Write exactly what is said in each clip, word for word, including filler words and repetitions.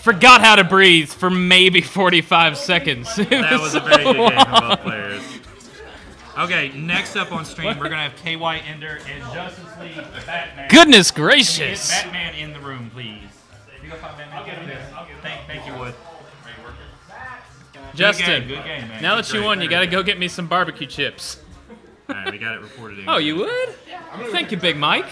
forgot how to breathe for maybe forty-five seconds. That was a very good game for both players. Okay, next up on stream, we're gonna have K Y Ender and Justice League Batman. Goodness gracious! Get Batman in the room, please. You go find Batman. I'll get him there. Thank, thank you, Wood. Justin, good game, good game, man. now Good that you great, won, you very gotta good. go get me some barbecue chips. All right, we got it reported in. Oh, you would? Thank you, Big Mike.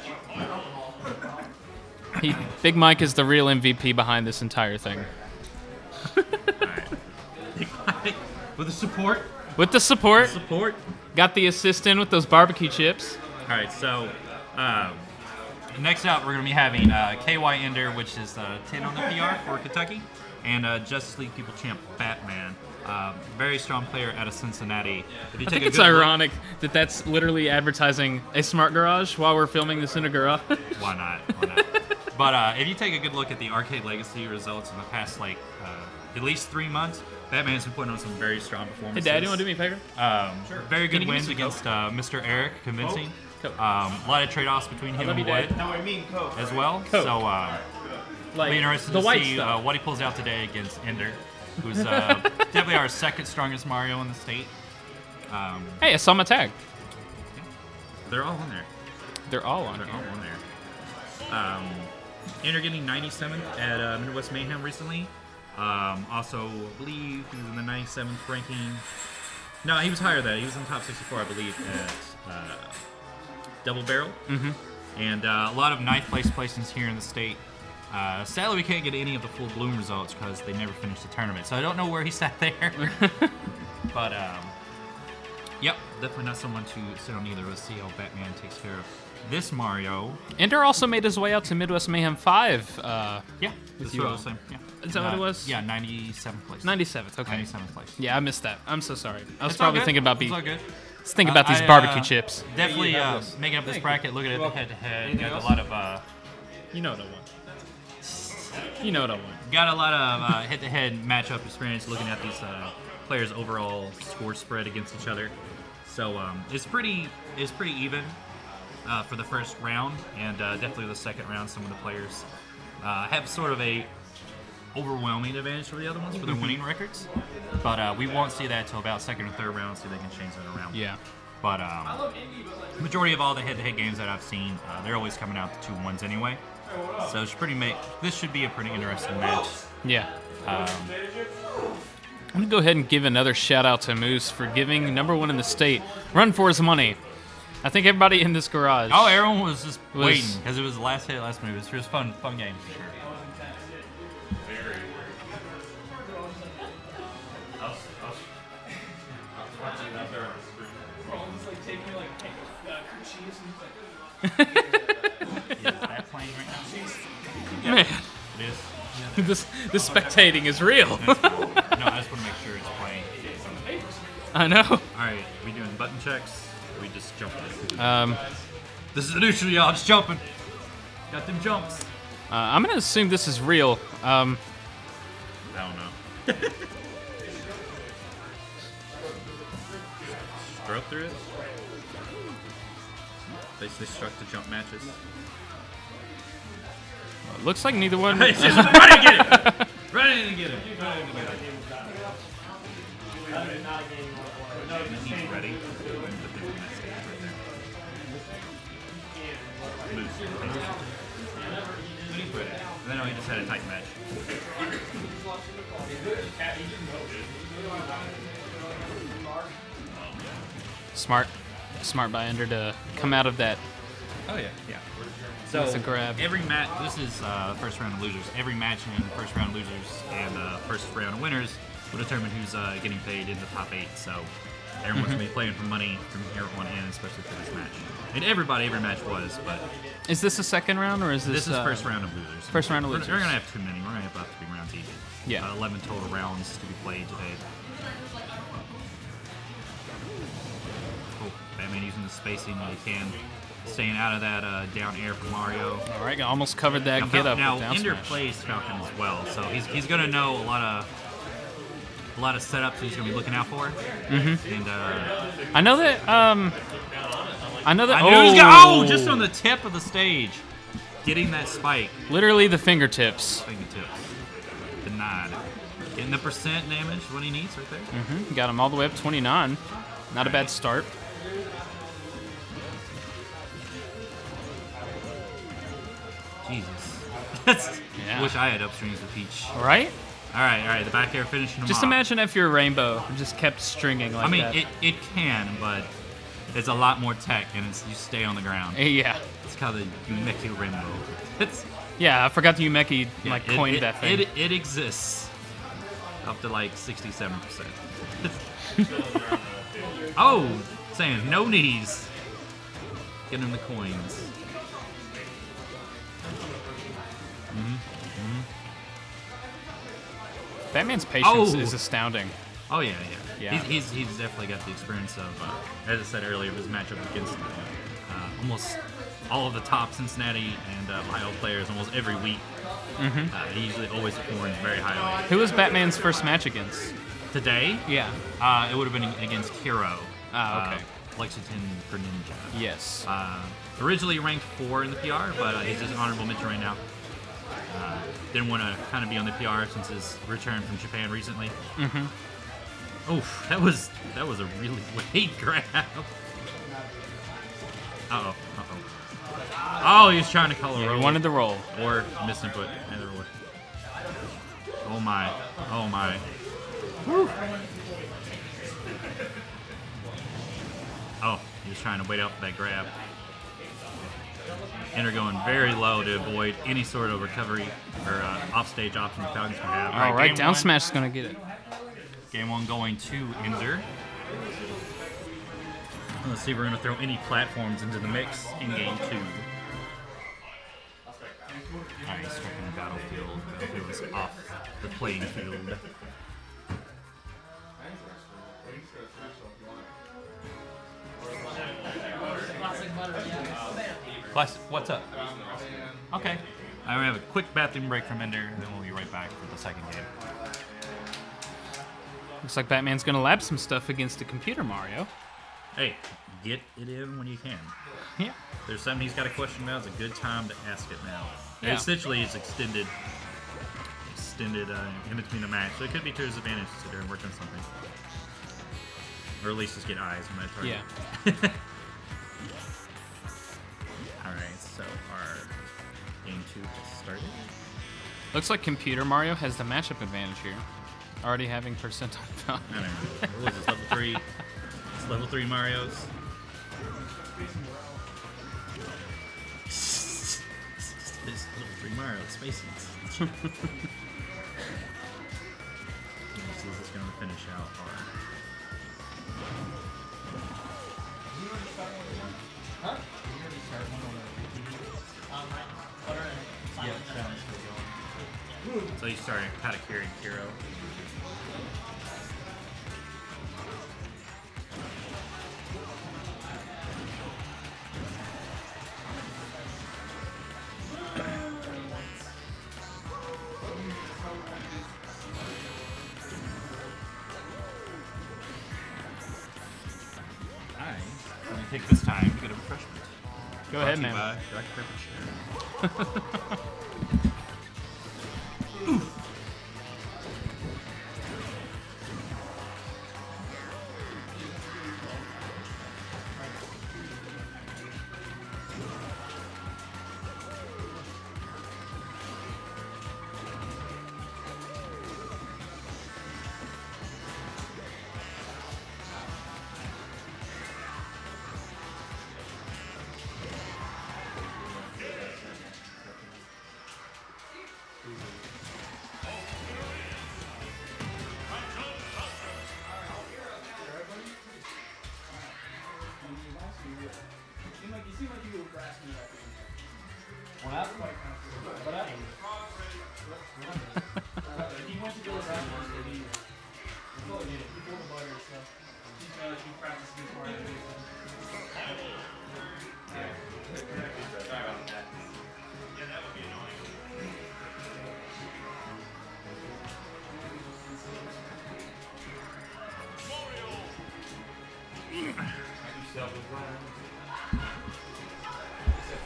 He, Big Mike is the real M V P behind this entire thing. All right. Big Mike with the support. With the support, Support. got the assistant with those barbecue chips. All right, so um, next up we're going to be having uh, K Y Ender, which is uh, ten on the P R for Kentucky, and uh, Justice League People Champ Batman. Uh, very strong player out of Cincinnati. If you I take think a it's good look- ironic that that's literally advertising a smart garage while we're filming this in a garage. Why not? Why not? But uh, if you take a good look at the Arcade Legacy results in the past, like, uh, at least three months, Batman's been putting on some very strong Hey, performances. Dad, you want to do me a favor? Um, Very Can good you give me wins some against uh, Mister Eric, convincing. Coke. Um, a lot of trade-offs between him love and you, Dad. Wood No, I mean Coke. as well. Coke. So, uh, Like be interested the to white see stuff. uh, what he pulls out today against Ender, who's uh, definitely our second strongest Mario in the state. Um, Hey, I saw my tag. they're all on there. They're all on They're here. all on there. Um, Ender getting ninety-seventh at uh, Midwest Mayhem recently. Um, also, I believe he was in the ninety-seventh ranking. No, he was higher than that. He was in the top sixty-four, I believe, at uh, Double Barrel. Mm-hmm. And uh, a lot of ninth place placements here in the state. Uh, sadly, we can't get any of the full Bloom results because they never finished the tournament. So I don't know where he sat there. But, um, yep, definitely not someone to sit on either. Let's see how Batman takes care of this Mario. Ender also made his way out to Midwest Mayhem five. Uh, Yeah, that's you what I all. was saying. Yeah. Is that what Uh, it was? Yeah, ninety-seventh place. ninety-seventh, okay. ninety-seventh place. Yeah, I missed that. I'm so sorry. I was It's all probably good. thinking about It's be all good. Let's think about Uh, these I, barbecue uh, chips. Definitely Yeah, you have uh, this. making up this Thank bracket, looking at the head-to-head. Anything Got a else? lot of uh, You know what I want. You know what I want. got a lot of uh, head-to-head matchup experience looking at these uh, players' overall score spread against each other. So um, it's pretty it's pretty even uh, for the first round, and uh, definitely the second round. Some of the players uh, have sort of a overwhelming advantage for the other ones for their winning records, but uh, we won't see that until about second or third round, so they can change that around. Yeah. But um, majority of all the head-to-head games that I've seen, uh, they're always coming out to two ones anyway. So it's pretty. Ma- this should be a pretty interesting match. Yeah. Um, I'm going to go ahead and give another shout out to Moose for giving number one in the state run for his money. I think everybody in this garage. oh, everyone was just Was- waiting because it was the last hit, last move. It was, it was fun, fun game for sure. Is that playing right now? Man, It is. this this spectating is real. That's cool. No, I just want to make sure it's playing. I know. All right, are we doing button checks? Or are we just jumping? Um, This is the neutral, y'all. Just jumping. Got them jumps. uh, I'm going to assume this is real. Um, I don't know. Stroke through it. They, they struck the jump matches. looks like neither one. It's just run and get it. Run in and get it. Run in and get it. He's ready. Moose. He's ready. I know he just had a tight match. Smart. Smart by Ender to come out of that. Oh yeah, yeah. So That's a grab. every match. This is uh, first round of losers. Every match in first round losers and uh, first round of winners will determine who's uh, getting paid in the top eight. So everyone's Mm-hmm. gonna be playing for money from here on in, especially for this match. And everybody, every match was, but Is this a second round or is this? this is uh, first round of losers. first round of We're- losers. We're gonna have too many. We're gonna have about three rounds easy. Yeah. Uh, Eleven total rounds to be played today. Cool. Batman using the spacing while he can, staying out of that uh, down air from Mario. All right, almost covered that Now, get up. now with down Ender smash. plays Falcon as well, so he's, he's gonna know a lot of a lot of setups he's gonna be looking out for. Mm-hmm. And uh, I know that. Um, I know that. I knew oh, he was gonna, oh, just on the tip of the stage, getting that spike literally the fingertips. fingertips. twenty-nine. Getting the percent damage, what he needs right there. Mm-hmm. Got him all the way up twenty-nine. Not a bad start. Jesus. That's, Yeah. Wish I had upstreams with Peach. Right? All right, all right. The back air finishing him Just off. imagine if your rainbow just kept stringing like I mean, that. it, it can, but it's a lot more tech, and it's you stay on the ground. Yeah. It's called the Umeki Rainbow. It's Yeah, I forgot the Umeki yeah, like it- coined it, that thing. It, it exists up to like sixty-seven percent. Oh, saying no knees. Get him the coins. Batman's patience Oh. is astounding. Oh yeah, yeah. Yeah. He's, he's he's definitely got the experience of, uh, as I said earlier, his matchup against uh, almost all of the top Cincinnati and uh, Ohio players almost every week. Mm-hmm. Uh, he usually always performs very highly. Who was Batman's first match against? Today, Yeah. uh, it would have been against Hero. Ah, okay. Uh, Lexington Greninja. Yes. Uh, originally ranked four in the P R, but uh, he's just an honorable mention right now. Uh, didn't want to kind of be on the P R since his return from Japan recently. Mm-hmm. Oof, that was that was a really late grab. Uh oh, uh oh. Oh, he was trying to call a Yeah, roll he wanted the roll. or misinput. Either way. Oh my, oh my. Whew. Oh, he was trying to wait out for that grab. Enter going very low to avoid any sort of recovery or uh, offstage option the Falcons can have. All right, game down one. smash is gonna get it. Game one going to Ender. Let's see if we're going to throw any platforms into the mix in game two. Alright, striking the battlefield. It was off the playing field. Classic, what's up? Okay. I will have a quick bathroom break from Ender, and then we'll be right back for the second game. Looks like Batman's gonna lab some stuff against the computer Mario. Hey, get it in when you can. Yeah. If there's something he's got a question about, it's a good time to ask it now. Yeah. Essentially, it's extended, extended uh, in between the match, so it could be to his advantage to sit there and work on something, or at least just get eyes on that target. Yeah. All right, so our game two has started. Looks like computer Mario has the matchup advantage here. Already having percentile value. I don't know. What was this, level three? It's level three Marios. This level three Mario Spaces. Let's see if it's going to finish out our. So you started Katakiri Kiro. Alright, let me take this time to get a refreshment. Go Brought ahead, to you man. by Direct Pepper Share.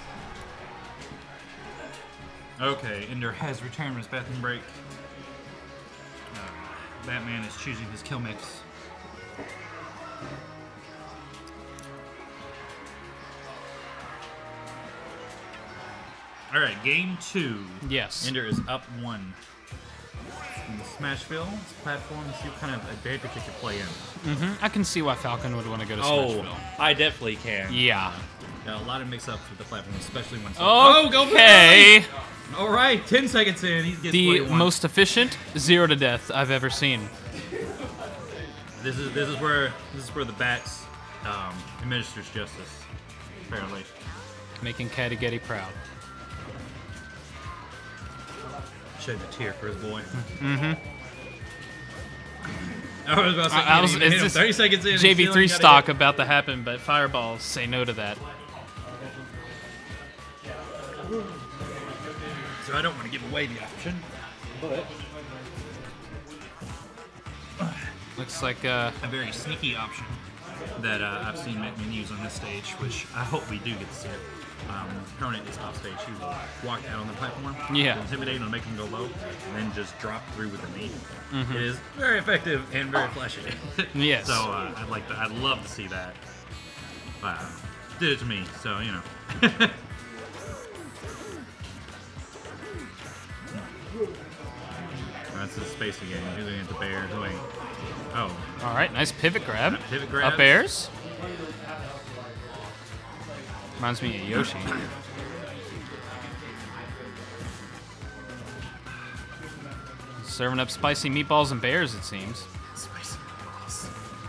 Okay, Ender has returned from his bathroom break. Batman is choosing his kill mix. All right, game two. Yes. Ender is up one. In the Smashville platform, see what kind of advantage it could play in. Mm-hmm. I can see why Falcon would want to go to Oh, Smashville. I definitely can. Yeah. Yeah, a lot of mix-ups with the platform, especially when. Oh, go for okay. it! All right, ten seconds in, he gets The what he wants. most efficient zero to death I've ever seen. This is this is where this is where the bats um, administers justice. Apparently. Making Caddy Getty proud. Shed a tear for his boy. Mm-hmm. I was about to say, I, I was, hit it's him just thirty seconds in. J he's V still three ain't got a stock hit. about to happen, but Fireballs say no to that. So I don't want to give away the option, but Looks like uh, a very sneaky option that uh, I've seen Metman use on this stage, which I hope we do get to see it. Um, Hermit is off stage. He will walk out on the platform, Yeah. intimidate him, make him go low, and then just drop through with a knee. Mhm. It is very effective and very flashy. Yes. So uh, I'd like to, I'd love to see that. Uh, did it to me, so you know. That's the space again. Who's going to bear? Who ain't? Oh, all right, nice pivot grab. pivot grab. Up airs. Reminds me of Yoshi. Serving up spicy meatballs and bears, it seems. Spicy meatballs.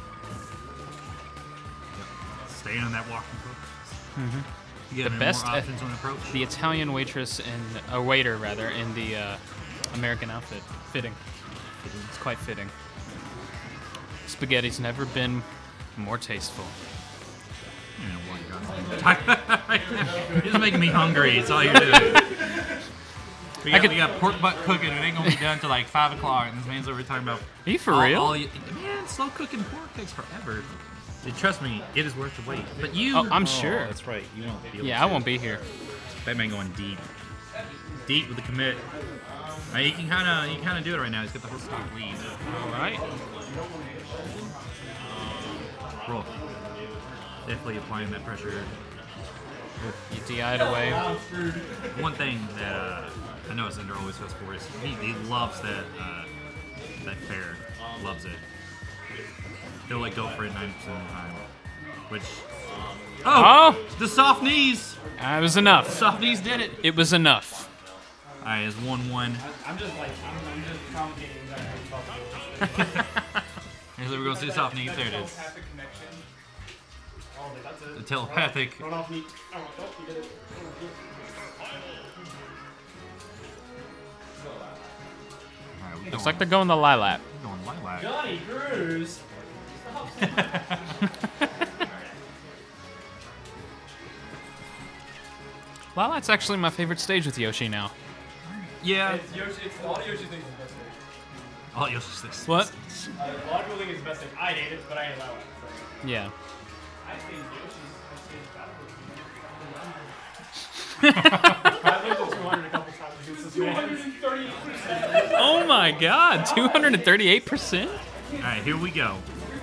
Yep. Staying on that walking approach. Mhm. You The get best more uh, options on approach. The Italian waitress in a waiter rather in the uh, American outfit. Fitting. It's quite fitting. Spaghetti's never been more tasteful. You know what, God. You're just making me hungry. It's all you're doing. We got, could- we got pork butt cooking, and it ain't gonna be done till like five o'clock. And this man's over here talking about. Are you for all, real? all you, man, slow cooking pork takes forever. Dude, trust me, it is worth the wait. But you. Oh, I'm sure. That's right. You won't be able Yeah, to. I won't be here. Batman going deep, deep with the commit. Uh, he can kind of, he kind of do it right now. He's got the whole stage lead. All right. Roll. Definitely applying that pressure. You D I'd away. One thing that uh, I know Zender always goes for is he, he loves that uh, that fair. Loves it. He'll like go for it ninety percent of the time. Which oh, Oh! the soft knees. That was enough. Soft knees did it. It was enough. All right, it's one one. I'm just like, I'm, I'm just commentating that. Here's where we're gonna see soft knees. There it is. Telepathic connection. Oh, that's it. The telepathic. Run off me. Oh, oh, you did it. All right, we Looks going, like they're going the lilac. we're going lilac. Johnny Cruz. Lilac's actually my favorite stage with Yoshi now. Yeah. It's Yoshi. It's a lot of Yoshi things is the best stage. Oh, you'll just this. What? Uh, a lot of people think it's the best stage. I hate it, but I allow it. So. Yeah. I think Yoshi's best stage. I've lived to two hundred a couple times against this man. two hundred thirty-eight percent. Oh my god, two hundred thirty-eight percent? All right, here we go.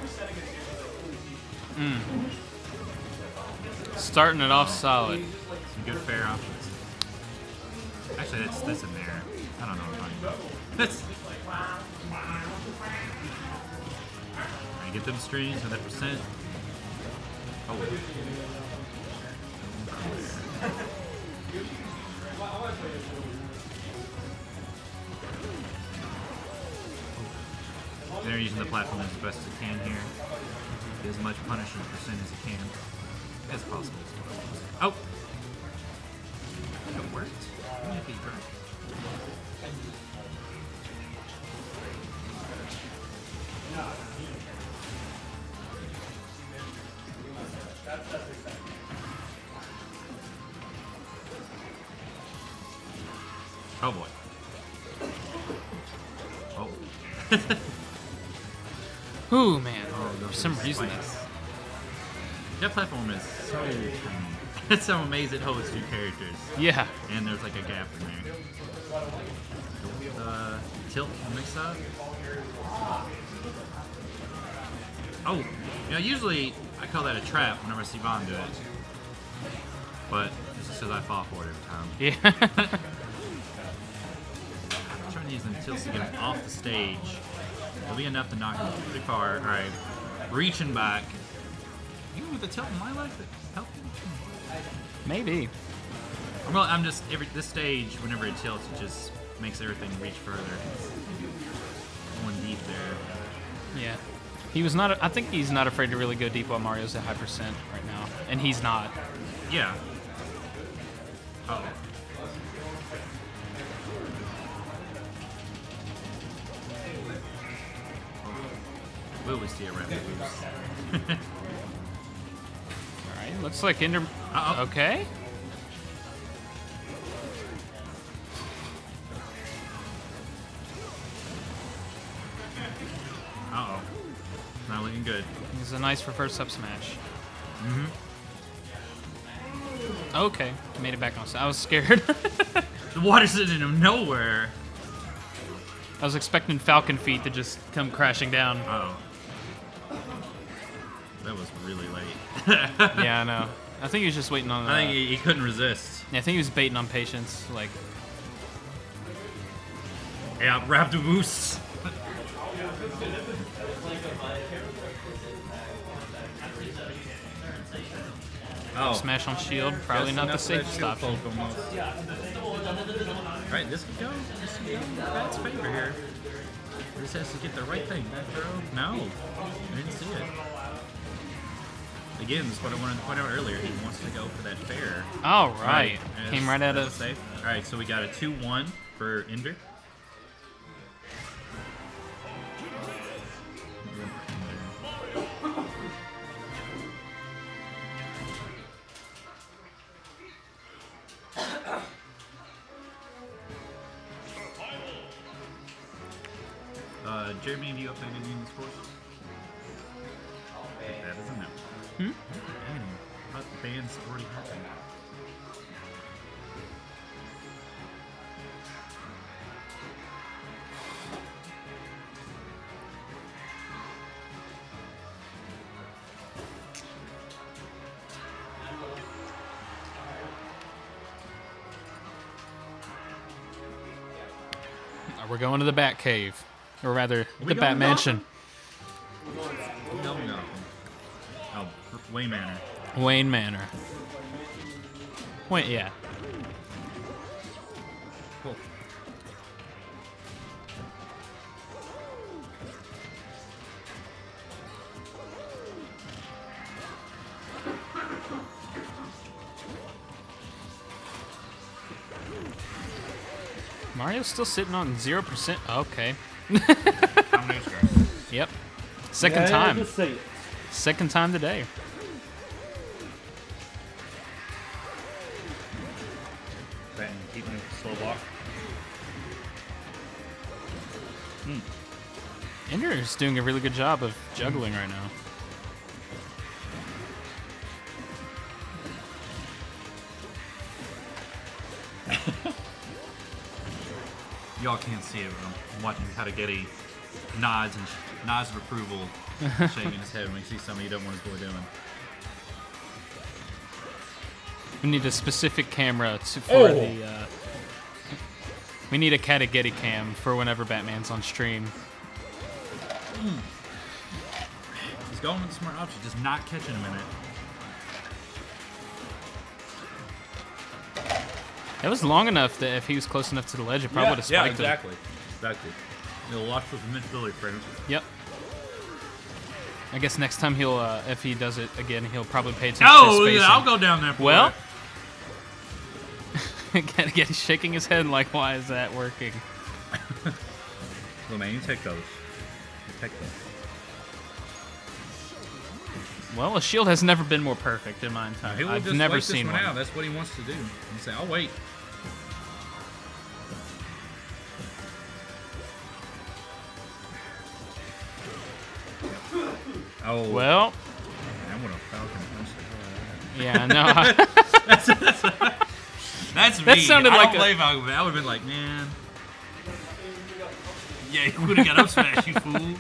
Starting it off solid. Some good fair options. Actually, that's that's in there. I don't know what I'm talking about. That's. Alright, get them strings and that percent. Oh. They're using the platform as best as they can here. Get as much punishment percent as they can. As possible. Oh! I think it worked. I mean, if he tried. Oh boy. Oh. Ooh, man. Oh, For some reason, Spikes. That platform is so tiny. That's how amazed it holds two characters. Yeah. And there's like a gap in there. Uh, tilt mix up. Oh, you know, usually I call that a trap whenever I see Vaughn do it. But this is because I fall for it every time. Yeah. I'm trying to use them tilts to get him off the stage. It'll be enough to knock him pretty far. Alright. Reaching back. Even with the tilt in my life, it helped him. Maybe. Well, I'm just every this stage. Whenever it tilts, it just makes everything reach further. One deep there. Yeah. He was not. I think he's not afraid to really go deep while Mario's at high percent right now, and he's not. Yeah. Uh oh. Will we see a rapid boost? All right. Looks like Ender. Uh-oh. Okay. Uh oh. Not looking good. It was a nice reverse up smash. Mm-hmm. Okay, made it back on. I was scared. The water's in him nowhere. I was expecting Falcon Feet to just come crashing down. Uh oh. That was really late. Yeah, I know. I think he was just waiting on. Uh, I think he, he couldn't resist. yeah, I think he was baiting on patience. Like, Yeah, rapid boost. Oh. smash on shield, probably Just not the enough for that safest shield option. poke almost. Alright, this could go. This could go in Pat's favor here. This has to get the right thing. That throw? No. I didn't see it. Again, this is what I wanted to point out earlier. He wants to go for that fair. All right, and came right out that of. was safe. Alright, so we got a two one for Ender. Uh, Jeremy, have you updated any of the scores? That isn't it. Hmm? Dang, I thought the band's already happened. We're going to the Bat Cave, or rather, we the going Bat to Mansion. No, no. Oh, Wayne Manor. Wayne Manor. Wait, yeah. Cool. Mario's still sitting on zero percent. Okay. How many scores? Yep. Second time. Just say it. Second time today. Batting, keeping it slow walk. Ender is doing a really good job of juggling right now. Y'all can't see it, but I'm watching Katagetti nods and sh nods of approval, shaking his head when he sees something he doesn't want his boy doing. We need a specific camera to, for Oh. the. Uh, we need a Katagetti cam for whenever Batman's on stream. He's going with the smart option, just not catching him in it. It was long enough that if he was close enough to the ledge, it probably would have spiked him. Exactly. You'll watch with invincibility, friends. Yep. I guess next time he'll, uh, if he does it again, he'll probably pay attention Oh, to his yeah, I'll spacing. go down there for Well, it. Katagetti's shaking his head like, why is that working? Well, man, you take those. You take those. Well, a shield has never been more perfect in my entire. He will I've just never wait seen this one. one out. That's what he wants to do. He say, "I'll wait." Oh Well, I'm gonna Falcon punch the hell out of that. yeah, no. I- that's, that's, that's me. That sounded I like don't a- play Falcon, but I would have been like, man. Yeah, you would have got up smash, you fool.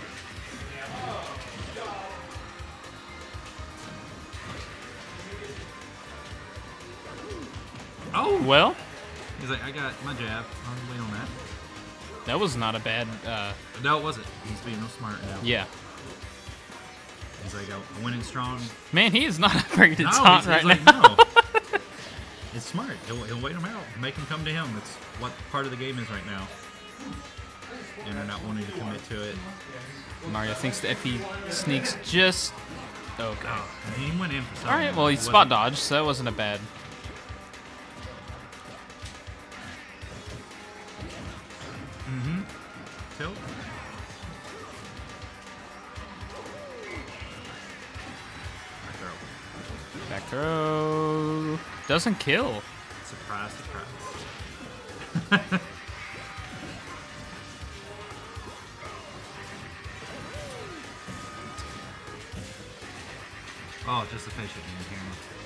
Oh! Well, He's like, I got my jab. I'll wait on that. that was not a bad. Uh, No, it wasn't. He's being real smart now. yeah. He's like, I went in strong. Man, he is not afraid to No, taunt he's, right he's like, now. no. It's smart. He'll, he'll wait him out. Make him come to him. That's what part of the game is right now. And they're not wanting to commit to it. Mario thinks that if he sneaks just. Okay. Oh, and he went in for something. All right. Well, he It spot wasn't- dodged, so that wasn't a bad. Mm-hmm. Tilt. Back throw. Back throw doesn't kill. Surprise, surprise. Oh, just the facial game here.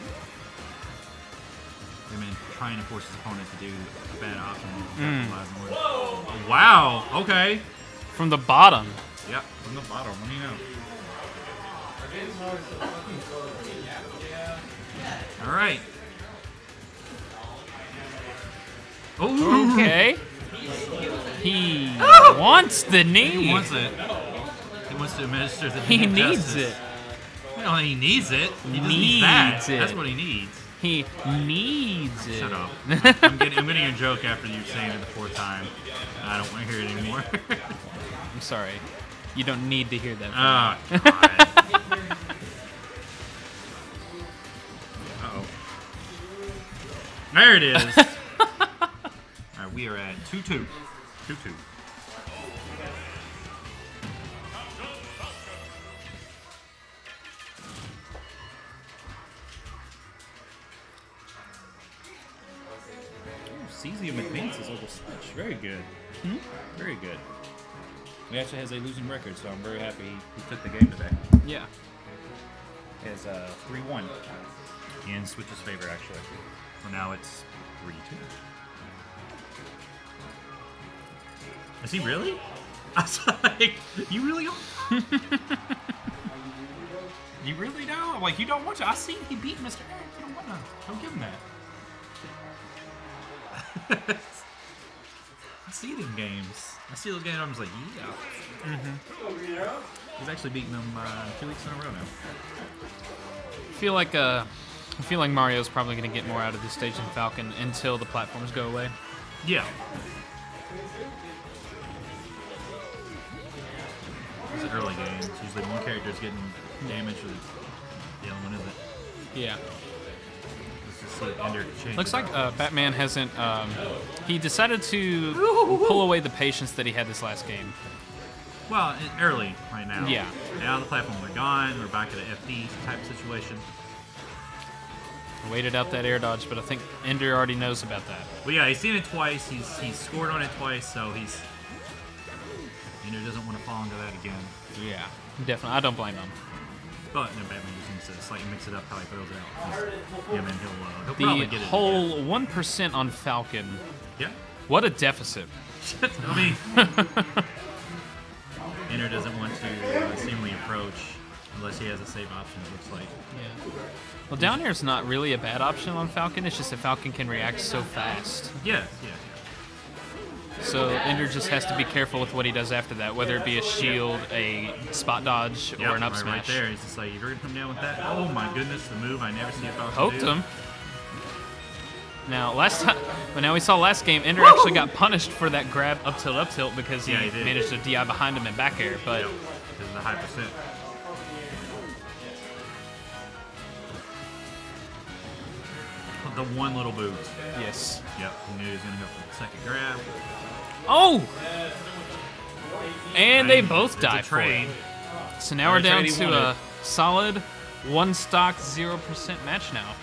I mean, trying to force his opponent to do a bad option. Mm. Oh, wow. Okay. From the bottom. Yep. From the bottom. What do you know? All right. Oh. Okay. He wants the knee. He wants it. He wants to administer the He knee of needs justice. it. No, he needs it. He just Needs needs that. it. That's what he needs. He needs it. Shut up. I'm getting, I'm getting a joke after you saying it the fourth time. I don't want to hear it anymore. I'm sorry. You don't need to hear that. Oh, God. Uh-oh. There it is. All right, we are at two two. two two. Cesium advances over Switch. Very good. Hmm? Very good. He actually has a losing record, so I'm very happy he took the game today. Yeah. He has uh, three one in Switch's favor, actually. So now it's three two. Is he really? I was like, you really don't? You really don't? I'm like, you don't want to? I see he beat Mister Eric. You don't want to. Don't give him that. I see it in games. I see those games. I'm just like, yeah. Mm-hmm. He's actually beaten them uh, two weeks in a row now. I feel like uh, I feel like Mario's probably going to get more out of this stage than Falcon until the platforms go away. Yeah. It's early games. Usually one character's getting damage, or the other one isn't. Yeah. Let's just see Ender change. Looks it like up. uh, Batman hasn't. Um, he decided to pull away the patience that he had this last game. Well, it- early right now. Yeah. Now the platforms are gone. We're back at an F D type situation. Waited out that air dodge, but I think Ender already knows about that. Well, yeah, he's seen it twice. He's he's scored on it twice, so he's Ender doesn't want to fall into that again. Yeah, definitely. I don't blame him. But no, Batman just needs to slightly mix it up how he throws it out. Yeah, and then he'll uh, he'll The probably get it. whole one percent on Falcon. Again. What a deficit. Yeah. I mean, Ender doesn't want to uh, seemingly approach unless he has a safe option. It looks like. Yeah. Well, down air is not really a bad option on Falcon. It's just that Falcon can react so fast. Yeah, yeah. So Ender just has to be careful with what he does after that, whether it be a shield, a spot dodge, Yep, or an up right, smash. right there. He's just like, you're gonna come down with that. Oh my goodness, the move I never see a Falcon Poked do. him. Now, last time, but now we saw last game, Ender actually got punished for that grab up tilt up tilt because he, Yeah, he did. managed to D I behind him and back air. But Yep, because of the high percent. The one little boot. yes. Yep, he knew he was gonna go for the second grab. Oh! And they Trade. both It's a die for it. trade. So now we're Another down trade he to wanted. a solid one stock zero percent match now.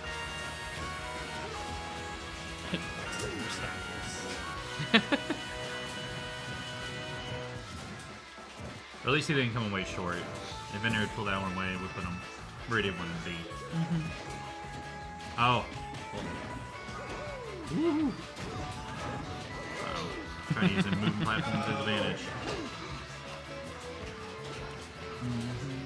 Or at least he didn't come away short. If Ender had pulled that one away, it would put him where he did want him to be. Oh. Woo. Trying to use a moving platform to his advantage. Mm-hmm.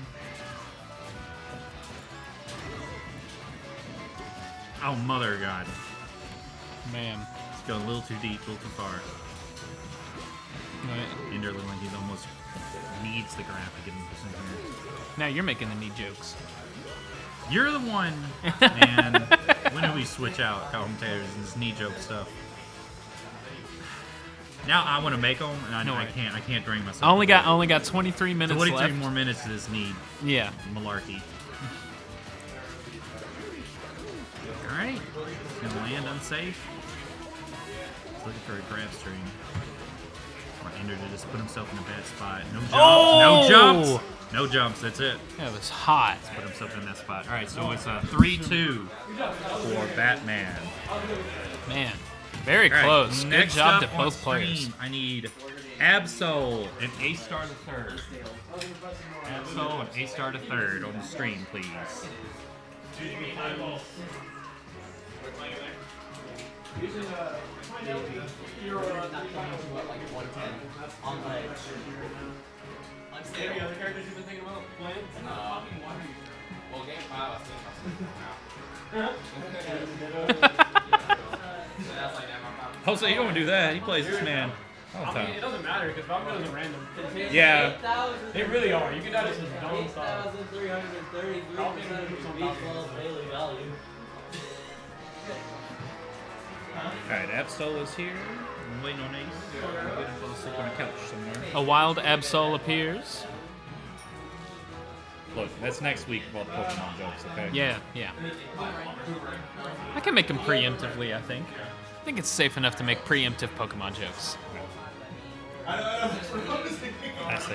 Oh, mother of God. Man. It's going a little too deep, a little too far. Right. Ender looking like he's almost needs the grab to get him percent here. Now you're making the knee jokes. You're the one, man. When do we switch out commentators and this knee joke stuff? Now I want to make them, and I know No I way. can't. I can't bring myself. I only to got do it. only got twenty-three minutes twenty-three left. more minutes of this knee Yeah. malarkey. All right, gonna land unsafe. He's looking for a grab string. Or Ender to just put himself in a bad spot. No jumps. Oh! No jumps. No jumps. That's it. That was hot. Put himself in that spot. All right, so it's a three two for Batman. Man. Very All right, close. Good next job up to on both players. screen, I need Absol and A Star to third. Absol and A Star to third on the stream, please. Any other characters you've been thinking about playing? Well, game five, I think Jose, you don't do that. He plays this man all the I mean, it time. doesn't matter because Falcon is random. Yeah. They really are. You can do this in dumb stuff. eight thousand three hundred thirty-three percent of B twelve daily value. Alright, Absol is here. I'm waiting on Ace. I'm getting him to sleep on a couch somewhere. A wild Absol appears. Look, that's next week for all the Pokemon jokes, okay? Yeah, yeah. I can make them preemptively, I think. I think it's safe enough to make preemptive Pokemon jokes. I say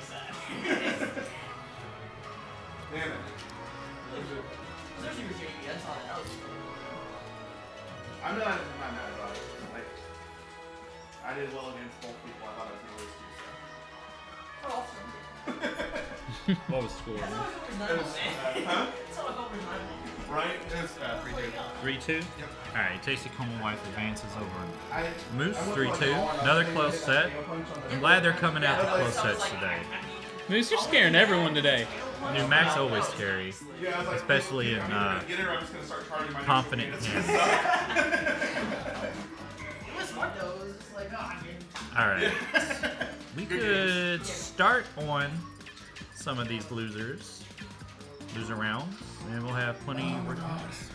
I'm not, I'm not mad about it. Like, I did well against both people. I thought I was going to lose to. What was the score? Huh? Right? It's uh, three two. three two? Alright, Tasty Como Wife advances over I, Moose, I went three like two. all out. Another close set. I'm glad they're coming out to close sets today. Moose, you're scaring everyone today. New Max always scary, Yeah, I was like, especially in I'm uh, gonna get it or I'm just gonna start charging my confident next hands. It was smart though. It was just like, oh, I mean. Alright. We could start on some of these losers. Loser rounds. And we'll have plenty of rounds.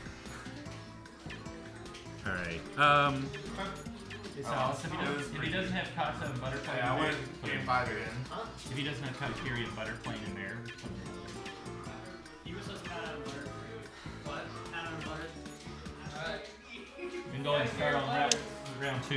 Alright. Um It's uh, if, he does, if he doesn't have Kata and Butterfly Yeah, I in there, went put game him- five again. if he doesn't have Kata Kiri and Butterfly in there, put him He was just kind of butter. What? Kind of butter. Alright. in. We can go ahead and start on round, round two.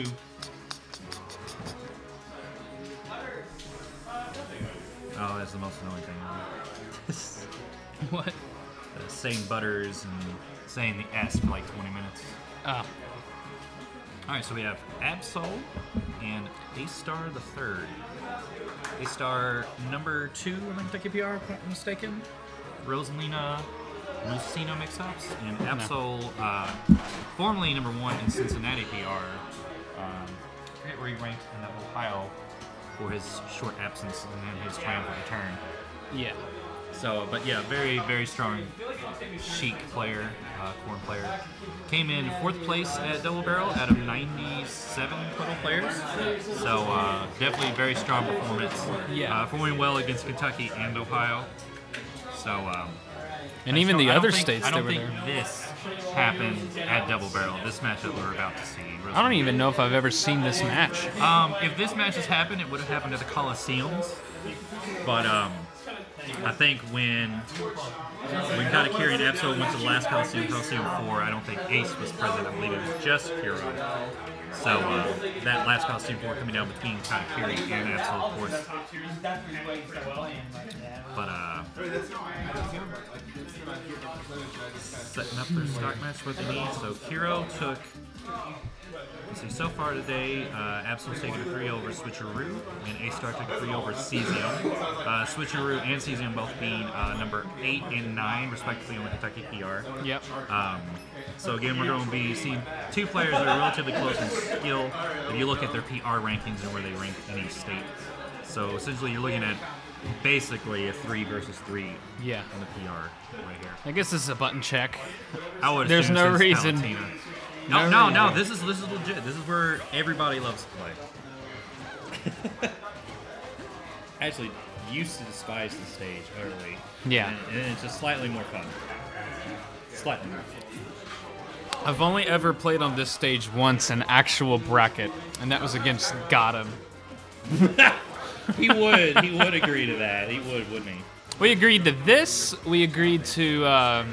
Oh, that's the most annoying thing ever. What? Uh, saying butters and saying the S for like twenty minutes. Oh. Alright, so we have Absol and A-Star the third. A-Star number two in the Kentucky P R, if I'm not mistaken. Rosalina Lucina mix-ups. And Absol, uh, formerly number one in Cincinnati P R. Um, I forget where he ranked in Ohio for his short absence and then his triumphant return. Yeah. So, but yeah, very, very strong chic player, uh, corn player. Came in fourth place at Double Barrel out of ninety-seven total players. So, uh, definitely very strong performance. Yeah. Uh, performing well against Kentucky and Ohio. So, um, And I even don't- the I don't other think- states I that don't were think there. this happened at Double Barrel. This matchup we're about to see. I don't even know if I've ever seen this match. Um, if this match has happened, it would have happened at the Coliseums. But um, I think when when Katakiri and Absol went to the last Coliseum, Coliseum four, I don't think Ace was present. I believe it was just Hero. So uh, that last Coliseum four coming down between Katakiri and Absol, of course. But uh, setting up their stock match what they need. So Kiro took See, so far today, uh, Absol's taken a three over Switcheroo, and A-Star took a three over Cesium. Uh, Switcheroo and Cesium both being uh, number eight and nine, respectively, on the Kentucky P R. Yep. Um, so again, we're going to be seeing two players that are relatively close in skill if you look at their P R rankings and where they rank in each state. So essentially, you're looking at basically a three versus three Yeah. on the P R right here. I guess this is a button check. I would There's assume no since reason- Palutena. No, no no, no. reason. This is this is legit. This is where everybody loves to play. Actually, used to despise the stage early. Yeah. And, and it's just slightly more fun. Slightly more fun. I've only ever played on this stage once in actual bracket, and that was against Gotham. He would. He would agree to that. He would, wouldn't he? We agreed to this. We agreed to um,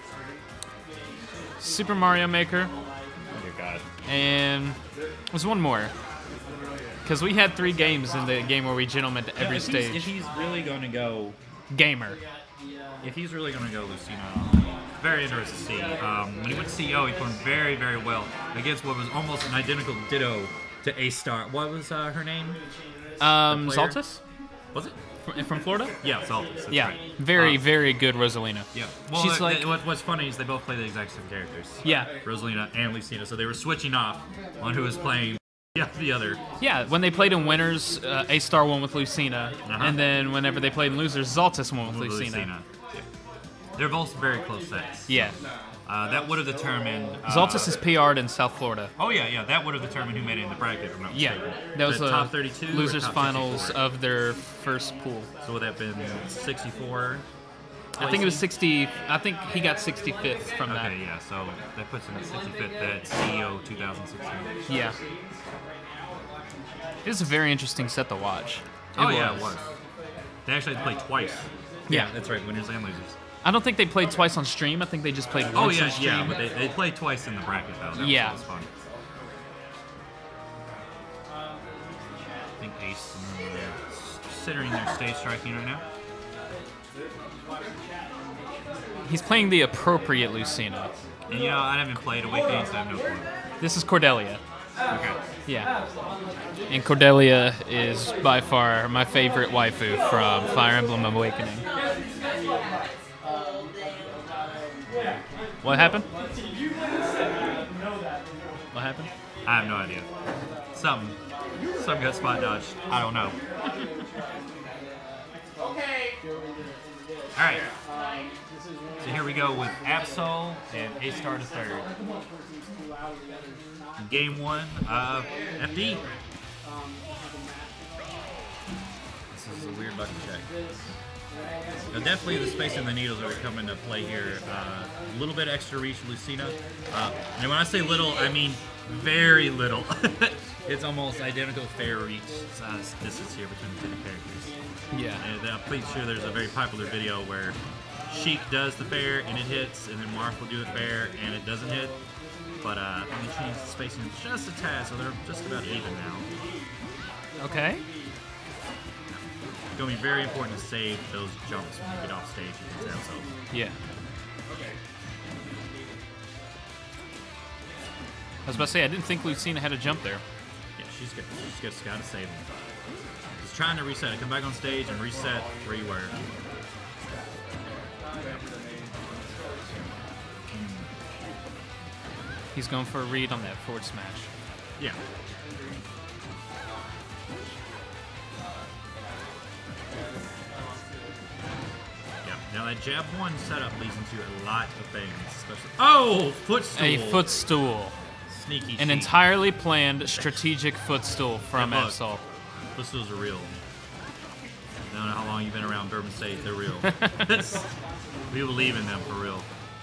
Super Mario Maker, Oh dear God. and there's one more. Because we had three games in the game where we gentlemen to every if stage. He's, if he's really going to go, Gamer. if he's really going to go Lucina, very interested to see. Um, when he went to C O, he performed very, very well against what was almost an identical ditto to A-Star. What was uh, her name? Um, The player? Zaltis? Was it? From, from Florida? Yeah, Saltis. That's Yeah. right. Very, Uh, very good Rosalina. Yeah. Well, She's the- like- the- what, what's funny is they both play the exact same characters. Yeah. Rosalina and Lucina, so they were switching off on who was playing yeah, the other. Yeah, when they played in winners, uh, A-Star won with Lucina. Uh-huh. And then whenever they played in losers, Zaltis won with with Lucina. Lucina. Yeah. They're both very close sets. Yeah. Uh, that would have determined. Uh, Zaltis is P R'd in South Florida. Oh yeah, yeah. That would have determined who made it in the bracket. If I'm not Yeah, mistaken. that was the the top thirty-two. or losers top finals sixty-four? of their first pool. So would that have been sixty-four? I think it was sixty. I think he got sixty-fifth from that. Okay, yeah. So that puts him at sixty-fifth at C E O twenty sixteen. Yeah. It was a very interesting set to watch. Oh yeah, it was. They actually had to play twice. Yeah. that's right. Winners and losers. I don't think they played twice on stream. I think they just played once Oh yeah, on stream. yeah. But they, they played twice in the bracket though. That Yeah. was, that was fun. I think Ace is considering their stage striking right now. He's playing the appropriate Lucina. And you know, I haven't played Awakening, so I have no clue. This is Cordelia. Okay. Yeah. And Cordelia is by far my favorite waifu from Fire Emblem Awakening. What happened? What happened? I have no idea. Some, some got spot dodged. I don't know. Okay. All right. So here we go with Absol and A-Star to third. Game one of F D. This is a weird button check. Now definitely the space and the needles are coming to play here. Uh, a little bit extra reach, Lucina. Uh, and when I say little, I mean very little. It's almost identical fair reach uh, distance here between the two characters. Yeah. And I'm pretty sure there's a very popular video where Sheik does the fair and it hits, and then Marth will do the fair and it doesn't hit. But uh, let me change the spacing just a tad, so they're just about even now. Okay. It's going to be very important to save those jumps when you get off stage against Absol. Yeah. I was about to say, I didn't think Lucina had a jump there. Yeah, she's good. She's just got to save them. Just trying to reset it. Come back on stage and reset where you were. He's going for a read on that forward smash. Yeah. Yeah. Now that jab one setup leads into a lot of things, especially. Oh, footstool. A footstool. Sneaky. An cheat. entirely planned strategic footstool from Yeah, look. Absol. Footstools are real. I don't know how long you've been around Bourbon State. They're real. we believe in them for real.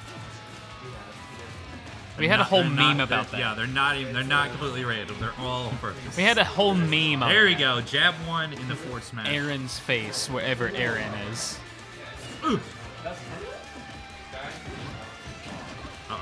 We They're had a not- whole they're meme not- about they're- that. Yeah, they're not even. They're not completely random. They're all on purpose. We had a whole meme of There we go. Jab one in the forward smash. Aaron's face, wherever Aaron is. Ooh. Uh-oh.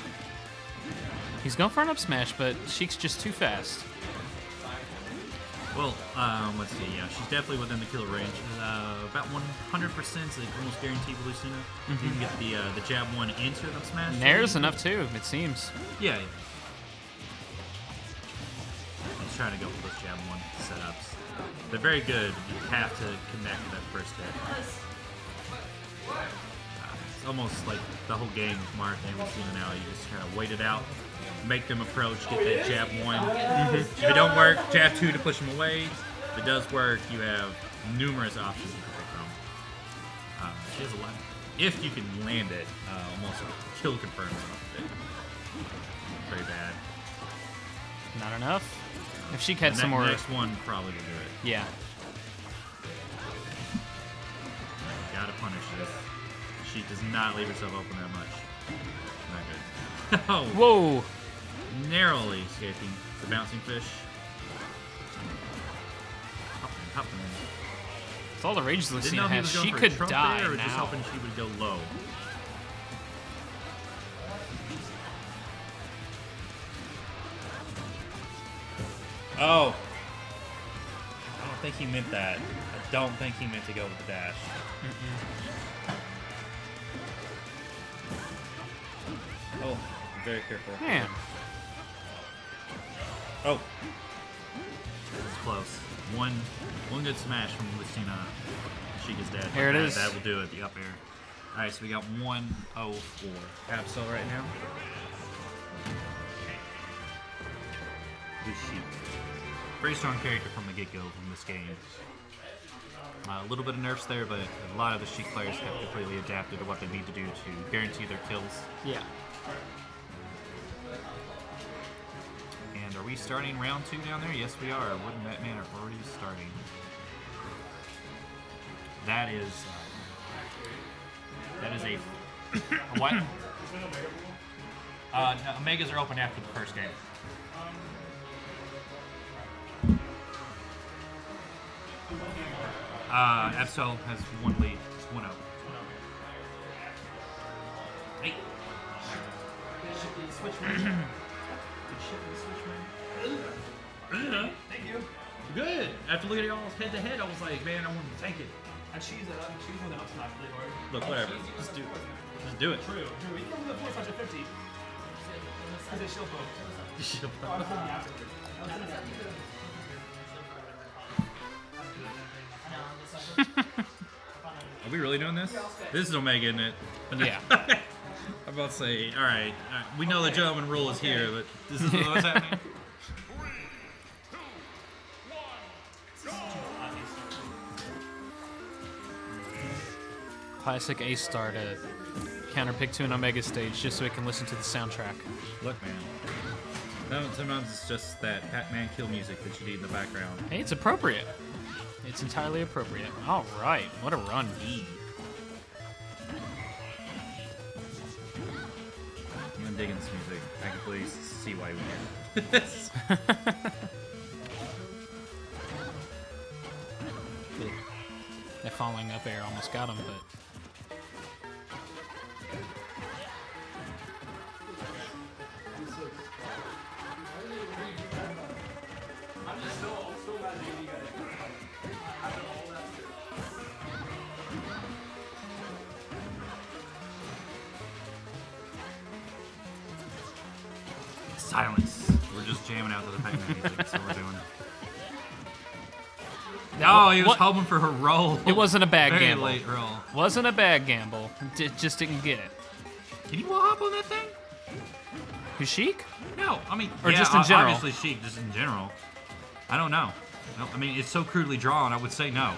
He's going for an up smash, but Sheik's just too fast. Well, um, let's see. Yeah, she's definitely within the kill range. Uh, about one hundred percent is almost guaranteed with Lucina. You can get the uh, the jab one into the smash. Nair's enough too, it seems. Yeah. yeah. He's trying to go for those jab one setups. They're very good. You have to connect that first hit. Uh, it's almost like the whole game with Marth and Lucina now. You just kind of wait it out. Make them approach, get that jab one. Mm-hmm. If it don't work, jab two to push them away. If it does work, you have numerous options you can pick from. Um, she has a lot. If you can land it, uh, almost kill confirms off of it. Very bad. Not enough. If she had And some that more, next one probably will do it. yeah. Gotta punish this. She does not leave herself open that much. Not good. Oh. Whoa. Narrowly escaping the bouncing fish. Hopping, hopping. It's all the rage Didn't know Lucina if he has. was going She for a could trump die there, or just now. hoping she would go low. Oh. I don't think he meant that. I don't think he meant to go with the dash. Oh, be very careful. Man. Oh. It's close. One one good smash from Lucina. She gets dead. Here it that, is. That will do it, the up air. Alright, so we got one oh four. Absol right now. Who's she? Very strong character from the get-go from this game. Uh, a little bit of nerfs there, but a lot of the Sheik players have completely adapted to what they need to do to guarantee their kills. Yeah. And are we starting round two down there? Yes, we are. Wood and Batman are already starting. That is... That is a... a what? Uh, no, Omegas are open after the first game. Uh, Absol has one lead. It's one oh. Hey. Thank you. Good. After looking at y'all's head to head, I was like, man, I wanted to take it. And she's uh, she's one that helps not really hard. Look, whatever. Just do it. Just do it. True, true. We throw the four hundred fifty. Because they shield poke. Oh, I was thinking afterwards. I was thinking Are we really doing this? This is Omega, isn't it? Yeah. I'm about to say, all right, all right, we know the gentleman rule is here, but this is what's happening. Classic A star to counterpick to an Omega stage just so we can listen to the soundtrack. Look, man. No, sometimes it's just that Pac-Man kill music that you need in the background. Hey, it's appropriate. It's entirely appropriate. All right, what a run. E. I'm digging this music. I can please see why we did this. That falling up air almost got him, but Silence. We're just jamming out to the Pac-Man music. That's what we're doing. No, he was What? hoping for her roll. it wasn't a bad Very gamble. late roll. Wasn't a bad gamble. D- just didn't get it. Can you wall hop on that thing? Who's Sheik? No, I mean, Or yeah, just in o- general? Obviously, Sheik, just in general. I don't know. No, I mean, it's so crudely drawn. I would say no.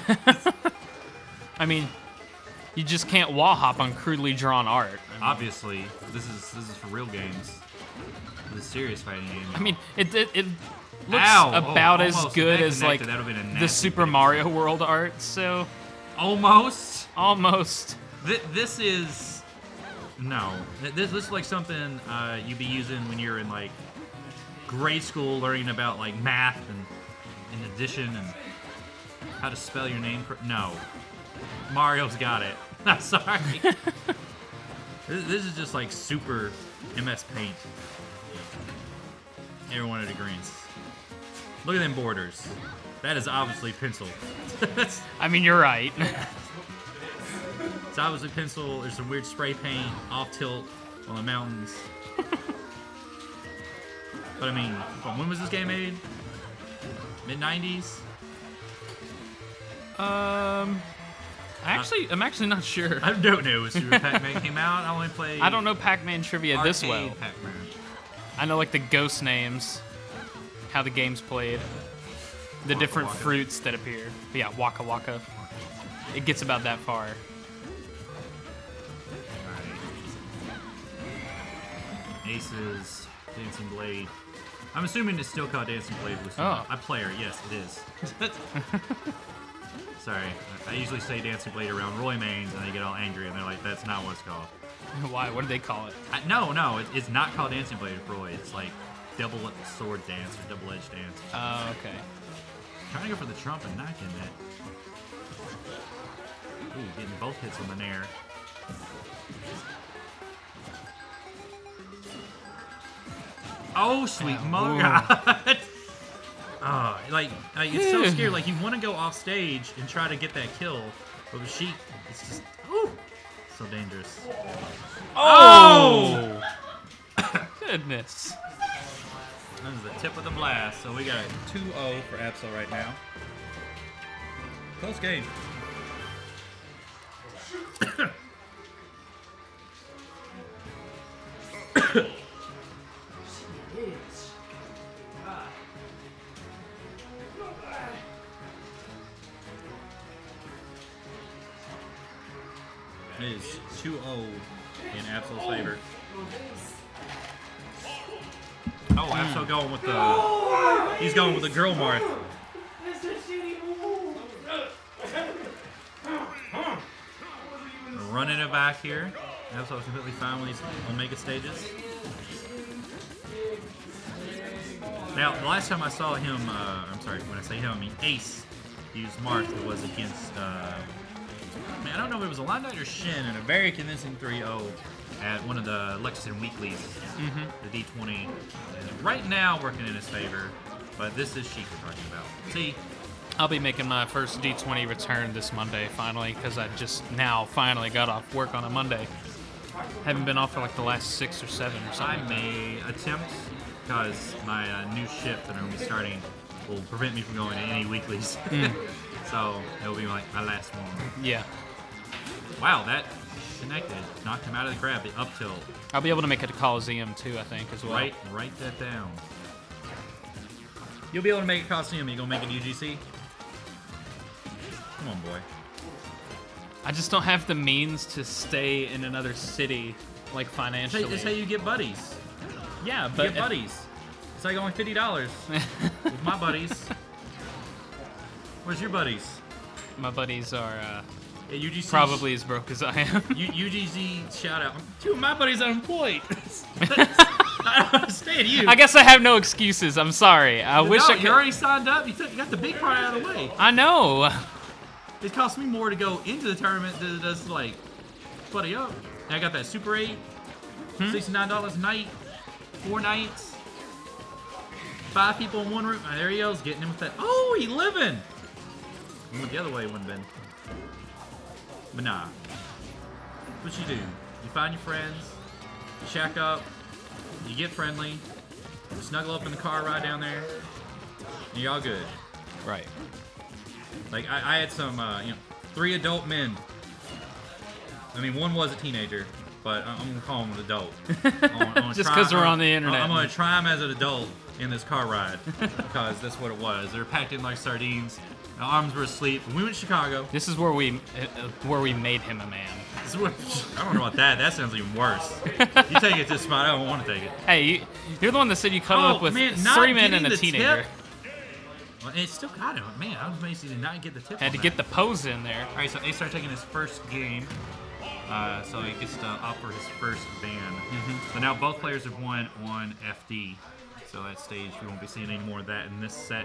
I mean, you just can't wall hop on crudely drawn art. I mean, Obviously, this is this is for real games. This is serious fighting game. I mean, it it, it looks Ow! about Oh, as almost. good If that as like connected, that would've been a the nasty Super thing. Mario World art. So Almost. almost. Th- this is no. Th- This this is like something uh, you'd be using when you're in like grade school, learning about like math and, and addition and how to spell your name. cor- No, Mario's got it. I'm sorry. this, this is just like super M S Paint. Everyone agrees. Look at them borders. That is obviously pencil. It's I mean, you're right. obviously pencil. There's some weird spray paint off tilt on the mountains. But I mean, when was this game made? mid nineties? Um, actually, I'm actually not sure. I don't know. As soon as Pac-Man came out, I only played. I don't know Pac-Man trivia this well. arcade Pac-Man. I know like the ghost names, how the game's played, the Waka different Waka. fruits that appear. But yeah, Waka Waka. It gets about that far. Alright. Aces, Dancing Blade. I'm assuming it's still called Dancing Blade. With Oh. I player, yes, it is. Sorry, I I usually say Dancing Blade around Roy Mains, and they get all angry, and they're like, "That's not what it's called." Why? What do they call it? I, no, no, it, it's not called Dancing Blade with Roy. It's like double sword dance or double edged dance. Oh, okay. Trying to go for the trump and not getting it. Ooh, getting both hits on the nair. Oh, sweet mother God. Oh, like, like, it's so scary. Like, you want to go off stage and try to get that kill, but with Sheik, it's just, ooh, so dangerous. Oh! Goodness. That is the tip of the blast. So we got a two oh for Absol right now. Close game. It is two oh in Absol's favor. Oh, Absol going with the... He's going with the girl mark. Running it back here. Absol's completely fine when he's on mega stages. Now, the last time I saw him, uh, I'm sorry, when I say him, I mean Ace use Marth, it was against, uh, man, I don't know if it was a Line Knight or Shin in a very convincing three oh at one of the Lexington Weeklies, Mm-hmm. the D twenty. And right now working in his favor, but this is Sheik we're talking about. See, I'll be making my first D twenty return this Monday, finally, because I just now finally got off work on a Monday. Haven't been off for like the last six or seven or I something. may attempt, because my uh, new shift that I'm going to be starting will prevent me from going to any weeklies. Mm. So it'll be like my last one. Yeah. Wow, that connected. Knocked him out of the grab, the up tilt. I'll be able to make it to Coliseum too, I think, as well. Write, write that down. You'll be able to make a Coliseum. You gonna make an U G C? Come on, boy. I just don't have the means to stay in another city, like That's financially. how, that's how you get buddies. yeah, You but get buddies. It's like only fifty dollars with my buddies. Where's your buddies? my buddies are uh, Yeah, U G C. probably as broke as I am. U- UGZ shout out. Two of my buddies are employed. I don't understand you. I guess I have no excuses. I'm sorry. I wish no, I you could. already signed up. You, took, you got the big part out of the way. I know. It cost me more to go into the tournament than it does to, like, buddy up. And I got that Super eight, Hmm? sixty-nine dollars a night, four nights, five people in one room. Ah, there he goes, getting him with that. Oh, he living. He went the other way, it wouldn't have been. But nah. What you do? You find your friends, you shack up, you get friendly, you snuggle up in the car ride down there, and you're all good. Right. Like, I, I had some, uh, you know, three adult men. I mean, one was a teenager, but I- I'm going to call him an adult. I'm gonna Just try- 'cause we're I'm- on the internet. I'm going to try him as an adult in this car ride, because that's what it was. They were packed in like sardines. Our arms were asleep. And we went to Chicago. This is where we uh, uh, where we made him a man. This is what, I don't know about that. That sounds even worse. You take it to the spot. I don't want to take it. Hey, you, you're the one that said you cuddled Oh, up with man, not three men getting and a the teenager. tip? Well, it still got it. Man, I was amazed he did not get the tip Had on to that. get the pose in there. All right, so Ace started taking his first game, uh, so he gets to opt for his first ban. Mm-hmm. So now both players have won on F D. So that stage, we won't be seeing any more of that in this set.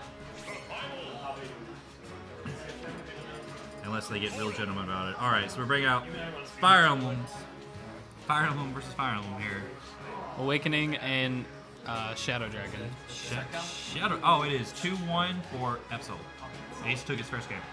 Unless they get real gentlemen about it. All right, so we bring out Fire Emblems. Fire Emblem versus Fire Emblem here. Awakening and Uh, Shadow Dragon. Sh Shadow. Oh, it is two one for Epsil. Ace took his first game.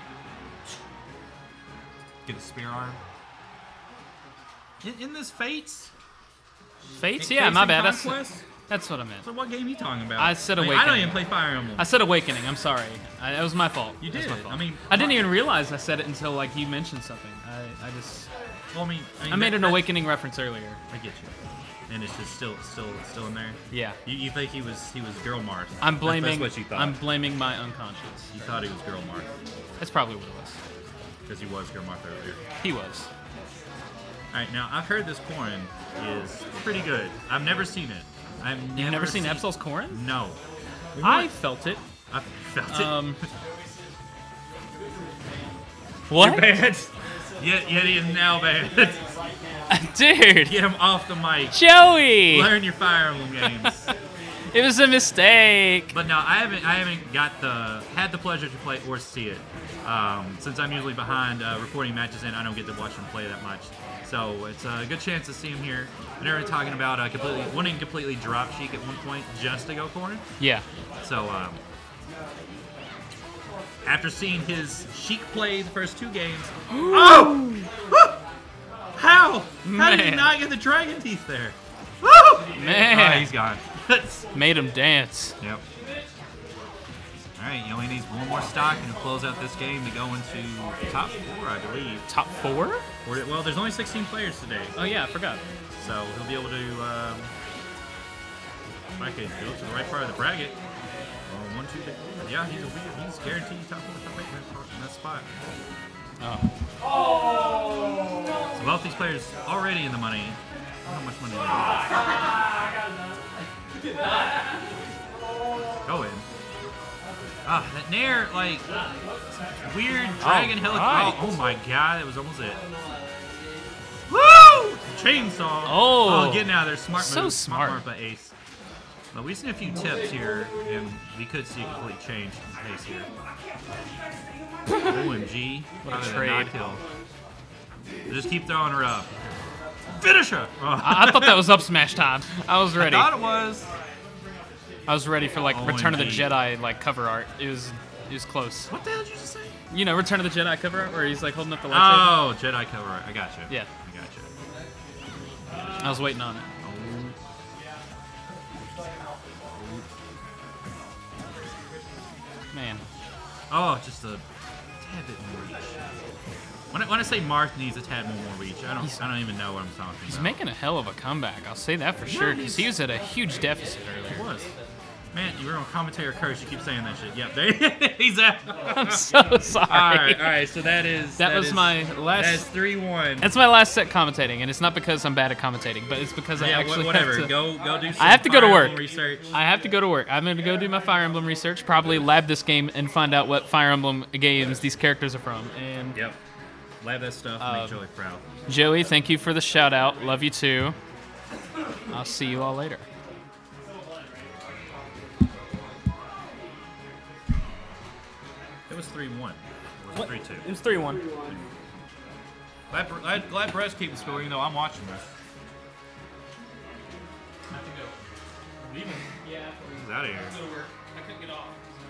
Get the spear arm. In, in this Fates? Fates? In Yeah, Fates my and bad. That's, Conquest? that's what I meant. So what game are you talking about? I said Like, I don't Awakening. even play Fire Emblem. I said Awakening. I'm sorry. I, that was my fault. You That's did. my fault. I mean, I didn't even realize I said it until like you mentioned something. I, I just well, I mean, I, mean, I made that- an that- Awakening reference earlier. I get you. And it's just still, still, still in there. Yeah. You, you think he was, he was Girl Marth? I'm That's- blaming. That's, what you thought. I'm blaming my unconscious. You thought he was Girl Marth That's probably what it was. because he was Girl Marth earlier. He was. All right, now I've heard this corn is pretty good. I've never seen it. I've never You've never seen Epsil's Corrin? No. I felt it. I felt it. Um. What? You're bad. Yet, yet he is now bad. Dude. Get him off the mic. Joey. Learn your Fire Emblem games. It was a mistake. But no, I haven't. I haven't got the had the pleasure to play or see it. Um, since I'm usually behind uh, reporting matches in, I don't get to watch him play that much. So it's a good chance to see him here. And they're talking about uh, completely wanting to completely drop Sheik at one point just to go corner. Yeah. So um, after seeing his Sheik play the first two games, oh, how? How did he Man. not get the dragon teeth there? Woo! Man. Oh, he's gone. Made him dance. Yep. All right, he only needs one more stock and he'll close out this game to go into the top four, I believe. Top four? Or, well, there's only sixteen players today, Oh yeah, I forgot. so he'll be able to. Um, if I could go to the right part of the bracket. Well, one, two, three. Yeah, he's a, he's guaranteed top four, top eight in that- in that spot. Oh. So both these players already in the money. I don't know how much money they have. Go in. Ah, that Nair, like, weird dragon Oh, helicopter. right. Oh, oh my god, that was almost it. Woo! Chainsaw. Oh. getting out of there. Smart So move. smart. move by Ace. But we've seen a few tips here, and we could see a complete change in pace here. O M G. What a Other than trade. not kill. Just keep throwing her up. Finish her! Oh. I, I thought that was up smash time. I was ready. I thought it was. I was ready for like O M G. Return of the Jedi like cover art. It was it was close. What the hell did you just say? You know, Return of the Jedi cover art where he's like holding up the lightsaber. Oh, Jedi cover art. I got you. Yeah. I got you. I was waiting on it. Man. Oh, just a tad bit more reach. When I, when I say Marth needs a tad more, more reach, I don't I don't even know what I'm talking He's about. making a hell of a comeback. I'll say that for sure because he was at a huge deficit It earlier. was. Man, you were on commentator curse. You keep saying that shit. Yep, there he's out. I'm so sorry. All right, all right. So that is That was is- my last- That's three one. That's my last set commentating, and it's not because I'm bad at commentating, but it's because I Yeah, actually wha- whatever. have to. Go go do. Some I have to go to Fire work. Emblem research. I have to go to work. I'm going to go do my Fire Emblem research, probably lab this game and find out what Fire Emblem games these characters are from. And Yep. Lab that stuff. Um, Make Joey proud. Joey, thank you for the shout out. Love you too. I'll see you all later. It was three one. It was three two. It was three one. Glad, glad, glad Brett's keeping score, even though I'm watching this. He's out of here. I couldn't get off.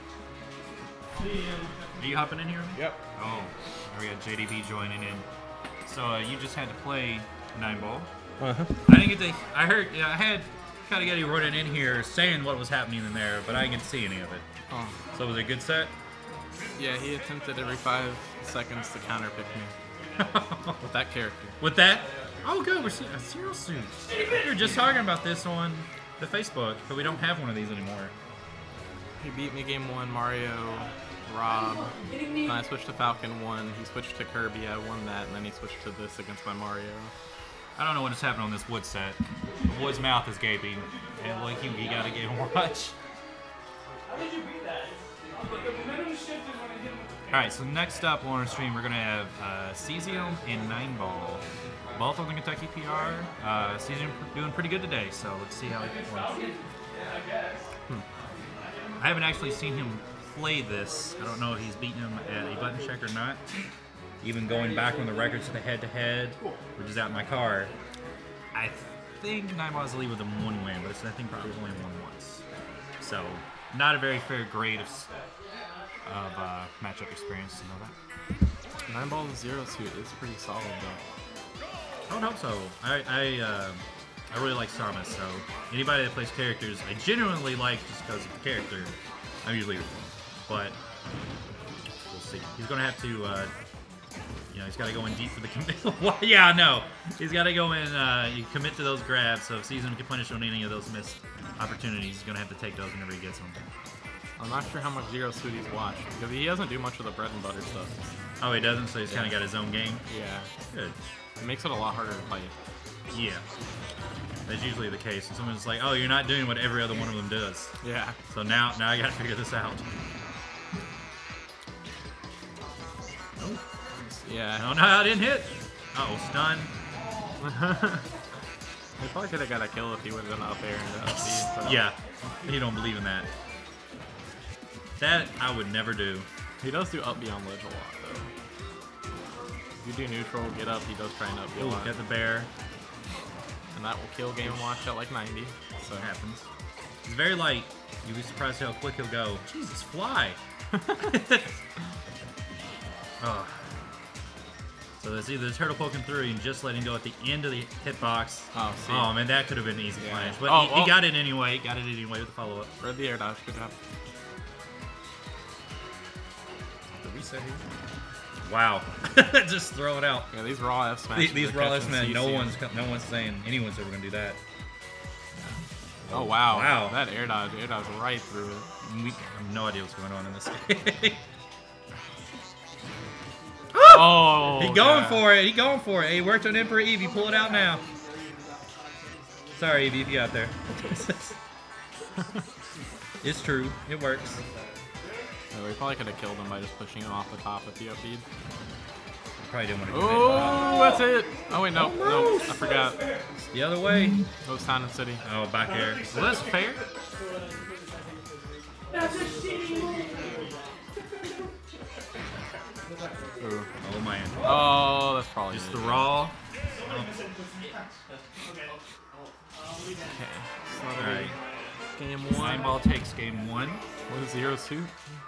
Are you hopping in here? Yep. Oh, we got J D B joining in. So uh, you just had to play nine ball. Uh-huh. I didn't get to. I heard. Yeah, I had kind of got you running in here saying what was happening in there, but I didn't get to see any of it. Oh, So was it a good set? yeah, he attempted every five seconds to counterpick me with that character. With that? Oh, good. We're seeing a zero suit. We were just talking about this on the Facebook, but we don't have one of these anymore. He beat me game one, Mario, Rob. Then I switched to Falcon one. He switched to Kirby. I won that, and then he switched to this against my Mario. I don't know what is happening on this Wood set. The Wood's mouth is gaping, and like you, you gotta get watch. How did you beat that? But the momentum shifted when it hit him. All right, so next up on our stream, we're gonna have uh, Cesium and Nine Ball, both on the Kentucky P R. Uh, Cesium doing pretty good today, so let's see how he performs. Hmm. I haven't actually seen him play this. I don't know if he's beaten him at a button check or not. Even going back on the records to the head-to-head, which is out in my car, I think Nine Balls lead with them one win, but it's, I think probably only won once. So, not a very fair grade of, s- of uh, matchup experience to know that. Nine balls zero suit is pretty solid though. I would hope so. I I, uh, I really like Samus, so anybody that plays characters I genuinely like just because of the character, I'm usually with him. But we'll see. He's gonna have to, uh, you know, he's got to go in deep for the commit. Well, yeah, I know. He's got to go in, uh, you commit to those grabs. So if Season can punish on any of those missed opportunities, he's gonna have to take those whenever he gets them. I'm not sure how much Zero Suit he's watched because he doesn't do much of the bread and butter stuff. Oh, he doesn't, so he's kind of got his own game. Yeah, Good. it makes it a lot harder to play. Yeah. That's usually the case. And someone's like, oh, you're not doing what every other one of them does. Yeah. So now, now I gotta figure this out. I Yeah. don't know how it didn't hit. Uh-oh, stun. He probably could have got a kill if he would have done up air and up B. But Yeah, you don't believe in that. That I would never do. He does do up B on ledge a lot though. If you do neutral, get up, he does try and up B a Ooh, lot. got the bear. And that will kill Game and Watch at like ninety. So That happens. He's very light. You'd be surprised how quick he'll go. Jesus, fly. Oh. So there's either the turtle poking through and just letting go at the end of the hitbox. Oh, see. Oh man, that could have been an easy Yeah. flash. But Oh, he, he oh. got it anyway. Got it anyway with the follow-up. read the air dodge, good job. The reset here. Wow. Just throw it out. Yeah, these raw F smash. These, these raw F man, no one's co- no one's saying anyone's ever gonna do that. Oh wow. Wow. That air dodge, air dodge right through it. We have no idea what's going on in this. Oh, He going yeah. for it. He going for it. He worked on Emperor Eevee. Pull it out now. Sorry, Eevee, if you got there. It's true. It works. Yeah, we probably could have killed him by just pushing him off the top if he up B'd. Probably didn't want to commit. Oh, that's it. Oh wait, no, no, I forgot. The other way. That was Town and City. Oh, back air. Well, that's fair. Ooh. Oh man. Oh, that's probably Just it. the raw. Okay. So All that'll right. be game Nine one ball takes game one. with zero suit.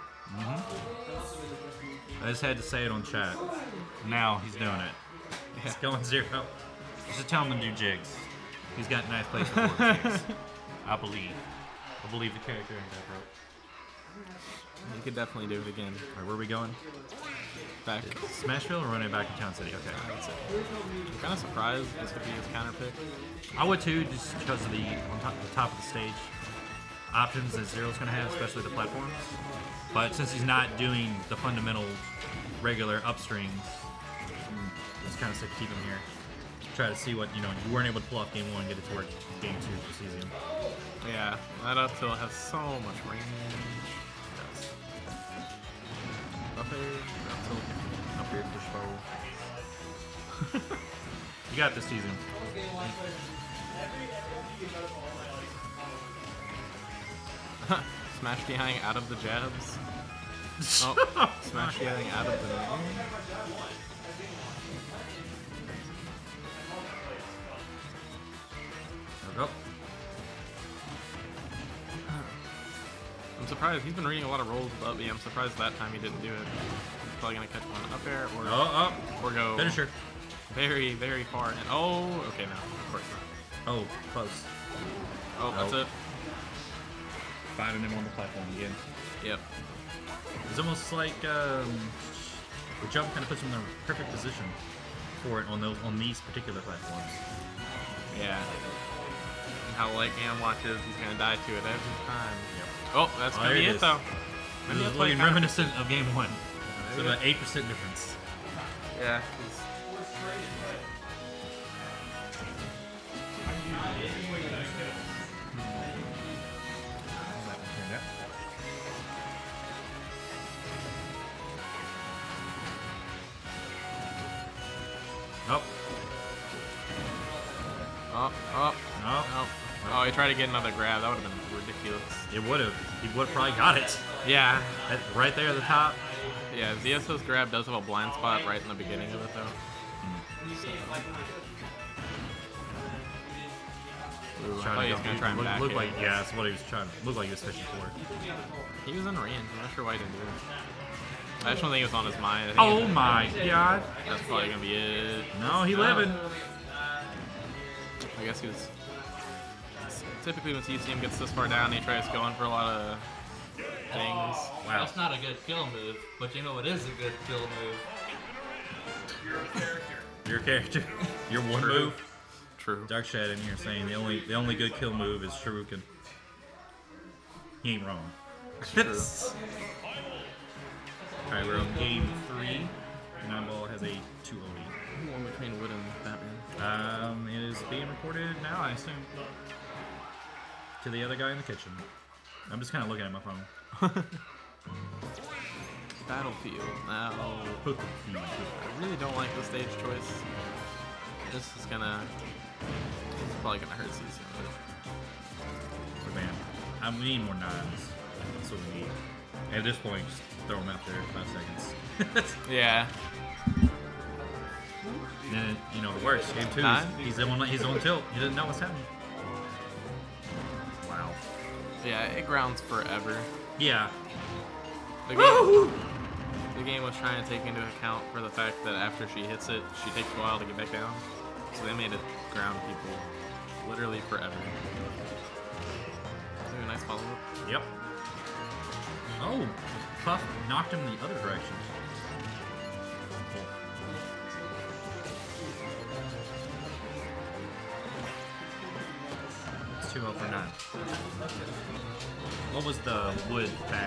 I just had to say it on chat. Now he's doing it. He's going zero. Just tell him to do jigs. He's got nice places for jigs. I believe. I believe the character in that rope. You could definitely do it again. All right, where are we going? Back. Smashville or running back in Town City? Okay. That's it. I'm kind of surprised this would be his counter pick. I would too, just because of the on top, the top of the stage options that Zero's going to have, especially the platforms. But since he's not doing the fundamental regular upstrings, it's kind of sick to keep him here. Try to see what, you know, you weren't able to pull off game one, get it to work game two for season. Yeah, that up tilt has so much range. Up air, up tilt, up air push bow. You got this season. Smash DIing out of the jabs. Oh, smash DIing out of the. There we go. I'm surprised. He's been reading a lot of rolls with up B. I'm surprised that time he didn't do it. He's probably gonna catch one up air or Oh, or oh, go finisher. very, very far. And oh, okay, no, of course not. Oh, close. Oh, that's Nope. it. Finding him on the platform again. Yep. It's almost like um, the jump kind of puts him in the perfect position for it on those on these particular platforms. Yeah. And how light Gam watches, he's gonna die to it every time. Yep. Oh, that's Oh, gonna there be it it is. though. This Maybe is that's why he looking kinda- reminiscent of game one. So Maybe about eight percent difference. Yeah. Oh, Oh, oh, no. oh. Oh, he tried to get another grab. That would have been ridiculous. It would have. He would have probably got it. Yeah. That- right there at the top. Yeah, Z S O's grab does have a blind spot right in the beginning of it though. Ooh, I Trying thought he was go- gonna try and look, back look it. like yeah, that's what he was trying. Looked like he was fishing for. He was in range. I'm not sure why he didn't do it. I just don't think it was on his mind. I think Oh it- my god! That's probably gonna be it. No, he No. living. I guess he was. Typically, when T C M gets this far down, he tries going for a lot of things. Wow. That's not a good kill move, but you know what is a good kill move? Your character, your one move. True. Dark Shed in here saying the only the only good kill move is Shuriken. He ain't wrong. True. Alright, we're on game three. Nine Ball has a two O D. One between Wood and Batman. Um, it is being reported now, I assume. To the other guy in the kitchen. I'm just kind of looking at my phone. Battlefield. Now, I really don't like the stage choice. This is gonna. This is probably gonna hurt C C M. But man, I we need more nines. That's what we need. And at this point, just throw them out there in five seconds. Yeah. And then, you know, the worst, game two, Nine? he's, he's, on, he's on tilt. He doesn't know what's happening. Wow. Yeah, it grounds forever. Yeah. The game, the game was trying to take into account for the fact that after she hits it, she takes a while to get back down. So they made it ground people literally forever. Ooh, nice follow up. Yep. Oh, Puff knocked him the other direction. It's two oh for nine. What was the wood back?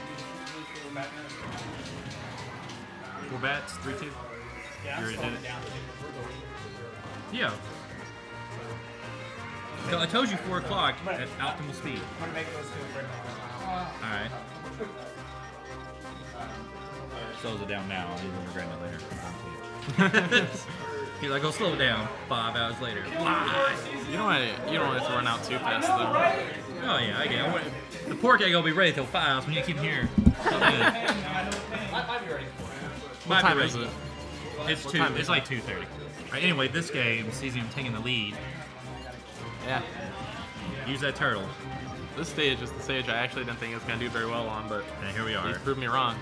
Four bats, three two. You already did it. Yeah. So I told you four o'clock at optimal speed. I'm gonna make those two right now. Alright. Slows it down now, he's gonna regret it later. He's like, go slow it down. Five hours later. Why? You don't want to, you don't want it to run out too fast though. Oh yeah, I get it. The pork ain't gonna be ready till five, so when you keep here. What time is it? It's What two. time is It's it? like two thirty. Alright, anyway, this game sees him taking the lead. Yeah. Use that turtle. This stage is the stage I actually didn't think it was gonna do very well on, but And here we are. he's proved me wrong.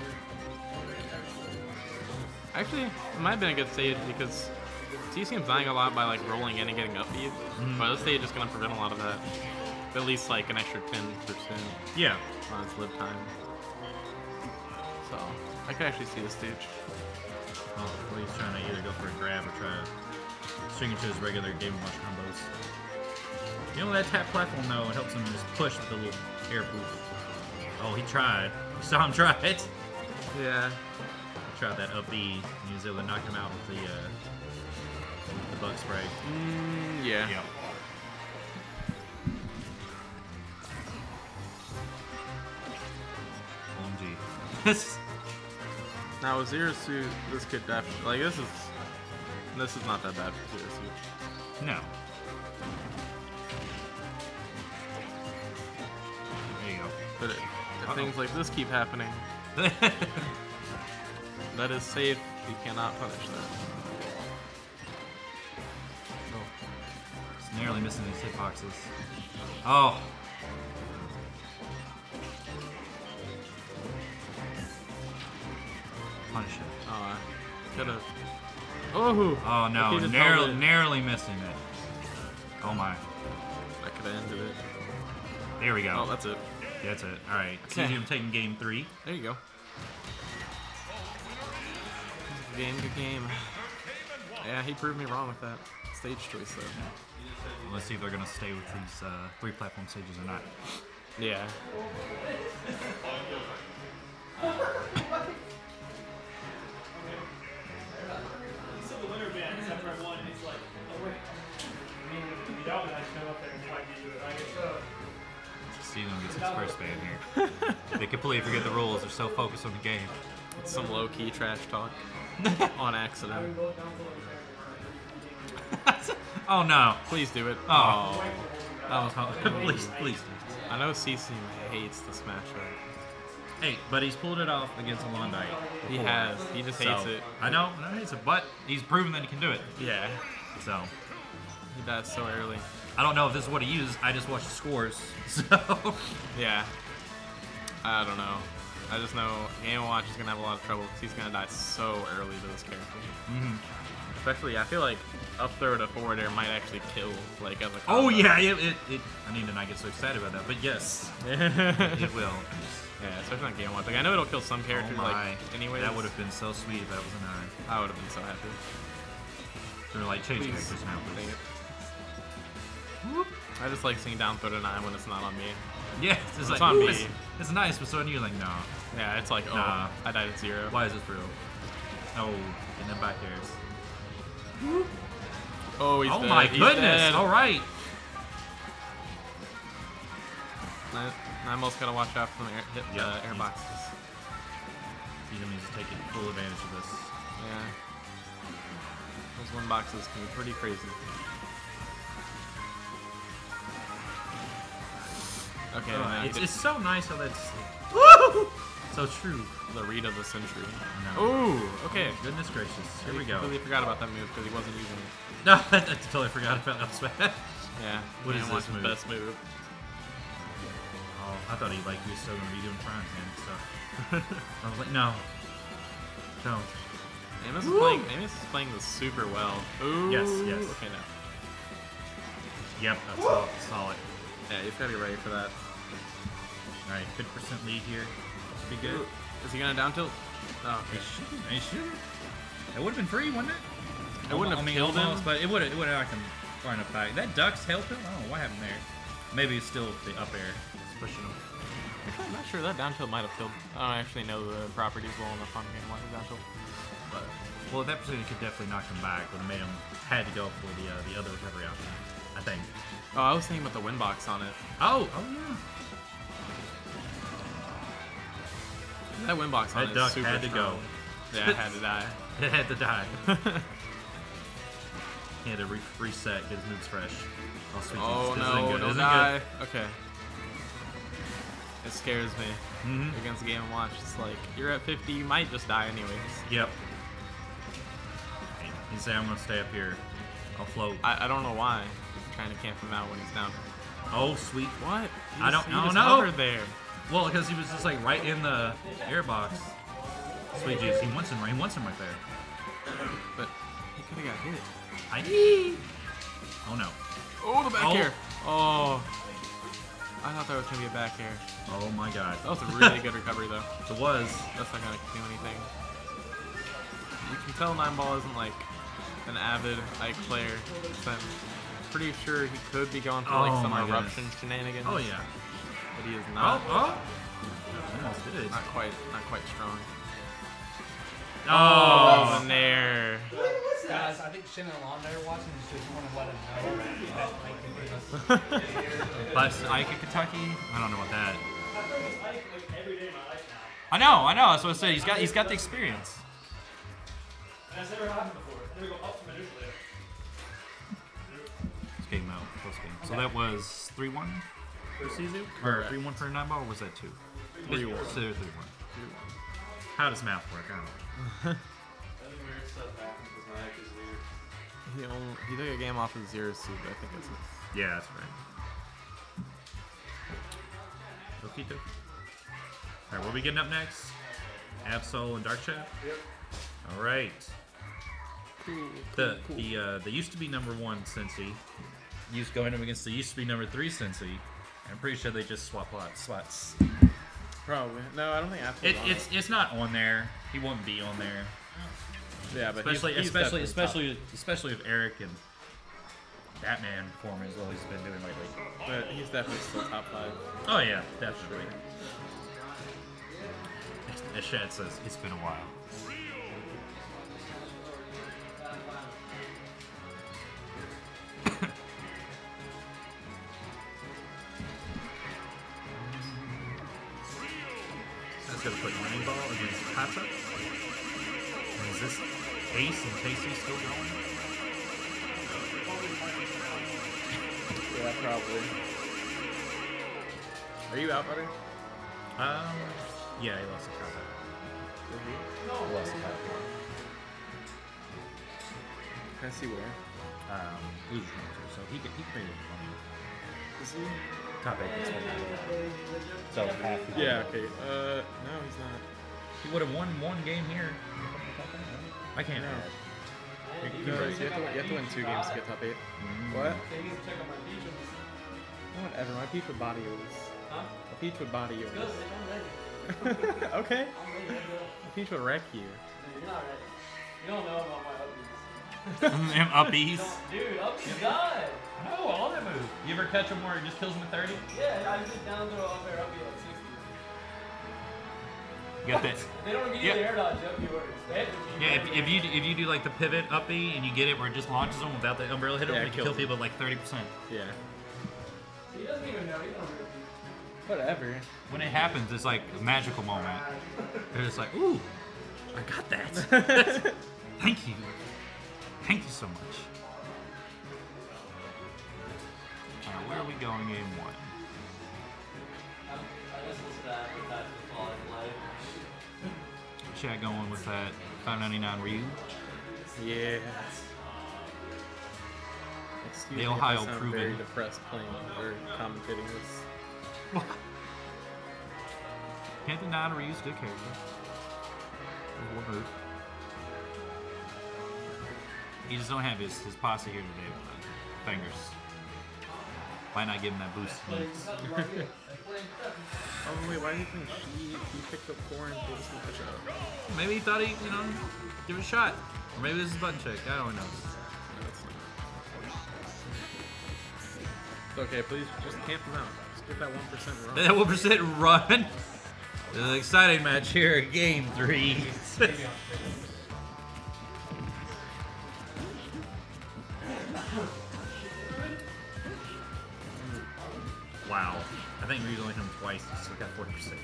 Actually, it might have been a good stage because T C M's dying a lot by like rolling in and getting upbeat, Mm-hmm. but this stage is gonna prevent a lot of that. At least like an extra ten percent Yeah. on its live time. So I could actually see the stage. Oh, well, he's trying to either go for a grab or try to swing into his regular Game and Watch combos. You know that tap platform though, it helps him just push the little air poof. Oh, he tried. You saw him try it. Yeah. He tried that up B, and he was able to knock him out with the uh, the bug spray. Mm, yeah. Yep. O M G. Now with Zero Suit, this could definitely like this is this is not that bad for Zero Suit. No. There you go. But it, if Uh-oh. things like this keep happening, that is safe. You cannot punish that. Just narrowly missing these hitboxes. Oh. Punish it. Oh, could have. Oh. Oh no, Okay, just narrow, held it. narrowly missing it. Oh my. That could have ended it. There we go. Oh, that's it. That's it. Alright. Okay. See him taking game three. There you go. Good game, good game. Yeah, he proved me wrong with that stage choice though. Let's see if they're gonna stay with these uh, three platform stages or not. Yeah. So the winner band, except for one, is like, oh wait. I mean, the dog has to come up there and fight you, right? So, Steven gets his first ban here. They completely forget the rules. They're so focused on the game. It's some low key trash talk on accident. Oh no. Please do it. Oh. That was please, please. I know C C hates the smash right. Hey, but he's pulled it off against Alondite. He has. He just hates So, it. I know, I know he hates it, but he's proven that he can do it. Yeah. So, He dies so early. I don't know if this is what he used. I just watched the scores. So. Yeah. I don't know. I just know Game and Watch is gonna have a lot of trouble because he's gonna die so early to this character. Mm-hmm. Especially, I feel like up throw to forward air might actually kill, like as a Oh combo. yeah, it, it, it. I need to not get so excited about that, but yes, it will. Yeah, especially on Game and Watch. Like I know it'll kill some characters, Oh my. like anyway. That would have been so sweet if that was a nine. I would have been so happy. They're like change Please. characters now, Dang please. it. I just like seeing down throw to nine when it's not on me. Yeah, it's, It's like on ooh, me. It's, it's nice, but so you're like, nah. Yeah, it's like, oh, Nah. I died at zero. Why is this real? Oh, and then back airs. Oh, he's oh dead. my He's goodness! dead. All right. Nine, Ninemal's gotta watch out from the air, hit, Yep, uh, air he's- boxes. He needs to take full advantage of this. Yeah. Those one boxes can be pretty crazy. Okay, Uh, now it's, hit it's so nice how that's so true. the read of the century. No. Ooh, okay. Goodness gracious. Here we I go. completely forgot about that move because he wasn't using it. No, I totally forgot about that smash. Yeah. What is Game and this Watch's move? best move. Oh, I thought he like he was still gonna be doing front end stuff. I was like, no, don't. Amos is playing. Amos is playing this super well. Ooh. Yes, yes. Okay, now. Yep, that's solid. solid. Yeah, he's gotta be ready for that. All right, fifty percent lead here. Should be good. Is he gonna down tilt? Oh, He okay. shouldn't. He shouldn't. It would have been free, wouldn't it? It wouldn't have I mean, killed almost, him. but it would have. It would have like him far enough back. That duck's held him. I don't know what happened there. Maybe it's still the up air. It's pushing him. Actually, I'm not sure that down tilt might have killed. I don't actually know the properties well enough on Game Watch down tilt. But Well, that percentage could definitely knock him back. Would have made him had to go for the uh, the other recovery option. I think. oh, I was thinking about the win box on it. Oh, oh yeah. That win box on That it duck is super had to strong. go. Yeah, it had to die. It had to die. He had to re reset, get his moves fresh. Oh, sweet Oh Jesus, this isn't no, good. don't This die. Okay. It scares me isn't good. Mhm. against Game and Watch. It's like you're at fifty, you might just die anyways. Yep. He said, "I'm gonna stay up here. I'll float." I, I don't know why. I'm trying to camp him out when he's down. Oh, sweet. What? He I just- don't- he I don't just know. hovered there. Well, because he was just like right in the air box. Sweet Jesus, he wants him. He wants him right there. But he could have got hit. I. Oh no. Oh, the back Oh. air. Oh. I thought that was going to be a back air. Oh my God. That was a really good recovery, though. It was. That's not going to do anything. You can tell Nineball isn't like an avid Ike player. So I'm pretty sure he could be going for like Oh some my goodness. eruption shenanigans. Oh yeah. But he is Oh not. oh. Almost did. Not quite, not quite strong. Oh. Oh, Nair. Guys, I think Shannon Alon there watching is just want to let him know that Mike can But Ike in Kentucky? I don't know what that. Like every day of my life now. I know, I know. That's what I said. He's got, he's got the experience. And that's never happened before. Then we go up from a nuclear. This game out, close game. So that was three one for Sizu, or three one for Nine Ball, or was that two? three one. So three one. How does math work? I don't know. Weird stuff happens with my is weird. He, only, he took a game off of zero suit, I think it's Yeah, that's right. Okie dokie. Alright, what are we getting up next? Absol and Dark Chat? Yep. Alright. The the uh, the used to be number one Cincy. Used going up against the used to be number three Cincy. I'm pretty sure they just swap lots slots. probably. No, I don't think Absol's It, on it's it's not on there. He won't be on there. it. Yeah, but Especially he's, he's especially definitely especially especially if Eric and Batman performing as well he's been doing lately. top. But he's definitely still top five. Oh yeah, definitely. As Shad says, it's been a while. That's gonna put Nine Ball against Kata. And is this Ace and Casey still going? Yeah, probably. Are you out, buddy? Um, yeah, he lost to Kata. He lost to Kata. Can I see where? um, loses Monster, so he could he could bring it money. Is he? Top eight is so half. the Yeah. game. Okay. Uh, no, he's not. He would have won one game here. I can't. No. You're- You, you're you, right. have to, you have to win two games to get top eight. What? Whatever. My peach would body yours. Huh? My peach would body yours. Good, I'm ready. Okay. I'm ready. Let's go. My peach would wreck you. Dude, you're not ready. You don't know about my upbeats. Them uppies. Dude, upbeats God. No, all that move. You ever catch him where it just kills him at thirty? Yeah, I just down throw up air upbeat at sixty. You got that? If they don't give you Yeah. the air dodge, up yours. They have to be Yeah, if, ready. if you if you do like the pivot up B and you get it where it just launches them without the umbrella hit, Yeah, yeah, it you can kill kills people at like thirty percent. Yeah. He doesn't even know. He don't really. Whatever. When it happens, it's like a magical moment. They're just like, ooh, I got that. Thank you. Thank you so much. Alright, where are we going in one? I just listened to that. That's all I play. Chat going with that five ninety-nine Ryu. Yeah. Excuse The me if Ohio I sound proven. very depressed playing or commentating this. Can't deny Ryu's good character. One move. He just don't have his, his posse here today with the fingers. Why not give him that boost? he needs? Oh wait, why do you think she he picked up four and did this matchup? Maybe he thought he, you know, give it a shot. Or maybe this is button check. I don't know. No, it's not. It's okay, please just camp him out. Just get that one percent wrong. That one percent run. An exciting match here, game three. Wow. I think Ryu's only hit him twice. He's still got forty percent.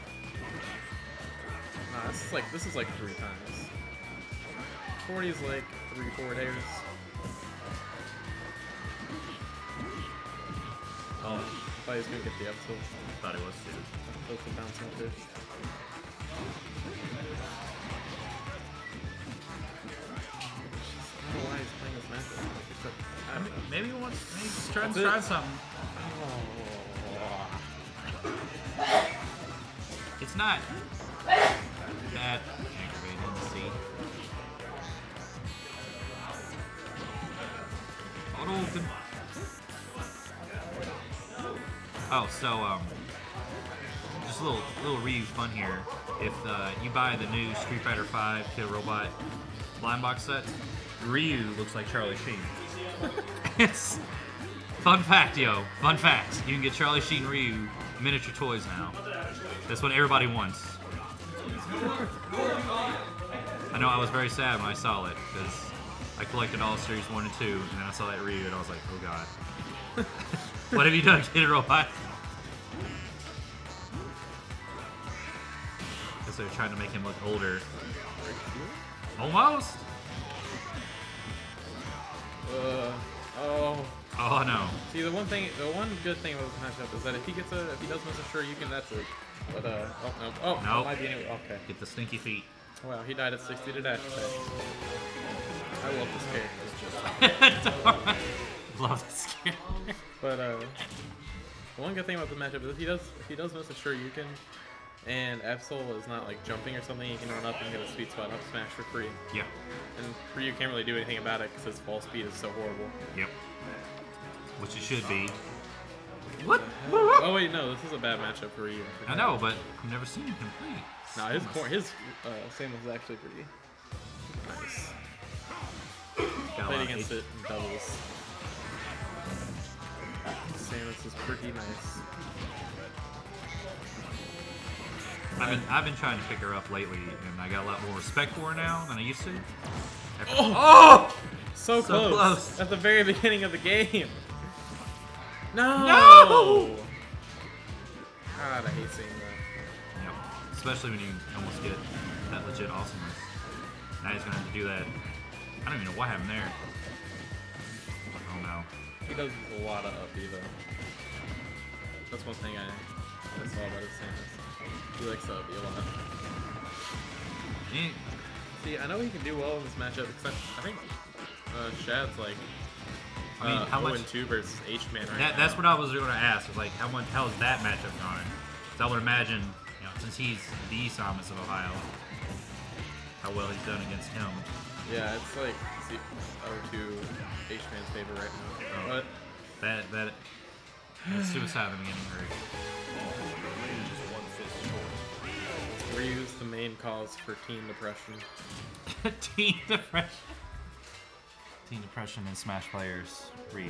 Nah, this is like this is like three times. Forty is like three, four days. Oh, I thought he was gonna get the episode. thought it was too. Close to bouncing fish. I don't know why he's playing this matchup. Except, I don't know. Maybe he wants. Maybe he's trying to That's try it. something. Oh. It's not that aggravating to see. Auto open. Oh, so um, just a little little Ryu fun here. If uh, you buy the new Street Fighter five Kid Robot blind box set, Ryu looks like Charlie Sheen. It's fun fact, yo. Fun fact. You can get Charlie Sheen Ryu miniature toys now. That's what everybody wants. I know I was very sad when I saw it because I collected all series one and two, and then I saw that Ryu, and I was like, oh god. What have you done, Kid Robot? Because they're trying to make him look older. Almost. Uh, oh. Oh no. See, the one thing, the one good thing about this matchup is that if he gets a, if he does miss a sure, you can. That's it. But uh, oh no, oh, Nope. that might be anyway. Okay. Get the stinky feet. Wow, he died at sixty to dash attack. I love this character. Love this character. But uh, the one good thing about this matchup is if he does, if he does miss a sure, you can, and Absol is not like jumping or something, he can run up and get a sweet spot up smash for free. Yep. And Ryu can't really do anything about it because his fall speed is so horrible. Yep. Which it should be. What? Oh wait, no, this is a bad matchup for Ryu. I know, but I've never seen him complete. No, his cor his uh, Samus is actually pretty nice. Got a lot Played of against H- it in doubles. Samus is pretty nice. I've been I've been trying to pick her up lately, and I got a lot more respect for her now than I used to. Oh! oh! So, So close. close. At the very beginning of the game. No! No! God, I hate seeing that. Yep. Especially when you almost get that legit awesomeness. Now he's gonna have to do that. I don't even know what happened there. Oh no. He does a lot of up B though. That's one thing I, I saw about his Samus. He likes to up B a lot. He, See, I know he can do well in this matchup, except I think uh, Shad's like I mean, uh, how much? oh and two versus H-Man right That, now. that's what I was going to ask. Was like, how much? How is that matchup going? So I would imagine, you know, since he's the Samus of Ohio, how well he's done against him. Yeah, it's like oh two H-Man's favor right now. Oh. But That that that's suicide in the beginning, Ryu's the main cause for teen depression. right? Teen depression. Teen depression and Smash players. Ryu.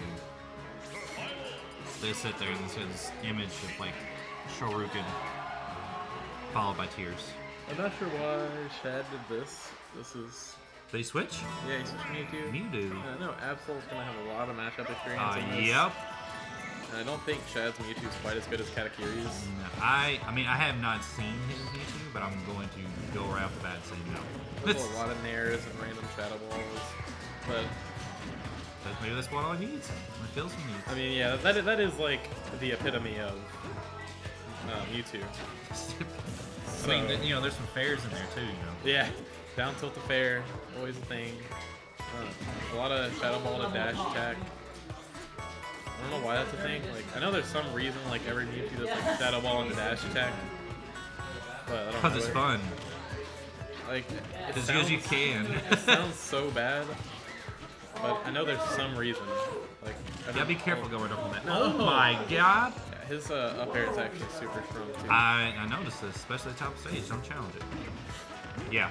They sit there and this is image of like Shoryuken followed by tears. I'm not sure why Shad did this. This is Did he switch? yeah, he's switched Mewtwo. Mewtwo. Uh, no, Absol's gonna have a lot of matchup experience. Uh, in this. yep. And I don't think Shad's Mewtwo is quite as good as Katakuri's. No, I I mean I have not seen his Mewtwo, but I'm going to go right off the bat and say no. There's a lot of nairs and random Shadow Balls, but But maybe that's what all he needs. It feels he needs. I mean, yeah, that is, that is like the epitome of uh, Mewtwo. I mean, So- th- you know, there's some fairs in there too, you know. Yeah, down tilt the fair, always a thing. Uh, a lot of Shadow Ball to dash attack. I don't know why that's a thing. Like, I know there's some reason like every Mewtwo does like Shadow Ball and dash attack, but I don't Because know. it's it. fun. Like, it As sounds, good as you can. it sounds so bad, but I know there's some reason. Like, I Gotta don't- be careful going up on that. No. Oh my god! Yeah, his uh, up air is actually super strong too. I, I noticed this, especially at the top stage. Don't challenge it. Yeah.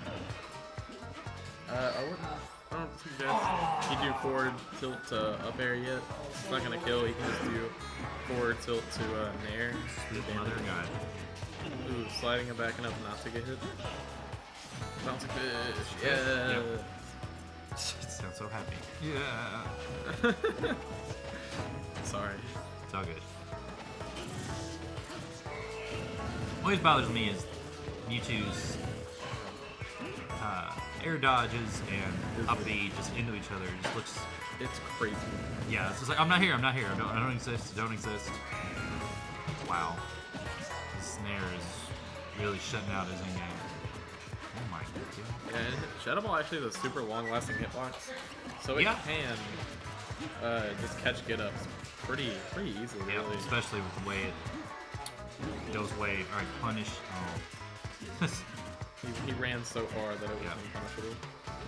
Uh, I wouldn't. I don't suggest you do forward tilt to up air yet. It's not gonna kill. You can just do forward tilt to uh, nair. Sweet mother god. Ooh, sliding and backing up not to get hit. Bouncing fish. Yeah. Yep. Sounds so happy. Yeah. Sorry. It's all good. What always bothers me is Mewtwo's uh, air dodges and up B just into each other. It just looks, It's crazy. yeah, it's just like, I'm not here, I'm not here, I don't, I don't exist, I don't exist. Wow. This snare is really shutting out his in-game. Oh my god. Yeah, and Shadow Ball actually has a super long-lasting hitbox, so it Yeah. can uh, just catch get-ups pretty pretty easily. Yeah, Really. especially with the way it goes away. Alright, punish. Oh. He, he ran so far that it was Yeah. unpunishable.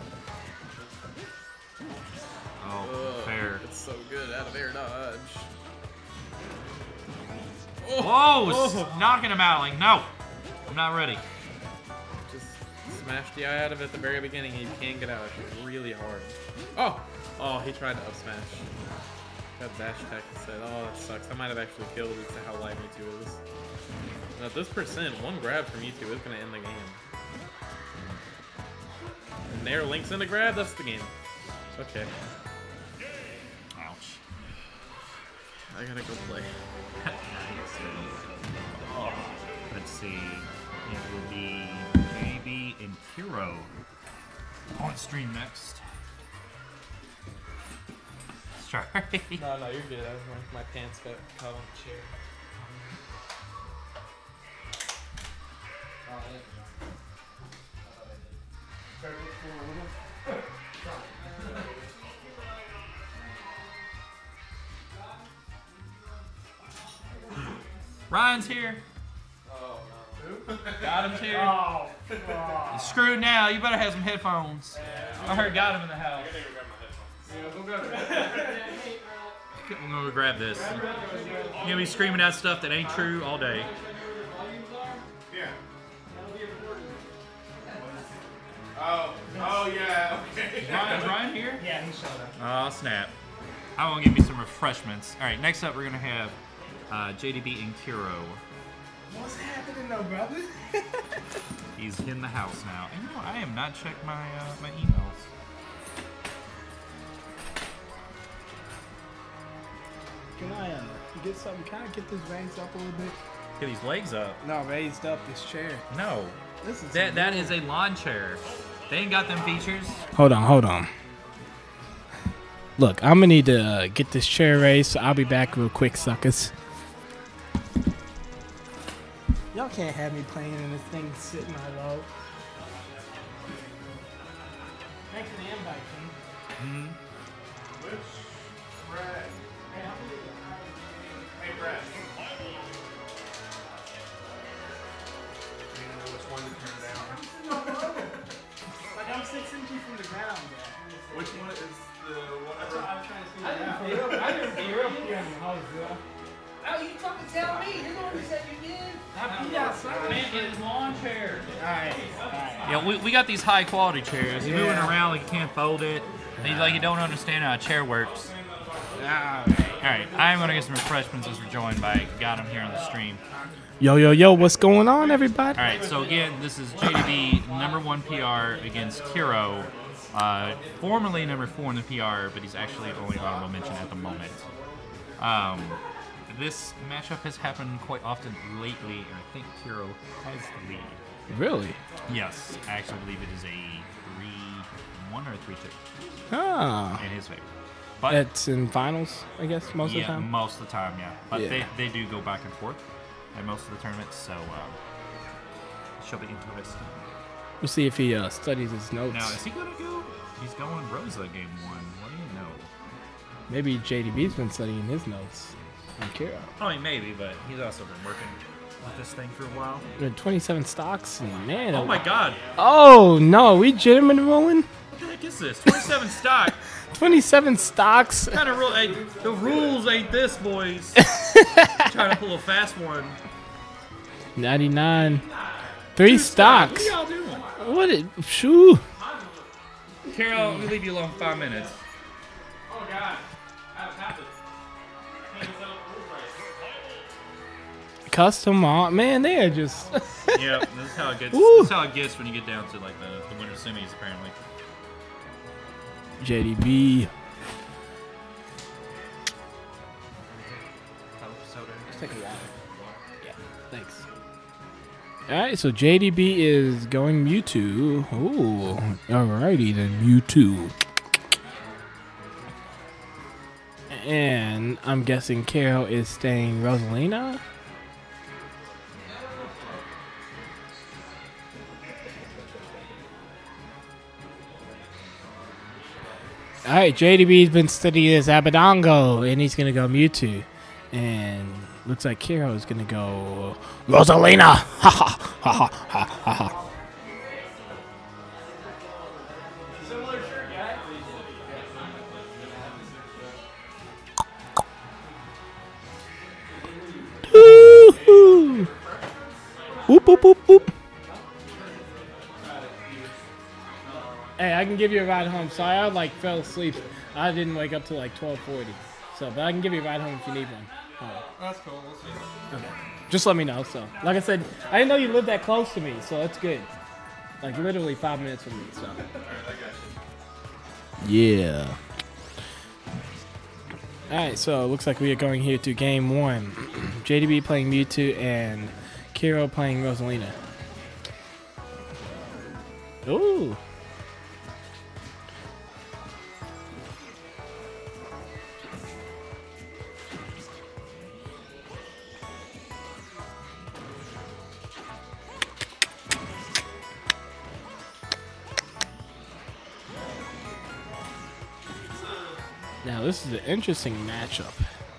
Oh, Ugh, fair. It's so good out of air dodge. Whoa! Oh. s- Knocking him out. Like, no! I'm not ready. Just smash the eye out of it at the very beginning and you can't get out. It's really hard. Oh! Oh, he tried to up smash. Got dash attack instead. Oh, that sucks. I might have actually killed it to how light Mewtwo is. And at this percent, one grab from Mewtwo is going to end the game. And Nair links into grab, that's the game. Okay. Ouch. I gotta go play. Oh, let's see. It will be maybe in Hero on stream next. Sorry. No, no, you're good. I was, my pants got caught on the chair. Ryan's here. Oh, no. Got him here. Oh, You're screwed now. You better have some headphones. I heard got him in the house. I'm gonna go grab this. You're gonna be screaming out stuff that ain't true all day. Yeah. Oh, oh yeah, okay. Ryan, is Ryan here? yeah, he showed up. Oh, snap. I want to give me some refreshments. All right, next up we're gonna have uh, J D B and Kiro. What's happening though, brother? He's in the house now. And you know, I have not checked my uh, my emails. Can I uh, get something? Can I get this raised up a little bit? Get these legs up. No, raised up this chair. No, This is that that is a lawn chair. They ain't got them features. Hold on, hold on. Look, I'm gonna need to uh, get this chair raised, so I'll be back real quick, suckers. Y'all can't have me playing and this thing sitting my low. Thanks for the invite, King. Hey, Brett. You know which one to turn down. Like I'm six inches from the ground. Which one is the That's whatever? what I'm trying to see. I didn't I didn't feel it. Oh, you fucking tell me. You're the one who said you did. I beat outside. Man, in his lawn chair. Alright, alright. Yeah, we, we got these high quality chairs. You're moving around like you can't fold it. And you, like you don't understand how a chair works. Alright, I'm gonna get some refreshments as we're joined by got him here on the stream. Yo, yo, yo, what's going on, everybody? Alright, so again, this is J D B number one P R against Kiro. Uh, formerly number four in the P R, but he's actually only honorable mention at the moment. Um, this matchup has happened quite often lately, and I think Kiro has the lead. Really? Yes, I actually believe it is a three one or a three two Ah. in his favor. But It's in finals, I guess, most yeah, of the time. most of the time, yeah. But Yeah. they, they do go back and forth at most of the tournaments, so um, it should be interesting. We'll see if he uh, studies his notes. Now, is he going to go? He's going Rosa game one. What do you know? Maybe J D B's been studying his notes on Kiro. I mean, maybe, but he's also been working with this thing for a while. There are twenty-seven stocks, and man. Oh my god. Oh no, we gentlemen rolling? What the heck is this? twenty-seven stock? twenty-seven stocks. What kind of rule? Hey, the rules ain't this, boys. Trying to pull a fast one. ninety-nine. Three stocks. What are y'all doing? What? It, shoo. Carol, we leave you alone for five minutes. Oh god. That's happened. Hands up, rules right. Custom art. Man, they are just. Yeah, this is how it gets. Woo. This is how it gets when you get down to like the, the winter semis, apparently. J D B. Let's take a water. Yeah, thanks. Alright, so J D B is going Mewtwo. Ooh, alrighty then, Mewtwo. And I'm guessing Carol is staying Rosalina. Alright, J D B's been studying his Abadongo, and he's gonna go Mewtwo. And looks like Kiro is gonna go Rosalina. Ha ha ha ha ha ha ha. Similar shirt, guy. Woo-hoo. Whoop whoop whoop whoop. Hey, I can give you a ride home. Sorry, I like fell asleep. I didn't wake up till like twelve forty. So, but I can give you a ride home if you need one. Alright. That's cool. We'll see. Okay. Just let me know. So, like I said, I didn't know you lived that close to me, so that's good. Like literally five minutes from me. So. Yeah. All right. So it looks like we are going here to game one. J D B playing Mewtwo and Kiro playing Rosalina. Ooh. Now this is an interesting matchup.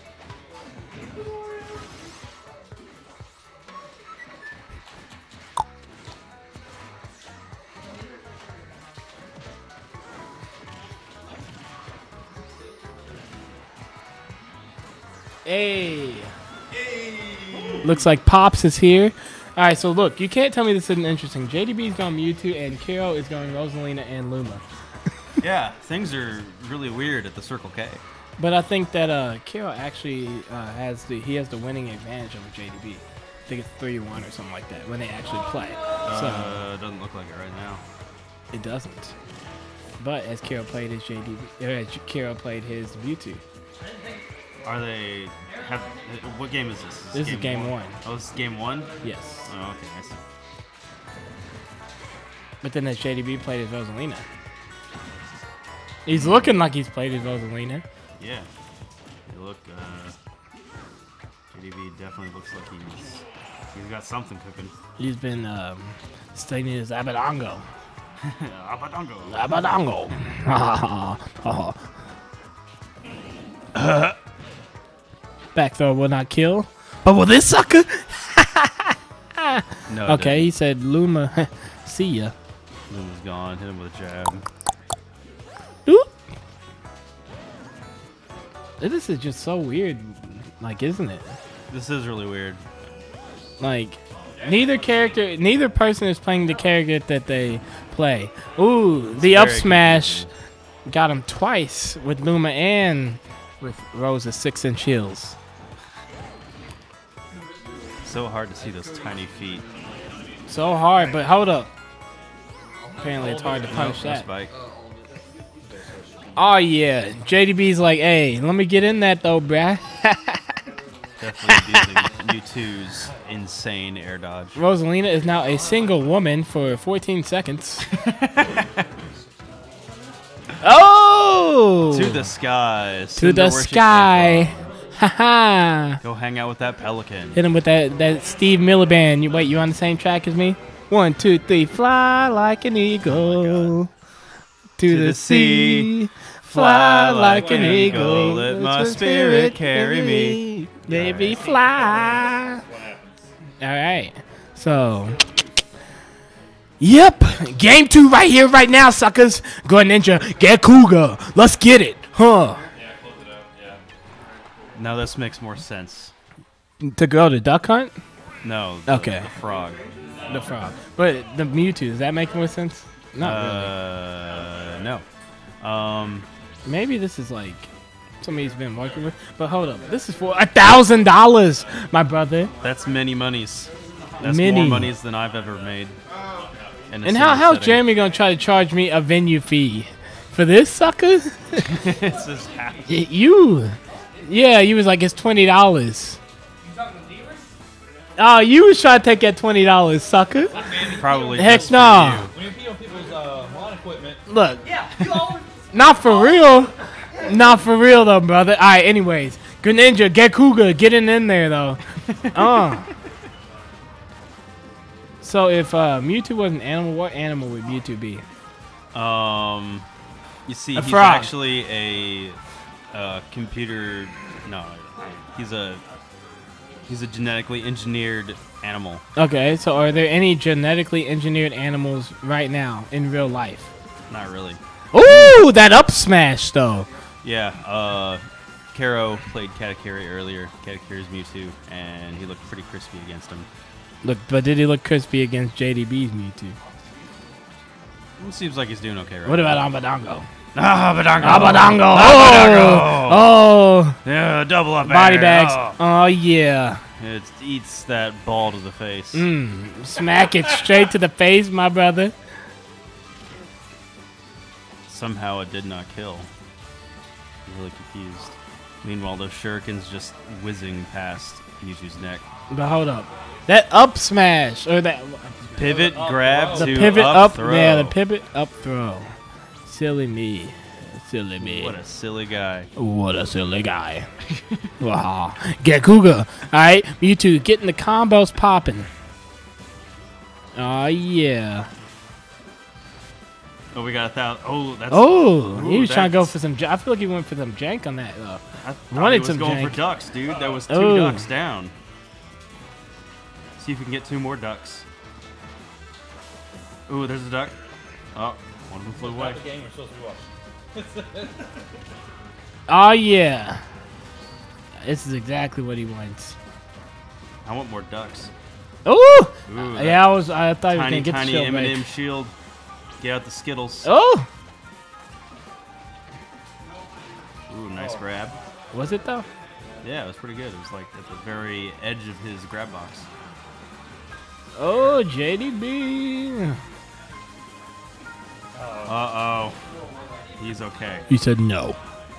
Hey. Looks like Pops is here. All right, so look, you can't tell me this isn't interesting. J D B's going Mewtwo, and Kiro is going Rosalina and Luma. Yeah, things are really weird at the Circle K. But I think that uh, Kiro actually uh, has the he has the winning advantage over J D B. I think it's three one or something like that when they actually play. Uh, doesn't look like it right now. So it doesn't. But as Kiro played his J D B, or as Kiro played his Mewtwo. Are they have? What game is this? This is game one. Oh, this is game one. Yes. Oh, okay, I see. But then as J D B played his Rosalina. He's looking like he's played his Rosalina. Yeah. You look. Uh, J D B definitely looks like he's he's got something cooking. He's been um, studying his Abadongo. Abadongo. Abadongo. Back throw will not kill. But will this sucker? No. it Okay, he said Luma. See ya. didn't. Luma's gone. Hit him with a jab. Oop. This is just so weird. Like, isn't it? This is really weird. Like, neither character, neither person is playing the character that they play. Ooh, the up very smash got him twice with Luma and with Rose's six inch heels. So hard to see those tiny feet. So hard, but hold up. Apparently, it's hard to punish Nope, no that. spike. Oh yeah, J D B's like, hey, let me get in that though, bruh. Definitely using Mewtwo's insane air dodge. Rosalina is now a single woman for fourteen seconds. Oh! To the sky. To Cinder the worship sky. Haha. April. Go hang out with that pelican. Hit him with that, that Steve Miller Band. You, wait, you on the same track as me? One, two, three. Fly like an eagle. to, To the, the sea. sea. Fly like an eagle. Let my spirit carry me. Baby, fly. All right. So. Yep. Game two right here, right now, suckers. Go ahead, Ninja. Get Cougar. Let's get it. Huh. Now this makes more sense. To go to Duck Hunt? No. The, Okay. The frog. The frog. But the Mewtwo, does that make more sense? Not uh, no. Um, really. Maybe this is like somebody's been working with. But hold up. This is for a thousand dollars, my brother. that's many monies. That's Many. more monies than I've ever made. in a And how single how's setting. Jeremy gonna try to charge me a venue fee for this sucker? It's just half. Y- you, yeah, you was like it's twenty dollars. Oh, you was trying to take that twenty dollars, sucker. Probably. Heck just for no. you. When you pee on people's uh, lawn equipment, Look, Yeah, you always. not for real, not for real though, brother. All right, anyways, Greninja, get Cougar, getting in there though. Uh. So if uh, Mewtwo was an animal, what animal would Mewtwo be? Um, you see, A he's frog. actually a, uh computer. No, he's a he's a genetically engineered animal. Okay, so are there any genetically engineered animals right now in real life? Not really. Ooh, that up smash though. Yeah. Uh, Karo played Katakuri earlier. Katakuri's Mewtwo, and he looked pretty crispy against him. Look, but did he look crispy against J D B's Mewtwo? It seems like he's doing okay right What now. about Abadongo? Ah, Abadongo. Abadongo! Abadongo! Oh, Yeah, double up body air. bags. Oh yeah. Oh. It eats that ball to the face. Mm, smack it straight to the face, my brother. Somehow it did not kill. I'm really confused. Meanwhile, those shurikens just whizzing past Mewtwo's neck. But hold up, that up smash or that Pivot, grab, the to pivot up, up, throw. yeah, the pivot up throw. Silly me, silly me. What a silly guy. What a silly guy. Wow. Get Cougar. Alright, Mewtwo getting the combos popping. Oh, yeah. Oh, we got a thousand. Oh, that's. Oh, Ooh, he was trying to go that's- for some. j- I feel like he went for some jank on that, though. I thought wanted he was some going jank. for ducks, dude. That was two Oh. ducks down. See if we can get two more ducks. Ooh, there's a duck. Oh, one of them flew away. the game we're supposed to be watching. Oh, yeah. This is exactly what he wants. I want more ducks. Ooh! Ooh, that Yeah, I was. I thought he was tiny, going to get the tiny shield M and back. M shield. Get out the Skittles. Oh! Ooh, nice grab. Was it, though? Yeah, it was pretty good. It was like at the very edge of his grab box. Oh, J D B. Uh oh. He's okay. He said no.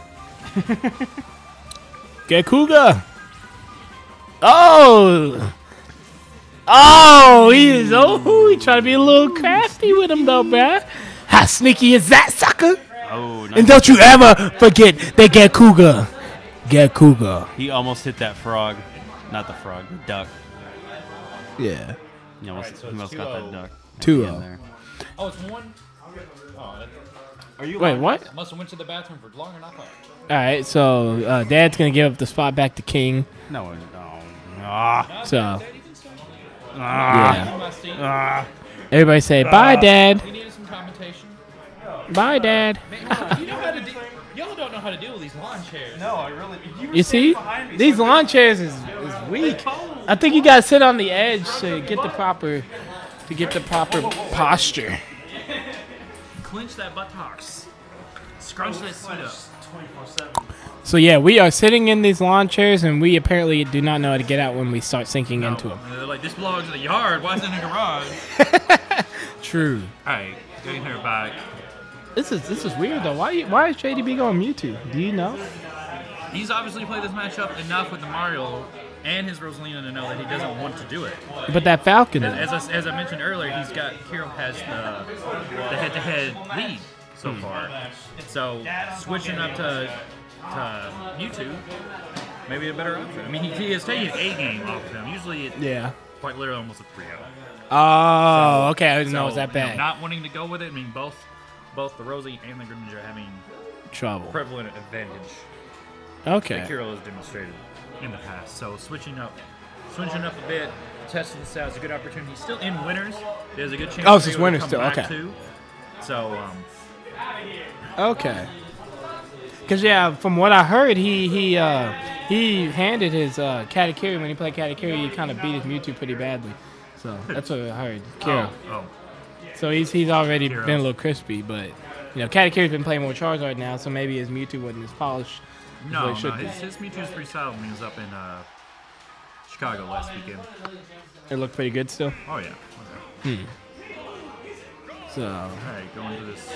Get Cougar. Oh. Oh, he is. Oh, he trying to be a little crafty with him, though, bruh. How sneaky is that, sucker? Oh, nice. And don't you ever forget they get Cougar. Get Cougar. He almost hit that frog. Not the frog, the duck. Yeah. He almost, Alright, so he it's almost got that two oh. duck. two In oh. there. Oh, it's one? Oh, that, Are you Wait, lying? what? Must have went to the bathroom for longer than I thought. All right, so uh, Dad's gonna give up the spot back to King. No, no. Ah. So Ah. yeah, My seat. Ah. everybody say bye, Dad. He needed some commentation. Bye, Dad. Man, you know how to do. Y'all don't know how to deal with these lawn chairs. No, I really. You, were You see, standing behind me, these so I lawn chairs is, is weak. I think you gotta sit on the edge to get the proper to get the proper posture. Clench that buttocks. Scrunch that seat up. twenty-four seven. So yeah, we are sitting in these lawn chairs, and we apparently do not know how to get out when we start sinking into them. They're like, this belongs in the yard. Why is it in the garage? True. All right, getting her back. This is this is weird though. Why why is J D B going Mewtwo? Do you know? He's obviously played this matchup enough with the Mario and his Rosalina to know that he doesn't want to do it. But that Falcon. As I, as I mentioned earlier, he's got Kiro has the the head-to-head lead so far. So switching up to to Mewtwo, maybe a better option. I mean, he, he has taken a game off of him. Usually, it's Yeah. quite literally almost a three oh. Oh, okay. I didn't know it was So, that you know, bad. not wanting to go with it. I mean, both both the Rosie and the Greninja are having Trouble. prevalent advantage. Okay. That Kiro has demonstrated in the past. So switching up, switching up a bit, testing this out is a good opportunity. He's still in winners. There's a good chance. Oh, it's for just Kiro to winners come still, back okay. Too. So um, Okay. Cause yeah, from what I heard, he he uh, he handed his uh, Katakiri when he played Katakiri. He kind of beat his Mewtwo pretty badly. So that's what I heard. Kiro. oh, oh, So he's he's already Kiro. been a little crispy, but you know, Katakiri's been playing more Charizard now, so maybe his Mewtwo wasn't as polished. as no, what no, it should be. his, his Mewtwo's pretty solid when he was up in uh, Chicago last weekend. It looked pretty good still. Oh yeah. Okay. So All right, going to this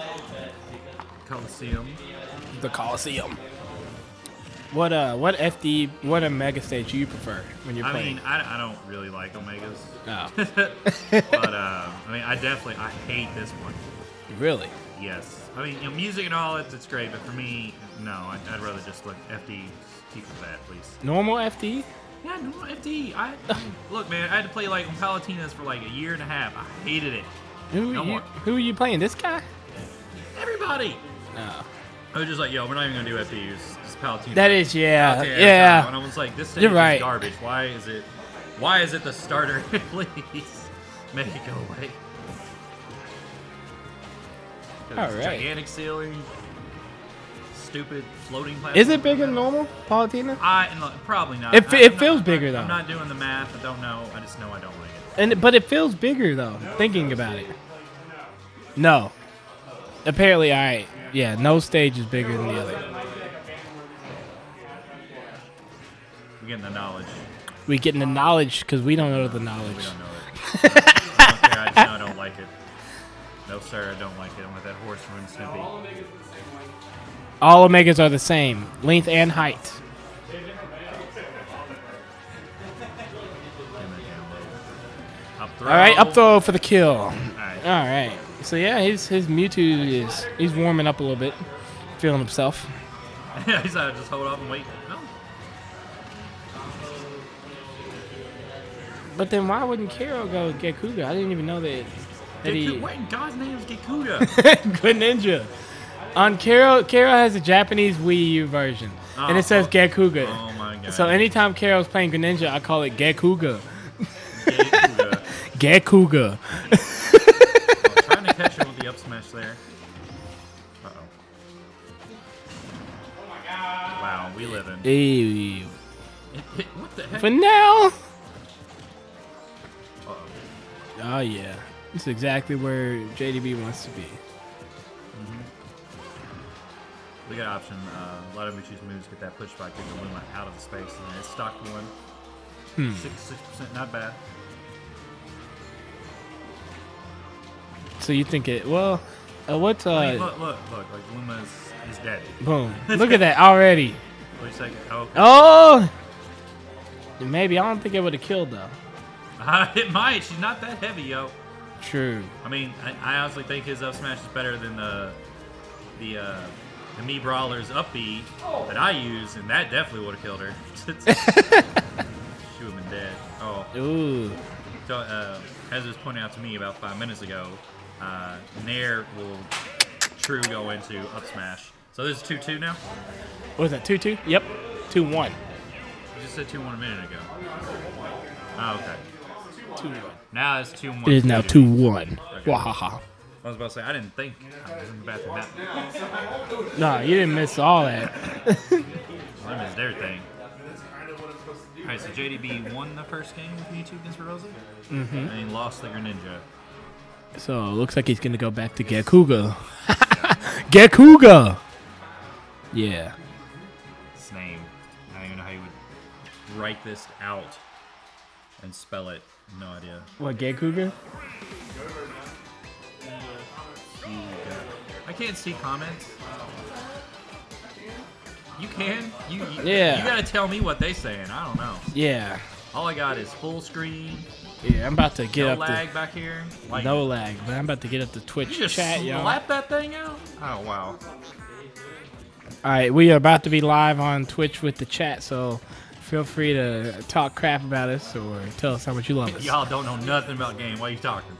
Coliseum. the Coliseum. What uh what F D what a mega stage do you prefer when you're I playing? mean, I, I don't really like Omegas, No. but uh, I mean, I definitely I hate this one. Really? Yes. I mean, you know, music and all, it's, it's great, but for me, no. I'd, I'd rather just let F D keep with that, please. Normal F D? Yeah, no, F D. I, look, man, I had to play, like, on Palutinas for, like, a year and a half. I hated it. Who No you more. who are you playing? This guy? Everybody. No. I was just like, yo, we're not even going to do F D. It's just Palutena. That is yeah. Palutena every time. Yeah. And I was like, this stage You're is right. garbage. Why is it, why is it the starter? Please make it go away. All It's right. Gigantic ceiling. Stupid floating platform. Is it bigger than normal, Palutena? I no, probably not. It fe- I- it I'm feels not, bigger, I'm though. not doing the math. I don't know. I just know I don't like it. And but it feels bigger though, thinking about it. No. Apparently, all right. Yeah, no stage is bigger than the other. We're getting the knowledge. We getting the knowledge because we don't know the We knowledge. don't know it. I don't care. I just know I don't like it. No, sir, I don't like it. I'm with that horse run Snippy. All Omegas are the same, length and height. Up throw. All right, up throw for the kill. All right. All right. So yeah, his his Mewtwo is he's warming up a little bit, feeling himself. He's uh, just hold up and wait. No. But then why wouldn't Kiro go Gekuga? I didn't even know that. that he, Geku- what in God's name is Gekuda? Good Ninja. On Kiro, Kiro has a Japanese Wii U version, and it says Gekuga. Oh my God. So anytime Karo's playing Greninja, I call it Gekuga. Gekuda. Gekuga. I'm trying to catch him with the up smash there. Uh oh. Wow, we live in. Ew. What the heck? For now. Uh-oh. Oh yeah, this is exactly where J D B wants to be. We got option. Uh, a lot of Michi's moves get that pushback, get the Luma out of the space, and it's stock one. Hmm. sixty-six percent, not bad. So you think it? Well, uh, what's uh? I mean, look, look, look. Like Luma is, is dead. Boom! Look at that already. Wait a second. Oh, okay. Oh. Maybe I don't think it would have killed though. Uh, it might. She's not that heavy, yo. True. I mean, I, I honestly think his up smash is better than the the uh, the Me Brawler's up B that I use, and that definitely would have killed her. She would have been dead. Oh. Ooh. So, uh, as it was pointed out to me about five minutes ago, uh, Nair will crew go into up smash. So this is two two now? What was that, two two? Yep, two one. You just said two one a minute ago. Oh, okay. two one. Now it's two one. It is now two one. Okay. Wahaha. I was about to say, I didn't think. I was in the bathroom that. Nah, you didn't miss all that. I missed everything. Alright, so J D B won the first game with Mewtwo against Rosa. Mm-hmm. And he lost the Greninja. So it looks like he's gonna go back to Gekuga. Gekuga. Yeah. His name. I don't even know how you would write this out and spell it. No idea. What, Gekuga? I can't see comments. You can? You, you Yeah. You gotta tell me what they saying. I don't know. Yeah. All I got is full screen. Yeah, I'm about to get no up lag the back here. Like, no lag, but I'm about to get up the Twitch you just chat, y'all. slap that thing out? Oh wow. All right, we are about to be live on Twitch with the chat, so feel free to talk crap about us or tell us how much you love us. Y'all don't know nothing about game. Why are you talking?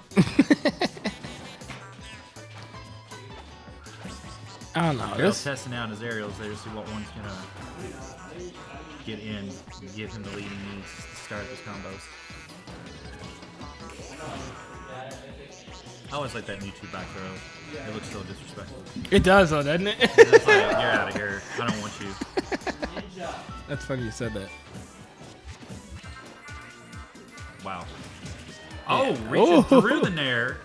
I don't know. They're This, testing out his aerials there to see what one's gonna get in, give him the lead he needs to start his combos. I always like that Mewtwo back throw. It looks so disrespectful. it does, though, doesn't it? It's like, you're out of here. I don't want you. That's funny you said that. Wow. Oh, reaching Oh. through the nair.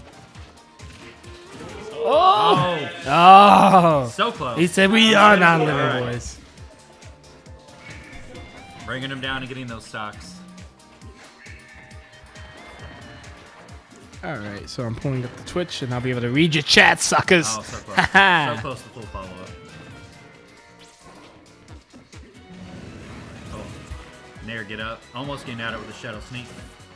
Oh! Oh, Oh! so close. He said we are not All little right. boys. Bringing him down and getting those stocks. All right, so I'm pulling up the Twitch, and I'll be able to read your chat, suckers. Oh, so close. So close to full follow-up. Oh, Nair get up. Almost getting out of it with a Shadow Sneak.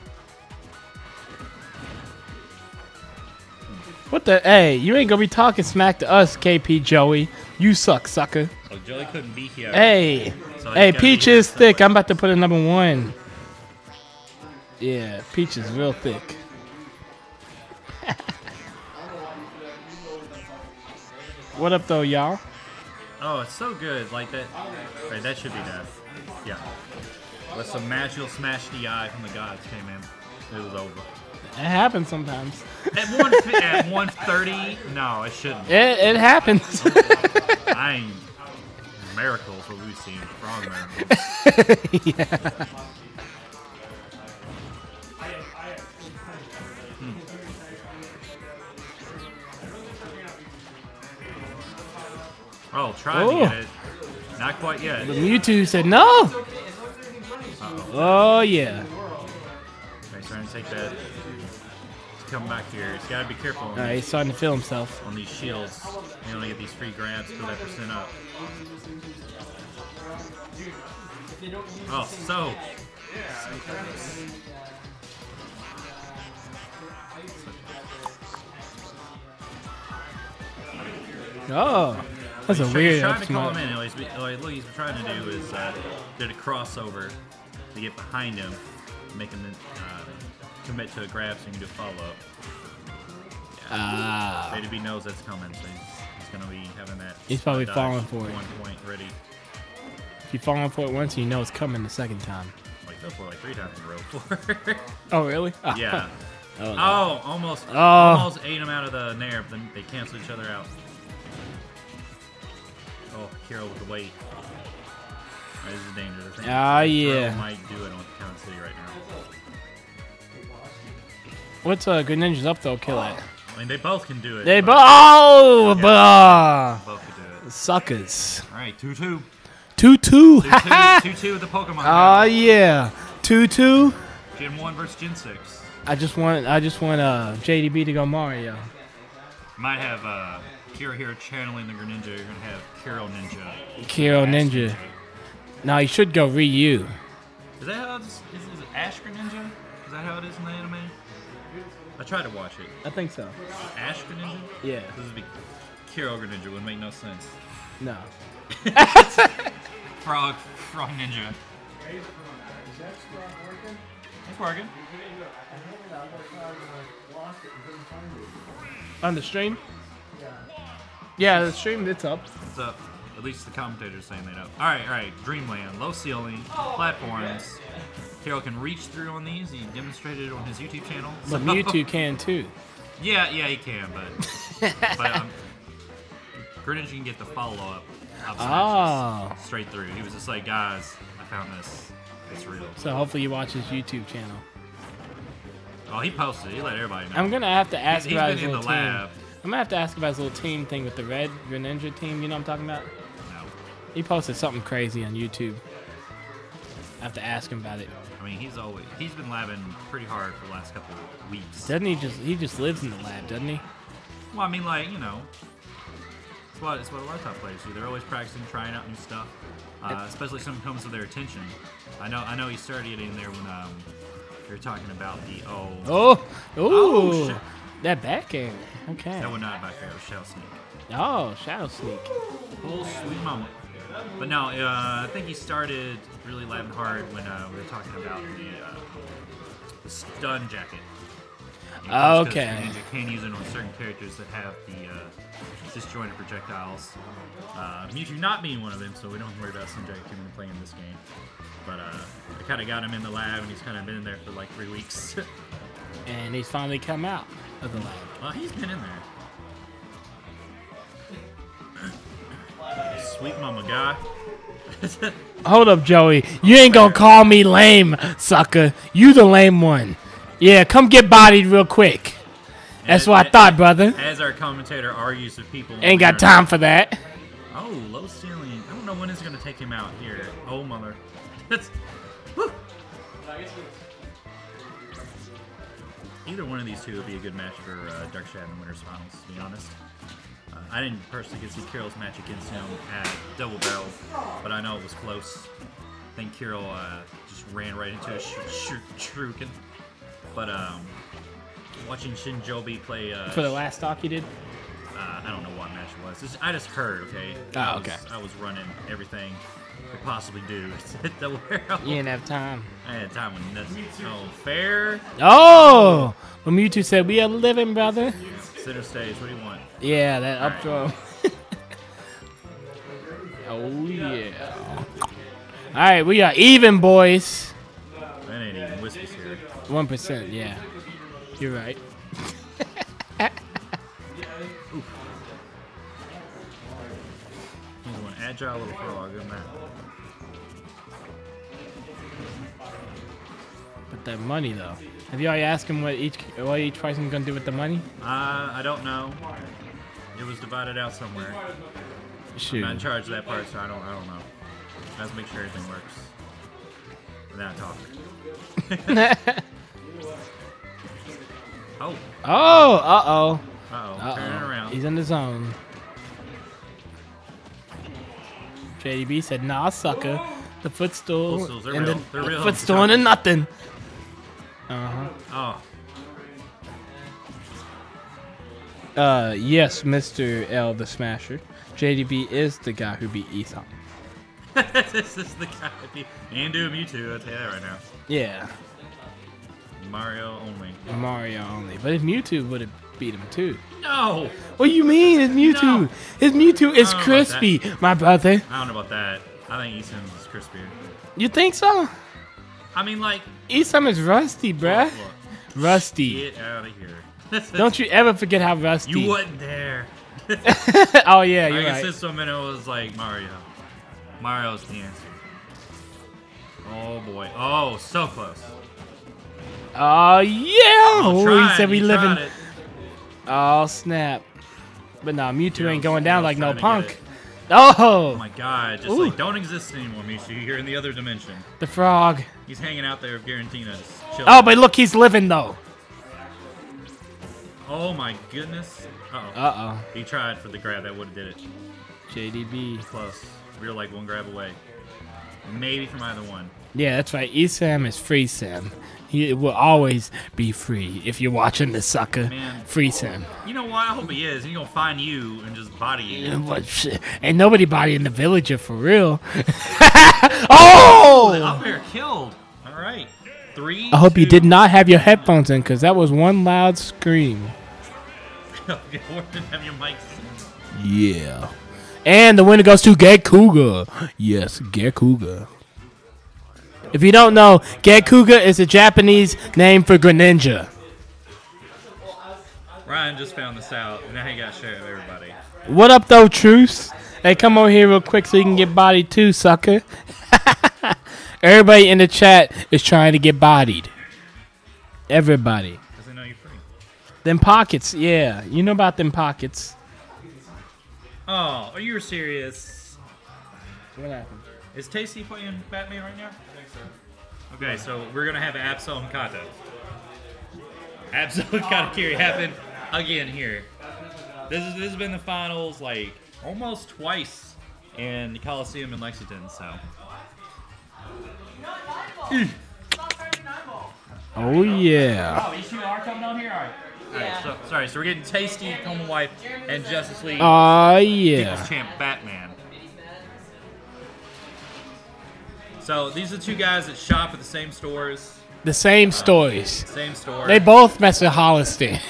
What the? Hey, you ain't gonna be talking smack to us, K P Joey. You suck, sucker. Oh, Joey couldn't be here. Hey, So hey, he's gotta Peach be here is thick. somewhere. I'm about to put a number one. Yeah, Peach is real thick. What up, though, y'all? Oh, it's so good. Like that. Right, that should be death. Yeah. With some magical smash D I from the gods came in. It was over. It happens sometimes. At one at one thirty, no, it shouldn't. It, it happens. I ain't miracles what we've seen. Wrong miracles. Yeah. Oh, trying Oh. to get it. Not quite yet. But Mewtwo said no. Uh-oh. Oh, yeah. He's trying to take that. He's coming back here. He's got to be careful on, All right, he's starting to feel himself. on these shields. You only get these free grabs, put that percent up. Oh, so. Oh, that's a He's weird trying up to call smash. him in. What he's, what he's trying to do is uh, did a crossover to get behind him, make him uh, commit to a grab so you can do a follow up. Ah. J D B knows that's coming, so he's, he's going to be having that. He's probably dodge falling for it. One point ready. If you falling for it once, you know it's coming the second time. Like, go for it like three times in a row for Oh, really? Yeah. Oh, no. Oh, almost, Oh. almost ate him out of the nair, but then they canceled each other out. Oh, Kiro with the weight. Alright, this is dangerous. I think Ah, Kiro yeah. might do it on Town City right now. What's uh, Good Ninjas up though? Kill it. I mean, they both can do it. They but- both. Oh, Yeah, bah. both can do it. Suckers. All right, two two. Two two. two two. two two with the Pokemon. Oh yeah. Two two. Gen one versus Gen six. I just want. I just want uh J D B to go Mario. Might have uh, Kiro here channeling the Greninja. You're gonna have Kiro Ninja. Kiro Ninja. No, he should go Ryu. Is that how it's, is, is it Ash Greninja? Is that how it is in the anime? I tried to watch it. I think so. Ash Greninja? Yeah. This would be Kiro Greninja. Would make no sense. No. Frog, Frog Ninja. It's working. On the stream. Yeah, the stream, it's up. It's up. At least the commentator's saying that up. All right, all right. Dreamland, low ceiling, platforms. Carol can reach through on these. He demonstrated it on his YouTube channel. But Mewtwo can too. Yeah, yeah, he can, but but um, Greninja can get the follow-up. up Oh. smashes straight through. He was just like, guys, I found this. It's real. So hopefully you watch his YouTube channel. Oh, he posted. He let everybody know. I'm gonna have to ask He's- he's about been his in little the team. lab. I'm gonna have to ask about his little team thing with the red Greninja team. You know what I'm talking about? No. He posted something crazy on YouTube. I have to ask him about it. I mean, he's always he's been labbing pretty hard for the last couple of weeks. Doesn't he just he just lives in the lab, doesn't he? Well, I mean, like, you know, it's what it's what a lot of top players do. They're always practicing, trying out new stuff, uh, especially something comes to their attention. I know, I know, he started getting in there when um, they were talking about the oh Oh, Oh, ooh, shit. that back air. Okay. that would not back there. It was Shell Sneak. Oh, Shadow Sneak. Oh, sweet mama. But no, uh, I think he started really labbing hard when uh, we were talking about the, uh, the stun jacket. You know, just 'cause Okay. You can use it on certain characters that have the uh, disjointed projectiles. Uh, Mewtwo not being one of them, so we don't have to worry about stun jacket when we're playing this game. But uh, I kind of got him in the lab, and he's kind of been in there for like three weeks. And he's finally come out of the lab. Well, he's been in there. Sweet mama guy. Hold up, Joey. You ain't gonna call me lame, sucker. You the lame one. Yeah, come get bodied real quick. That's what I thought, brother. As our commentator argues with people. Ain't got time for that. Oh, low ceiling. I don't know when it's gonna take him out here. Oh, mother. That's. Whew. Either one of these two would be a good match for uh, Dark Shadow in the Winners Finals, to be honest. Uh, I didn't personally get to see Kirill's match against him at Double Barrel, but I know it was close. I think Kirill uh, just ran right into a sh sh shuriken. But um, watching Shinjobi play uh, For the last stock you did? uh, I don't know what match it was. It's- I just heard, okay? Oh, I was, okay. I was running everything I could possibly do at Double Barrel. You didn't have time. I had time when nuts. Oh, fair. Oh! Well, Mewtwo said, we are living, brother. Center stage. What do you want? Yeah, that up throw. Oh, yeah. All right, we are even, boys. That ain't even whiskey's here. one percent, yeah. You're right. He's one agile little frog in that. But that money, though. Have you already asked him what each what each person's gonna do with the money? Uh, I don't know. It was divided out somewhere. Shoot. I'm not in charge of that part, so I don't. I don't know. Let's make sure everything works. Without talking. Oh. Oh, uh oh. Uh-oh. Turn it around. He's in the zone. J D B said, nah, sucker. The footstool. Footstools, they're and real. the, They're the real. footstool into nothing. Uh-huh. Oh. Uh, yes, Mister L the Smasher. J D B is the guy who beat Esop. This is the guy. And do a Mewtwo, I'll tell you that right now. Yeah. Mario only. Mario only. But his Mewtwo would have beat him too. No! What do you mean? His Mewtwo? No. His Mewtwo is I don't know about crispy, that. my brother. I don't know about that. I think Easton is crispier. You think so? I mean, like. Esop is rusty, bruh. Look, look. Rusty. Get out of here. Don't you ever forget how rusty. You wasn't there. Oh, yeah, you're I guess right. this one minute was like Mario. Mario's the answer. Oh, boy. Oh, so close. Oh, yeah. Oh, Oh, tried. he said we You live in. tried it. Oh, snap. But nah, Mewtwo Yeah, ain't going I down was like no trying to punk. get it. Oh, Oh my god, just Ooh. like don't exist anymore, Mewtwo. You're in the other dimension. the frog. He's hanging out there with Garantina. Just chilling. Oh, but look, he's living though. Oh my goodness. Uh oh. Uh oh. He tried for the grab. That would have did it. J D B. Close. We were like one grab away. Maybe from either one. Yeah, that's right. Esam is free Sam. He will always be free if you're watching the sucker. Man. Free Sam. You know what? I hope he is. He's gonna find you and just body you. What shit? Ain't nobody body in the villager for real. Oh! Up air killed. All right. Three. I hope you two- did not have your headphones in, because that was one loud scream. Okay, or didn't have your mics. Yeah. And the winner goes to Gekuga. Yes, Gekuga. If you don't know, Gekuga is a Japanese name for Greninja. Ryan just found this out, and now he got to share it with everybody. What up, though, Truce? Hey, come over here real quick so you can get bodied too, sucker. Everybody in the chat is trying to get bodied. Everybody. Because they know you're free. Them pockets, yeah. You know about them pockets. Oh, are you serious? What happened? Is Tasty playing Batman right now? I think so. Okay, so we're going to have Absol and Kata. Absol and Katakiri happen again here. This, is, this has been the finals, like, almost twice in the Coliseum in Lexington, so... Oh, yeah. Oh, these two are coming on here? All right. All right, so, sorry, so we're getting Tasty, Home Wife, and Justice League. Oh, yeah. People's Champ Batman. So these are two guys that shop at the same stores. The same stories. Same store. They both mess with Hollister.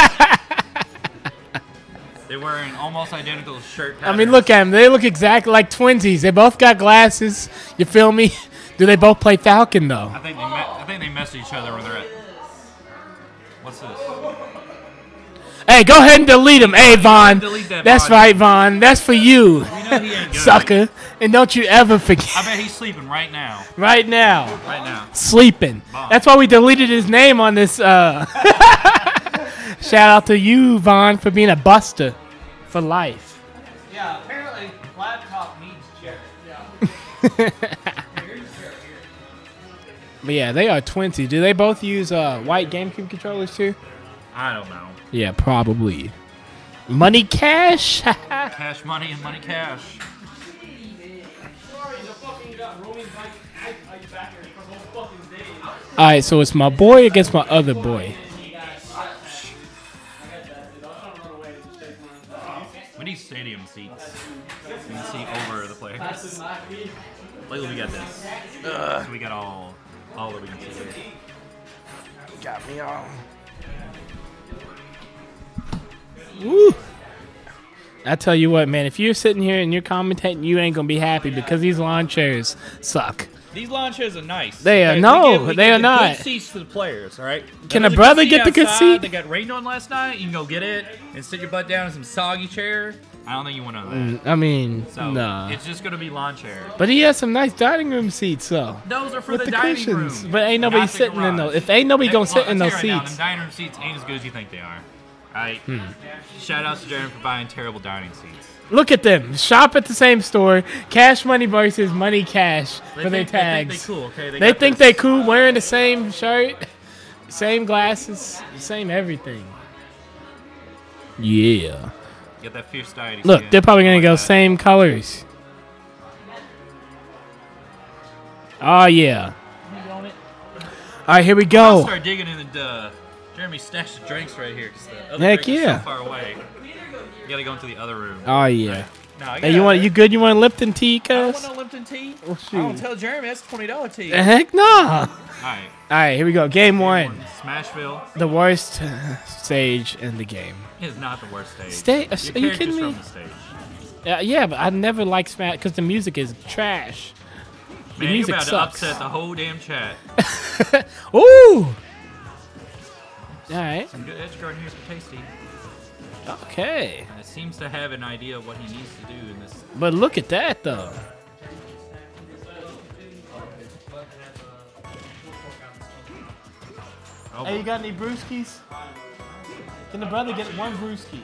They're wearing almost identical shirt I patterns. mean, look at them. They look exactly like twinsies. They both got glasses. You feel me? Do they both play Falcon, though? I think they me- I think they mess with each other when they're at. What's this? Hey, go ahead and delete him. Hey, Vaughn. Delete that, That's Vaughn. right, Vaughn. That's for you, We know he ain't good. sucker. And don't you ever forget. I bet he's sleeping right now. Right now. Right now. Sleeping. Vaughn. That's why we deleted his name on this. Uh... Shout out to you, Vaughn, for being a buster for life. Yeah, apparently laptop needs chair. Yeah. But yeah, they are twinsies. Do they both use uh, white GameCube controllers too? I don't know. Yeah, probably. Money Cash? Cash money and money cash. Alright, so it's my boy against my other boy. We need stadium seats. We can see over the players. Like we got this. So we got all, all that we can see. Got me all. Woo! I tell you what, man, if you're sitting here and you're commentating, you ain't gonna be happy because these lawn chairs suck. These lawn chairs are nice. They are- Okay, no, we give- we they give are the not. Good seats for the players, all right? Can Now, a there's brother good get the good outside. seat? They got rained on last night. You can go get it and sit your butt down in some soggy chair. I don't think you want to know that. Mm, I mean, So nah. it's just gonna be lawn chair. But he has some nice dining room seats, though. Those are for With the, the dining cushions. room. But ain't nobody not the sitting in garage. those. If ain't nobody Hey, gonna look, sit in I'll those tell you right now, seats. them dining room seats ain't as good as you think they are. Right? Hmm. Shout out to Jeremy for buying terrible dining seats. Look at them. Shop at the same store. Cash Money versus Money Cash They for their think, they think tags. they cool, okay? They got think this- they cool wearing the same shirt, same glasses, same everything. Yeah. Get that fierce diet. Look, again. they're probably I gonna like go that. same colors. Oh yeah. All right, here we I'll go. start digging in the uh, Jeremy's stash of drinks right here. 'Cause the other Heck drink is yeah. so far away. You gotta go into the other room. Oh yeah. No, I Hey, you want you good? You want a Lipton tea, I don't cuz? want no Lipton tea. Well, I don't shoot. tell Jeremy that's twenty dollar tea. Heck no. All right. All right, here we go. Game one. Smashville The worst uh, stage in the game. is not the worst stage. Stay- Your are you character's kidding me? From the stage. Uh, yeah, but I never liked Smash because the music is trash. The Man, music you're about sucks. to upset the whole damn chat. Ooh. All right. Some good edge guard here for Tasty. Okay. And it seems to have an idea of what he needs to do in this. But look at that though. Oh, Hey, you got any brewskis? Can the brother get one brewski?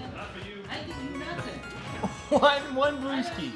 one one brewski.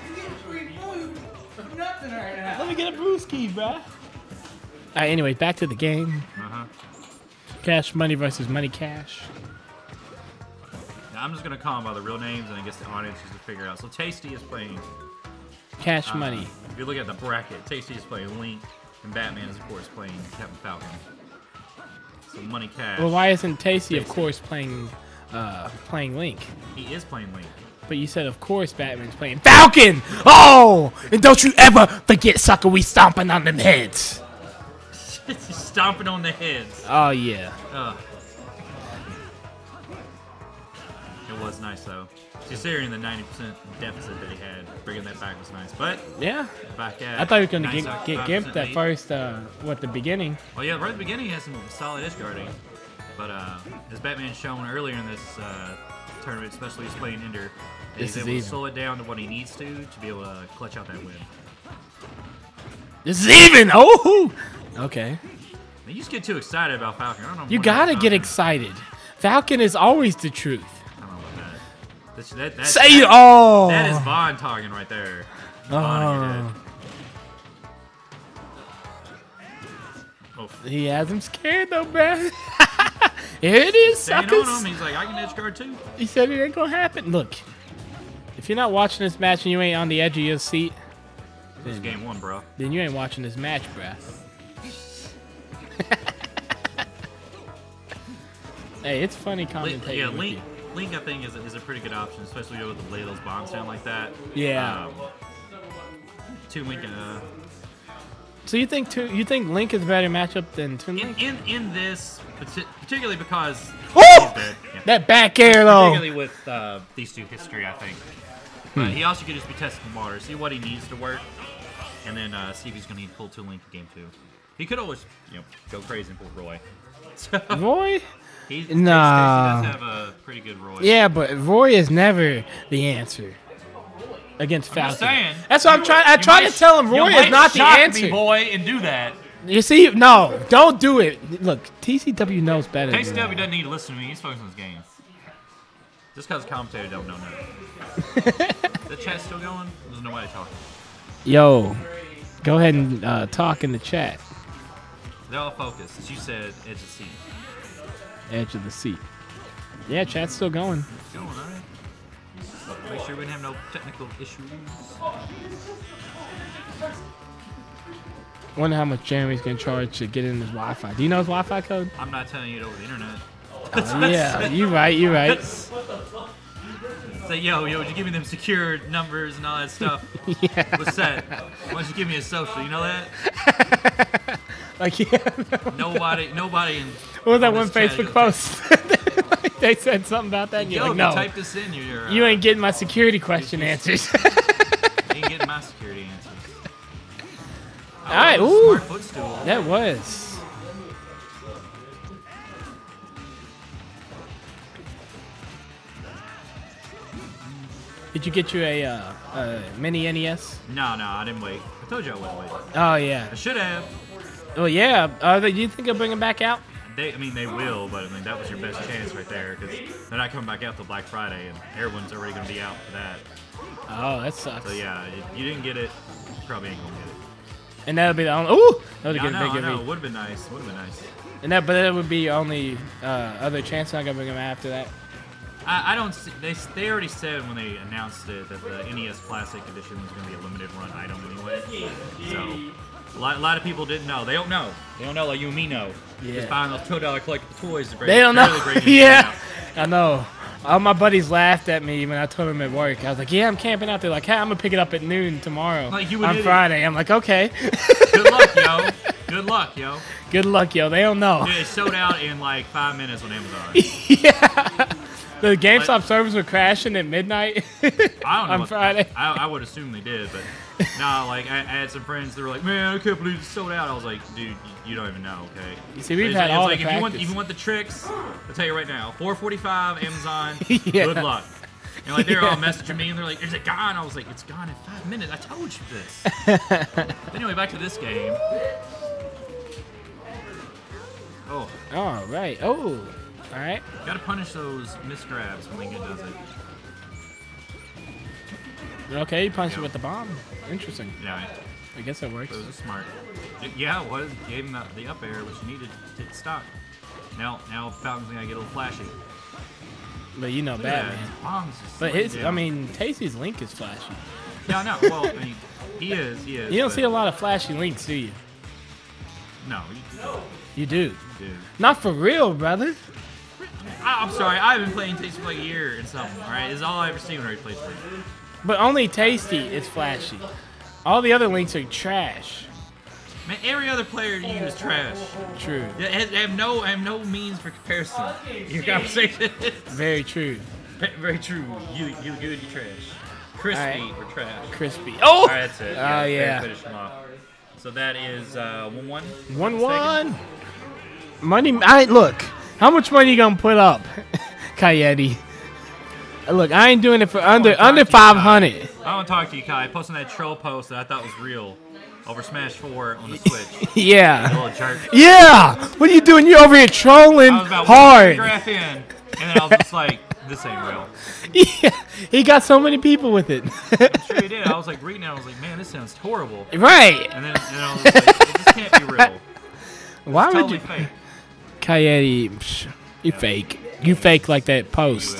Nothing right now. Let me get a brewski, bruh. All right. Anyway, back to the game. uh-huh. Cash Money versus Money Cash. Now, I'm just gonna call them by the real names, and I guess the audience is to figure out. So Tasty is playing. Cash uh, Money. If you look at the bracket, Tasty is playing Link, and Batman is of course playing Captain Falcon. So Money Cash. Well, why isn't Tasty, of course, playing uh, playing Link? He is playing Link. But you said, of course, Batman's playing Falcon. Oh, and don't you ever forget, sucker, we stomping on them heads. Stomping on the heads. Oh yeah. Ugh. It was was nice though. Considering the ninety percent deficit that he had, bringing that back was nice. But Yeah. back at I thought he was gonna get, ninety-five get percent gimped at lead. first. Uh, what the beginning? Well, yeah, right at the beginning he has some solid edge guarding, but uh, as Batman shown earlier in this uh, tournament, especially he's playing Ender, This he's is able even. to slow it down to what he needs to to be able to clutch out that win. This is even. Oh. Okay. You just get too excited about Falcon. I don't know. You what gotta about get Falcon. excited. Falcon is always the truth. I don't know about that. That's, that, that, Say that, oh. That is Vaughn talking right there. Vaughn, Oh. Oof. He has him scared though, bruh. Here it is, Staying suckers. on him, he's like, I can edge guard too. He said it ain't gonna happen. Look, if you're not watching this match and you ain't on the edge of your seat, This then, game one, bro. then you ain't watching this match, bruh. Hey, it's funny Link, commentating. yeah, with Link, you. Link, I think is a, is a pretty good option, especially with the lay those bombs down like that. Yeah. Um, two Link. Uh, So you think two, you think Link is a better matchup than Twin in, Link? in in this, parti- particularly because Woo! he's dead. Yeah. That back air though. Particularly with uh, these two history, I think. But he also could just be testing the water, see what he needs to work, and then uh, see if he's going to need to pull two Link in game two. He could always, you know, go crazy and pull Roy. So, Roy? he's, Nah. Casey does have a pretty good Roy. Yeah, but Roy is never the answer against I'm Falcon. just saying. That's what I'm trying. I You try might- to tell him you Roy is might not the shock answer. Me, boy, and do that. You see, no, don't do it. Look, T C W knows better. K C than W that. doesn't need to listen to me. He's focused on his games. Just because commentator don't know nothing. The chat's still going? There's nobody talking. Yo, go ahead and uh, talk in the chat. They're all focused. As you said, edge of seat. Edge of the seat. Yeah, chat's still going. It's going, all right. Make sure we didn't have no technical issues. Wonder how much Jeremy's gonna charge to get in his Wi-Fi. Do you know his Wi-Fi code? I'm not telling you it over the internet. Uh, yeah, you right, you right. Say, yo, yo, would you give me them secure numbers and all that stuff? Yeah. What's that? Why don't you give me a social? You know that? Like, yeah. Nobody, nobody in. What was that on one this chat Facebook goes, post? Like, they said something about that, and you're Yo, like, if you no, type this in, you're. Uh, you ain't getting my security question answers. You ain't getting my security answers. All right, Oh, ooh, smart footstool. that was. Did you get you a, uh, a mini N E S? No, no, I didn't wait. I told you I wouldn't wait. Oh yeah. I should have. Oh yeah. Uh, do you think they'll bring him back out? They, I mean, they will, but I mean, that was your best chance right there because they're not coming back out till Black Friday, and everyone's already going to be out for that. Oh, that sucks. So yeah, if you didn't get it, you probably ain't gonna get it. And that'll be the only. Ooh, that would Yeah, I get know, a I big know. give Would have been nice. Would have been nice. And that, but that would be only uh, other chance. Not gonna bring him after that. I, I don't. See, they they already said when they announced it that the N E S Classic Edition was going to be a limited run item anyway. So a lot, a lot of people didn't know. They don't know. They don't know like you and me know. Yeah. Just buying those two dollar collectible toys. To bring, They don't barely know. bring anything Yeah, out. I know. All my buddies laughed at me when I told them at work. I was like, "Yeah, I'm camping out there." Like, "Hey, I'm gonna pick it up at noon tomorrow Like, you an on idiot. Friday." I'm like, "Okay." Good luck, yo. Good luck, yo. Good luck, yo. They don't know. Dude, it sold out in like five minutes on Amazon. Yeah. The GameStop servers were crashing at midnight I don't know. on what- Friday. I, I would assume they did, but no, like I, I had some friends that were like, "Man, I can't believe it's sold out." I was like, "Dude, you, you don't even know, okay?" You see, we've It's had like, all it's the like if you want, practice. if you want the tricks, I'll tell you right now, four forty-five Amazon. Yeah. Good luck. And like they're all messaging me and they're like, "Is it gone?" I was like, "It's gone in five minutes. I told you this." Anyway, back to this game. Oh, All right. Oh, all right. gotta punish those misgrabs when Lincoln does it. Okay, you punched it with the bomb. Interesting. Yeah, I guess that works. it was smart. It- yeah, it was. Gave him the, the up air, which he needed to hit stock. Now, now Falcon's gonna get a little flashy. But you know, Look at that. Batman. Bombs just But slid his, I down. mean, Tasty's Link is flashy. Yeah, no. Well, I mean, he is. He is. You don't but- see a lot of flashy Links, do you? No, you, You do. dude. Not for real, brother. I, I'm sorry. I've been playing Tasty for like a year and something. All right, this is all I ever seen when I played Tasty. But only Tasty is flashy. All the other Links are trash. Man, every other player you use is trash. True. I have, I have no, I have no means for comparison. Your conversation. Very true. Very true. You you good, you trash. Crispy Alright. or trash. Crispy. Oh! All right, that's it. Oh, fair, yeah. Finish him off. So that is uh, one one. One one. Money. I look. How much money you gonna put up, Coyote? Look, I ain't doing it for under talk under to you, five hundred. I want to talk to you, Kai. Posting that troll post that I thought was real over Smash four on the Switch. Yeah. You little jerk. Yeah. What are you doing? You over here trolling I was about hard. one graph in, and then I was just like, this ain't real. Yeah. He got so many people with it. I'm sure he did. I was like reading it. I was like, man, this sounds horrible. Right. And then, and then I was like, it just can't be real. Why It's would totally you? fake. Coyote, psh, you fake. You fake like that post.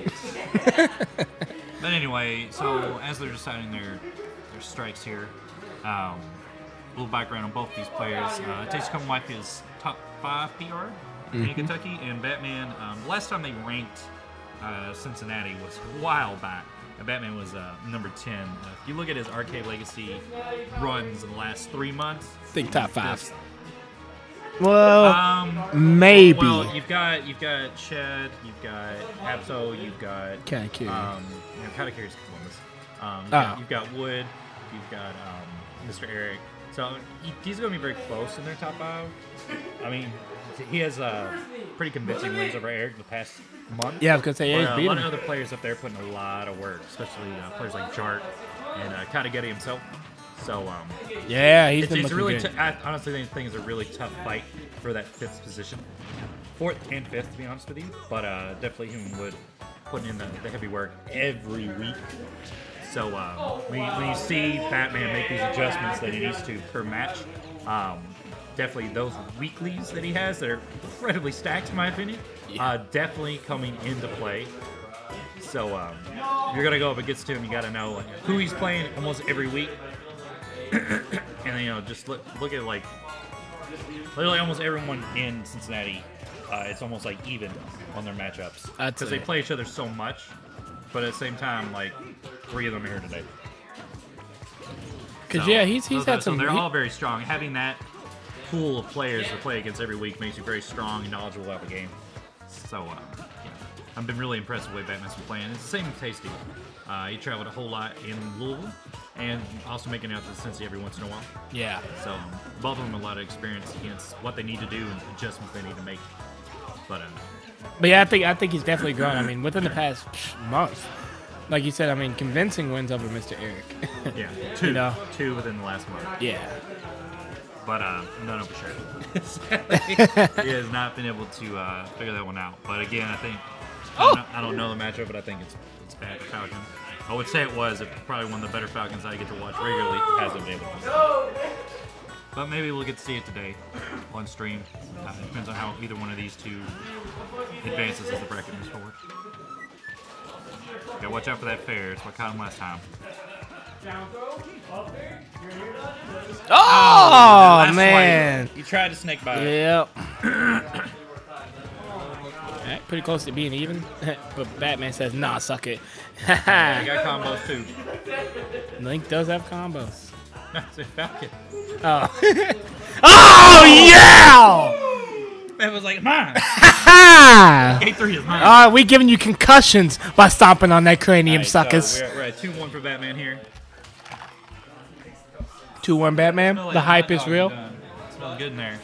But anyway, so as they're deciding their their strikes here, um, a little background on both these players. Uh, Taysom White is top five P R in Mhm. Kentucky, and Batman. Um, the last time they ranked uh, Cincinnati was a while back. And Batman was uh, number ten. Uh, if you look at his Arcade Legacy runs in the last three months, Think top five. this- Well, Um, maybe. Well, you've got you've got Shed, you've got Abso, you've got Katakuri. Um, you know, Katakuri's Columbus. Um, you've, Oh. got, you've got Wood, you've got um, Mister Eric. So he, he's going to be very close in their top five. I mean, he has uh, pretty convincing wins over Eric the past month. Yeah, I was gonna say, yeah, But, he's uh, beat a lot him. of other players up there putting a lot of work, especially uh, players like Jart and uh, Katageti himself. So um, Yeah, he's it's, been it's a looking really. good. T- I honestly think it's a really tough fight for that fifth position, fourth and fifth, to be honest with you. But uh, definitely Human Wood putting in the, the heavy work every week. So um, when, you, when you see Batman make these adjustments that he needs to per match, um, definitely those weeklies that he has that are incredibly stacked, in my opinion, uh, definitely coming into play. So um, you're gonna go up against him. You got to know like, who he's playing almost every week. And you know, just look look at like literally almost everyone in Cincinnati. Uh, it's almost like even on their matchups I'd because say. they play each other so much. But at the same time, like three of them are here today. Cause So- yeah, he's he's so, had so some. they're he- all very strong. Having that pool of players to play against every week makes you very strong and knowledgeable about the game. So uh, yeah, I've been really impressed with the way Batman's been playing. It's the same with Tasty. Uh, he traveled a whole lot in Louisville, and also making it out to Cincy every once in a while. Yeah. So both of them have a lot of experience against what they need to do and adjustments they need to make. But uh, But yeah, I think I think he's definitely grown. I mean, within the past psh, month, like you said, I mean, convincing wins over Mister Eric. yeah, two, You know? two within the last month. Yeah. But uh, no, no, for sure. he has not been able to uh, figure that one out. But again, I think I don't, know, I don't know the matchup, but I think it's it's bad for Falcon. I would say it was. It's probably one of the better Falcons I get to watch regularly. Hasn't been able to. But maybe we'll get to see it today on stream. Uh, it depends on how either one of these two advances as the bracket moves forward. Yeah, watch out for that fair. It's what caught him last time. Oh, last man. swipe. He tried to snake bite. Yep. Alright, pretty close to being even, but Batman says, "Nah, suck it." Yeah, he got combos too. Link does have combos. That's a Falcon. Oh. Oh yeah! Man was like, mine. Ha! Game three is mine. Alright, we giving you concussions by stomping on that cranium, Alright, so suckers. we're, we're at two one for Batman here. Two one Batman. Smell like The hype hot is dog real. done. Smells good in there.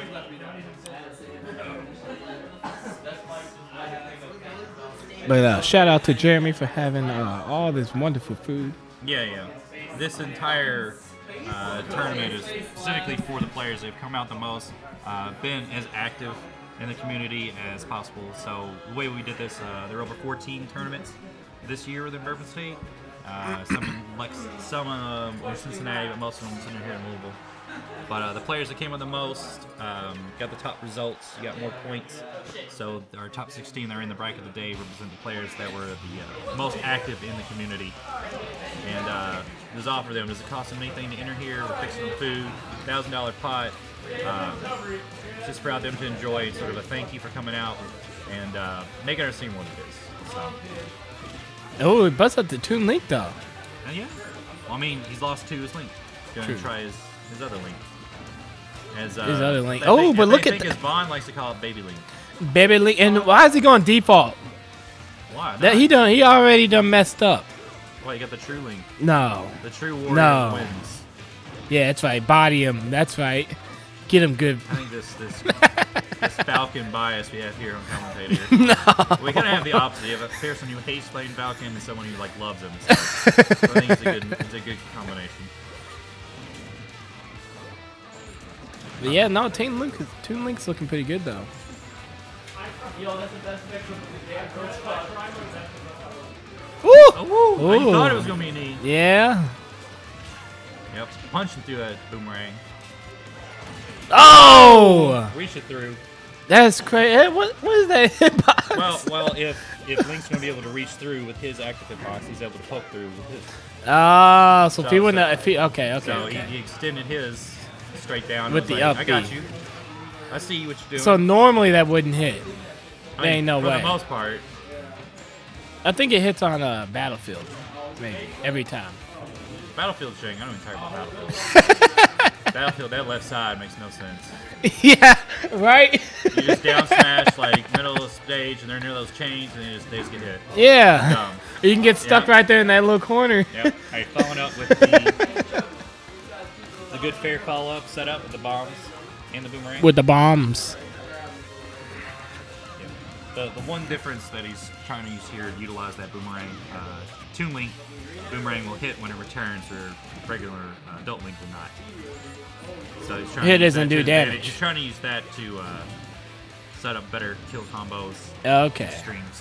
But uh, shout out to Jeremy for having uh, all this wonderful food. Yeah, yeah. This entire uh, tournament is specifically for the players that have come out the most, uh, been as active in the community as possible. So the way we did this, uh, there were over fourteen tournaments this year within Bourbon State. Uh, some in Lex, some uh, in Cincinnati, but most of them are here in Louisville. But uh, the players that came with the most um, got the top results, you got more points. So our top sixteen that are in the bracket of the day represent the players that were the uh, most active in the community. And uh, there's offer them. Does it cost them anything to enter here? We're fixing them food, one thousand dollar pot. Um, just for them to enjoy, sort of a thank you for coming out and uh, making our scene what it is. So, Oh, it busts up the Toon Link though. and yeah. Well, I mean, he's lost to his link. Going to True. try his, his other link. As, uh, His other link. I Oh, think- but I look think at as that. Vaughn likes to call it baby link. Baby Link. And why is he going default? Why? That he done. He already done messed up. Well, you got the true Link. No. The true warrior No. wins. Yeah, that's right. Body him. That's right. Get him good. I think this this this Falcon bias we have here on commentator. No. We gotta have the opposite. You have a person who hates playing Falcon and someone who like loves him. So, so I think it's a good it's a good combination. But yeah, no, Toon Link is Toon Link's looking pretty good though. Yo, that's the best picture of the day. Woo! Oh, woo! I Ooh. thought it was gonna be neat. Yeah. Yep, punching through that boomerang. Oh! Reach it through. That's crazy. What what is that hitbox? Well, well, if if Link's gonna be able to reach through with his active hitbox, he's able to poke through with his. Ah, so, if So- he wouldn't, so- if he okay, okay, So okay. he, he extended his straight down. With I was the like, up I got B. you. I see what you're doing. So normally that wouldn't hit. I There mean, ain't no for way. the most part. I think it hits on a Battlefield, maybe every time. Battlefield's changing. I don't even talk about Battlefield. Battlefield, that left side makes no sense. Yeah, right. You just down smash like middle of the stage, and they're near those chains, and they just, they just get hit. Yeah. Dumb. You can get stuck Yeah. right there in that little corner. Yep. All right, following up with the the good fair follow up setup with the bombs and the boomerang. With the bombs. The, the one difference that he's trying to use here to utilize that boomerang, uh, Toon Link, boomerang will hit when it returns, or regular uh, Adult Link will not. So he's trying It to use doesn't that to do his advantage. damage. He's trying to use that to uh, set up better kill combos. Okay. Streams.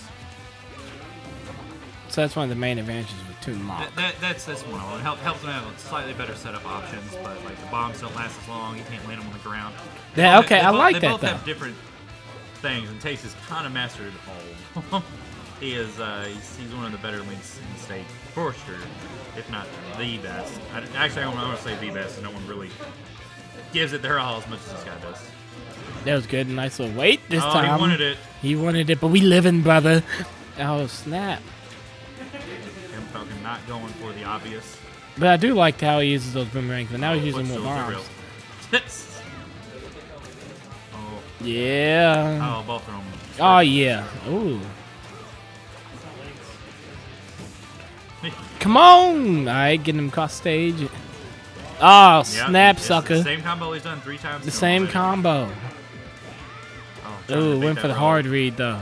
So that's one of the main advantages with Toon Link. That, that, that's that's one of them. It help, helps them have slightly better setup options, but like the bombs don't last as long. You can't land them on the ground. Yeah, They- okay, they I both- like they that, both though. have different things, and Taste has kind of mastered all. He is uh, he's, he's one of the better links in the state for sure, if not the best. I, actually, I don't want to say the best. No one really gives it their all as much as this guy does. That was good. Nice little wait this Oh, he time. wanted it. He wanted it, but we living, brother. Oh, snap. Him Falcon not going for the obvious. But I do like how he uses those boomerangs, but now he's using What's more still bombs. real. Oh, Yeah. oh, both of them. Oh, yeah. Ooh. Come on! All right, getting him cross stage. Oh, Yeah, snap, it's sucker. The same combo he's done three times. The to him same already. combo. Oh, trying to Ooh, beat went that for the roll. hard read, though.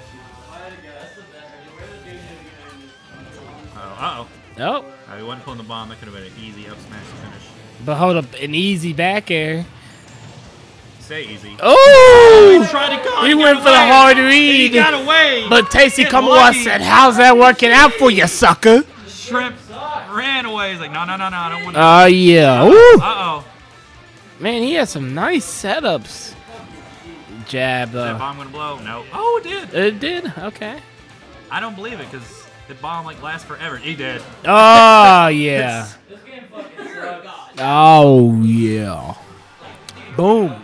Oh, uh-oh. Oh, Uh, he wasn't pulling the bomb. That could have been an easy up smash to finish. but hold up, an easy back air. Say easy. Oh! He tried to go. He He went got for the away. hard He read. got away. But Tasty Get Kamua lucky. said, how's that working out for you, sucker? Shrimp ran away. He's like, no, no, no, no, I don't want to. Oh, yeah. Ooh. Uh-oh. Man, he has some nice setups. Jab, Is that though. bomb going to blow? No. Oh, it did. It did? Okay. I don't believe it because the bomb, like, lasts forever. He did. Oh, yeah. Oh, yeah. Boom.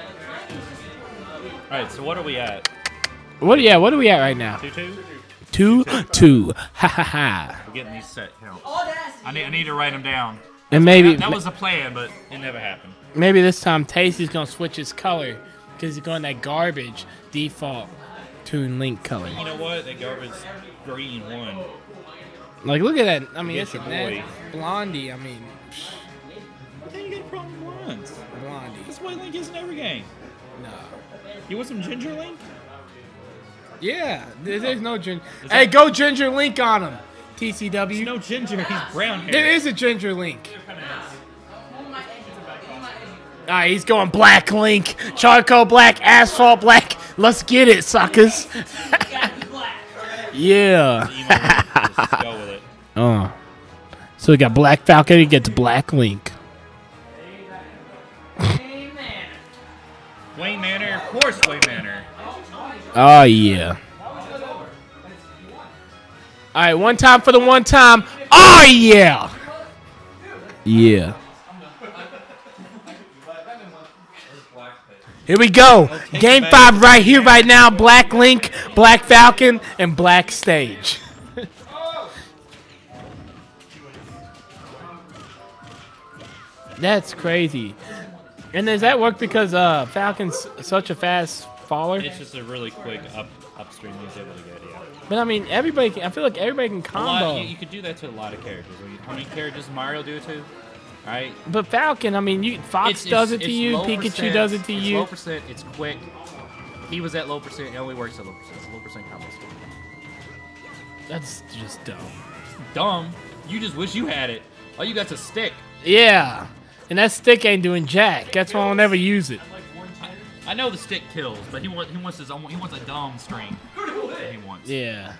All right, so what are we at? What? Yeah, what are we at right now? two two? Two, two. Ha, ha, ha. We're getting these set counts. I need, I need to write them down. And maybe, That, that was the plan, but it never happened. maybe this time Tasty's going to switch his color because he's going that garbage default Toon Link color. You know what? That garbage green one. Like, look at that. I mean, Get it's a your that boy. Blondie. I mean, I think you got a problem with blondes. Blondie. That's why Link is in every game. No. You want some ginger Link? Yeah, there- there's no ginger. Is Hey, that- go Ginger Link on him. T C W. There's no ginger. He's brown hair. There is a Ginger Link. Ah, he's going Black Link. Charcoal Black, Asphalt Black. Let's get it, suckers. Yeah. Let's go with it. Oh. So we got Black Falcon, he gets Black Link. Wayne Manor, of course, Wayne Manor. Oh, yeah. All right, one time for the one time. Oh, yeah. Yeah. Here we go. Game five right here, right now. Black Link, Black Falcon, and Black Stage. That's crazy. And does that work because uh, Falcon's such a fast faller? It's just a really quick up upstream is able to get, yeah. But I mean, everybody can. I feel like everybody can A combo. lot, you, you could do that to a lot of characters. I mean, how many characters does Mario do it to? Right? But Falcon, I mean, you Fox It's- does it's- it to it's you. low Pikachu percent, does it to it's you. low percent. It's quick. He was at low percent. It only works at low percent. It's a low percent combo skill. That's just dumb. Dumb. You just wish you had it. All you got's a stick. Yeah, and that stick ain't doing jack. That's why I'll never use it. I know the stick kills, but he wants he wants his own. He wants a dumb string. That he wants. Yeah.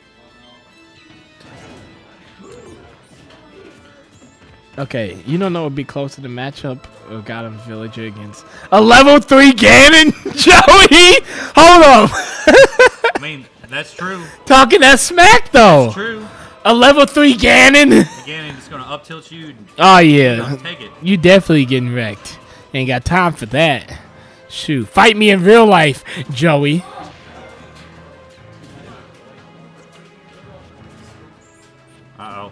Okay, you don't know what would be close to the matchup of Gotham Villager against a level three Ganon, Joey. Hold up. I mean, that's true. Talking that smack though. That's true. A level three Ganon. Again, it's gonna up tilt you. And Oh you're yeah. gonna take it. You definitely getting wrecked. Ain't got time for that. Shoot, fight me in real life, Joey. Uh oh.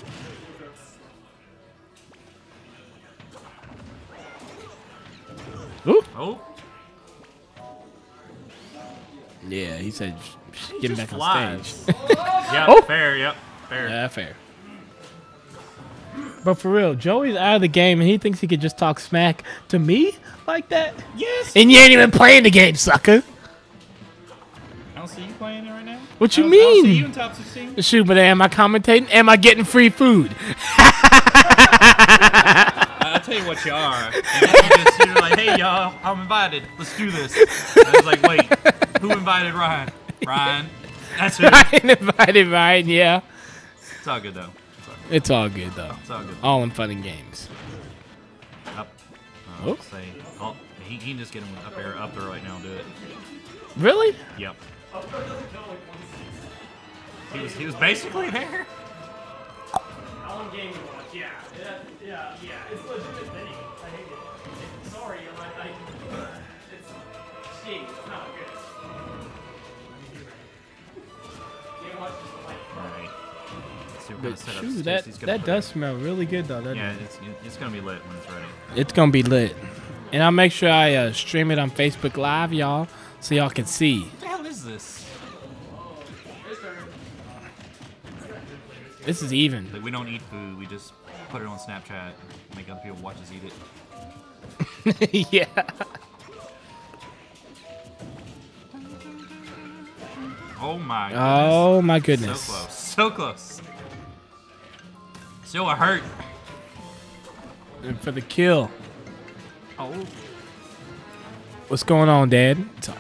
Ooh. Oh. Yeah, he said sh- getting back on flies. stage. Yep. Oh. Fair. Yep. Fair. Yeah, fair. But for real, Joey's out of the game and he thinks he could just talk smack to me like that? Yes. And you ain't even playing the game, sucker. I don't see you playing it right now. What you I don't, I don't see mean? you in top sixteen. Shoot, but am I commentating? Am I getting free food? I'll tell you what you are. You just, you're like, hey y'all, I'm invited. Let's do this. And I was like, wait, who invited Ryan? Ryan. That's it. Ryan invited Ryan, yeah. It's all good though. It's all good. It's all good though. It's all good. All in fun and games. Up. Uh, Oh. Say, oh, he, he can just get him up there, up there right now and do it. Really? Yep. He was, he was basically there. How long game you watch? Yeah. Yeah, yeah, yeah. It's legitimate thing. I hate it. It's, sorry, I, I, it's cheating. It's not good. Game watch is like. Alright. So we're But gonna set up shoot, stage. that He's gonna that put does it- smell really good though. Doesn't Yeah, it? it's, it's gonna be lit when it's ready. It's gonna be lit, and I'll make sure I uh, stream it on Facebook Live, y'all, so y'all can see. What the hell is this? This is even. Like, we don't eat food. We just put it on Snapchat, make other people watch us eat it. Yeah. Oh my goodness. Oh my goodness. So close. So close. Still a hurt. And for the kill. Oh. What's going on, Dad? Sorry.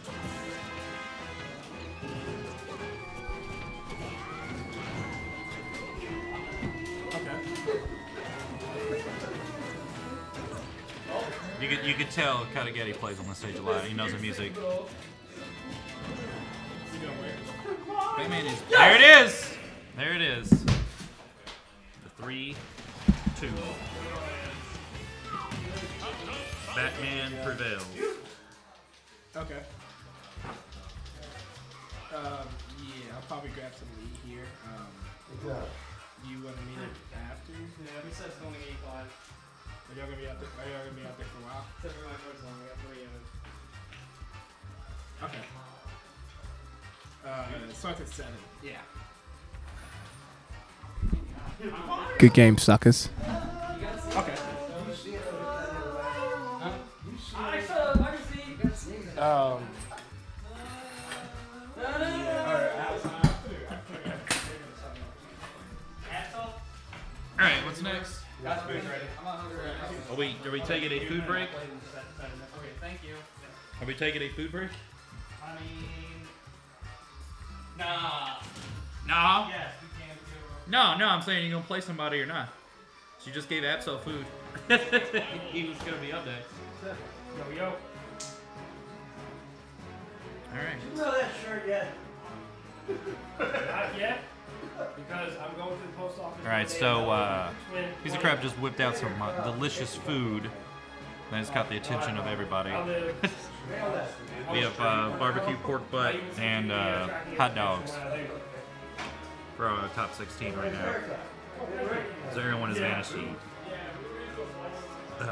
You could you could tell Katagetti plays on the stage a lot. He knows the music. Batman is there. It is. There it is. The three, two. Batman prevails. Okay. Um, yeah, I'll probably grab some meat here. Um, you want to meet it after? Yeah, he says it's only eighty-five. Are y'all gonna be out there? Are y'all gonna be out there for a while? Except for my first one, we got three of it. Okay. Uh, it starts at seven. Yeah. Good game, suckers. Okay. I saw, I can see. Um. All right, what's next? Are we are we taking a food break? Okay, thank you. Are we taking a food break? I mean, nah. No. Yes, we can do. No, no. I'm saying you're gonna play somebody or not. She just gave Absol food. He was gonna be up next. Yo, yo. All right. You know that shirt yet? Not yet, because I'm going to the post office. All right. So uh, Piece of Crab just whipped out some uh, delicious food that has caught the attention of everybody. We have uh, barbecue pork butt and uh, hot dogs for our top sixteen right now. So everyone has vanished to eat. Uh,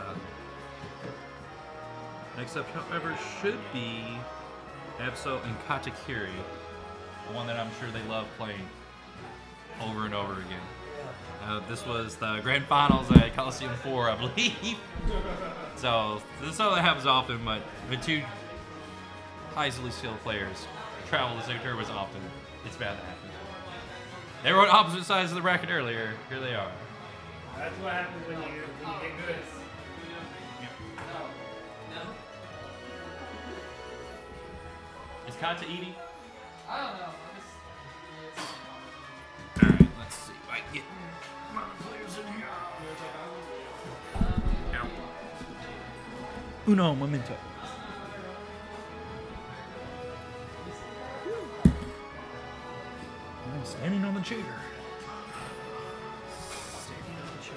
next up, however, should be Absol and Katakiri. one that I'm sure they love playing over and over again. Uh, this was the grand finals at Coliseum four, I believe. So this is something that happens often, but when two highly skilled players travel the same tournaments often, it's bound to happen. They were on opposite sides of the bracket earlier. Here they are. That's what happens when you, when you get good. Is Kata eating? I don't know. Alright, let's see if I can get my players in here. Uno momento. I'm standing on the chair. Standing on the chair.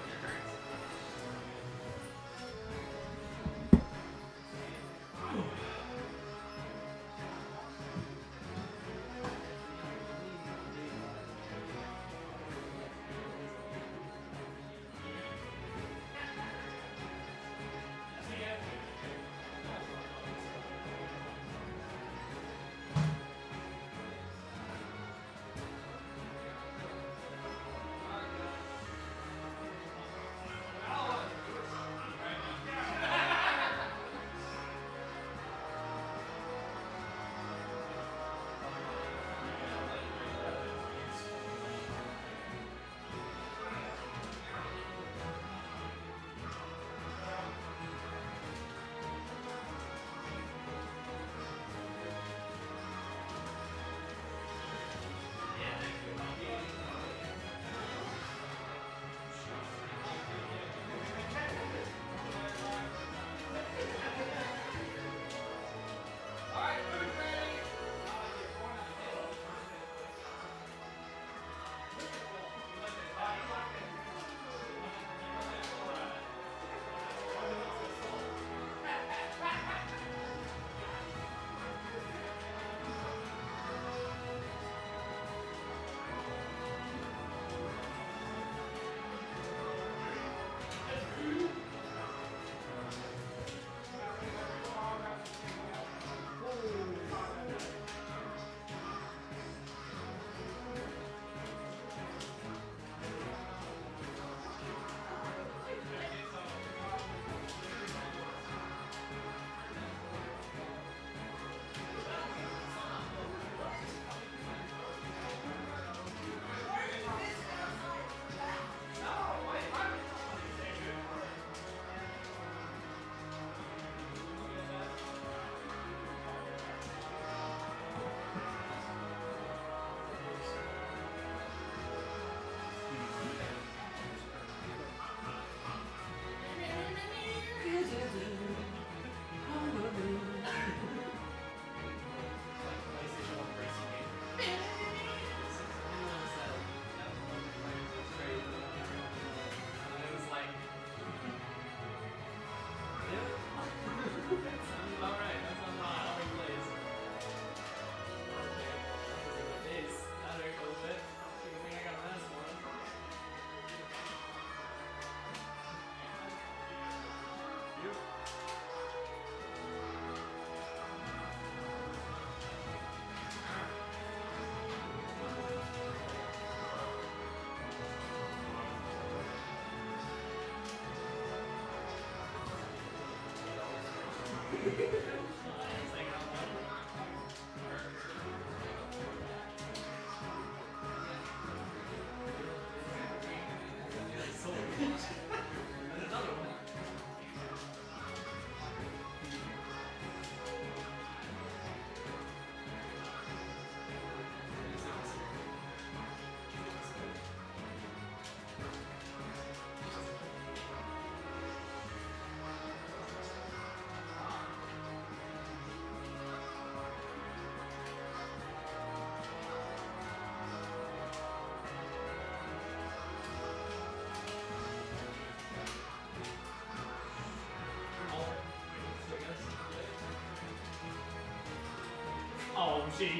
Oh, gee.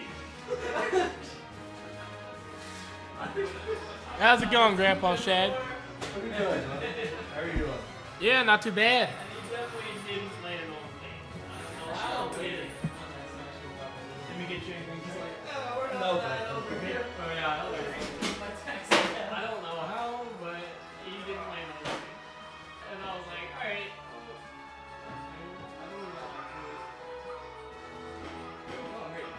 How's it going, Grandpa Shad? Pretty good. How are you doing? Yeah, not too bad. He definitely didn't land on me. I don't know how it did. Let me get you anything. He's like, oh, we're not Oh, yeah. I don't know how, but he didn't land on it. And I was like, alright. I don't know how to do it. Oh, great.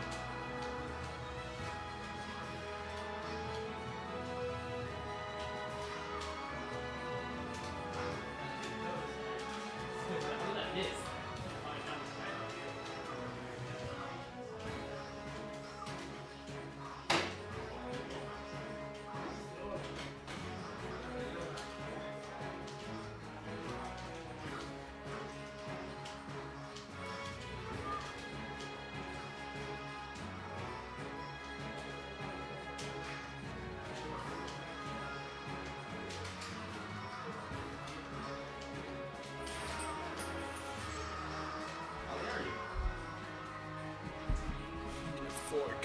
Fork.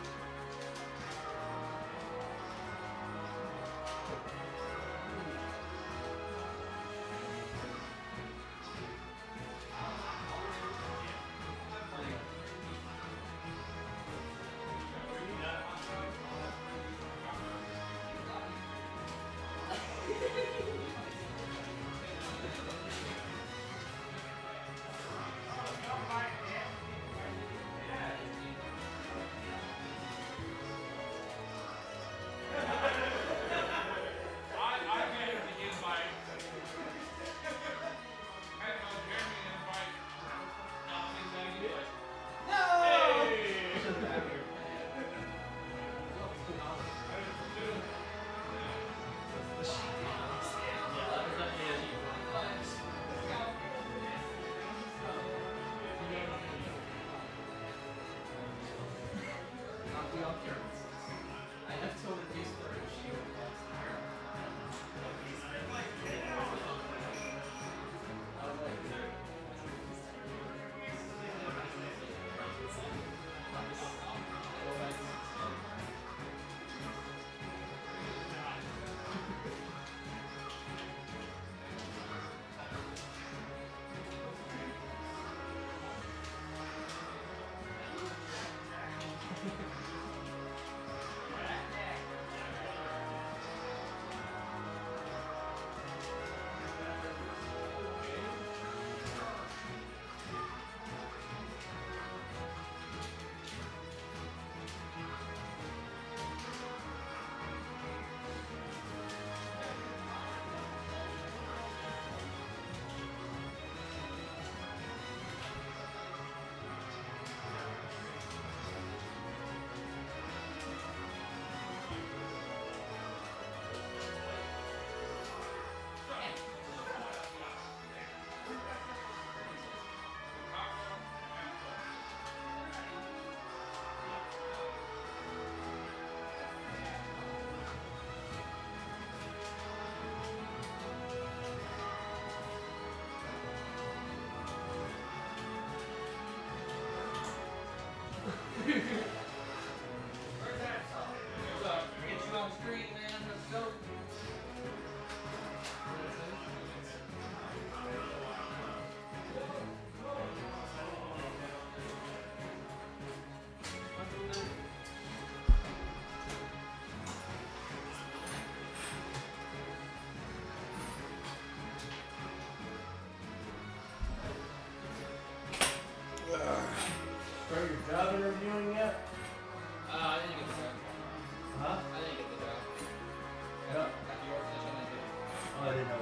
Start your job interviewing yet? Uh, I didn't get the job. Huh? I didn't get the job. Yeah. After your position, I did. Oh, I didn't know.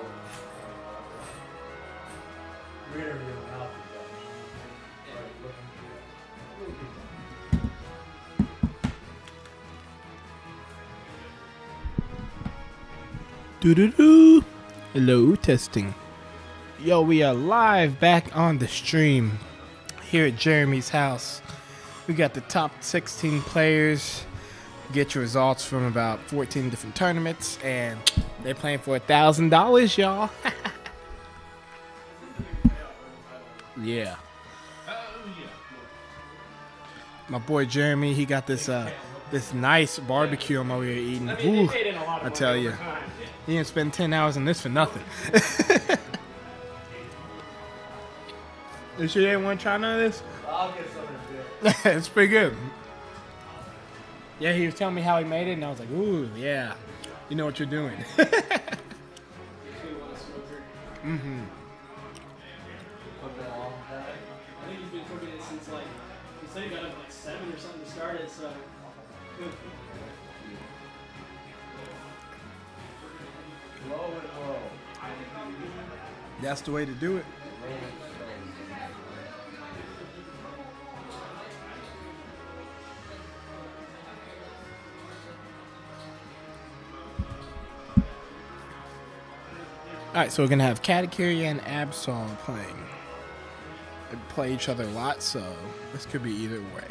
You're interviewing out the job. Yeah. Right, looking for that. Doo doo doo. Hello, testing. Yo, we are live back on the stream here at Jeremy's house. We got the top sixteen players. Get your results from about fourteen different tournaments, and they're playing for a thousand dollars, y'all. Yeah. My boy Jeremy, he got this uh this nice barbecue I'm over here eating. I mean, they Ooh, paid in a lot of I money tell over you, time. he didn't spend ten hours on this for nothing. You sure you didn't want to try none of this? I'll get some in a bit. It's pretty good. Yeah, he was telling me how he made it, and I was like, ooh, yeah. You know what you're doing. Mm-hmm. Football. I think he's been cooking it since like he said he got up at like seven or something to start it. So. Low and low. That's the way to do it. Alright, so we're going to have Katakuri and Absol playing. They play each other a lot, so this could be either way.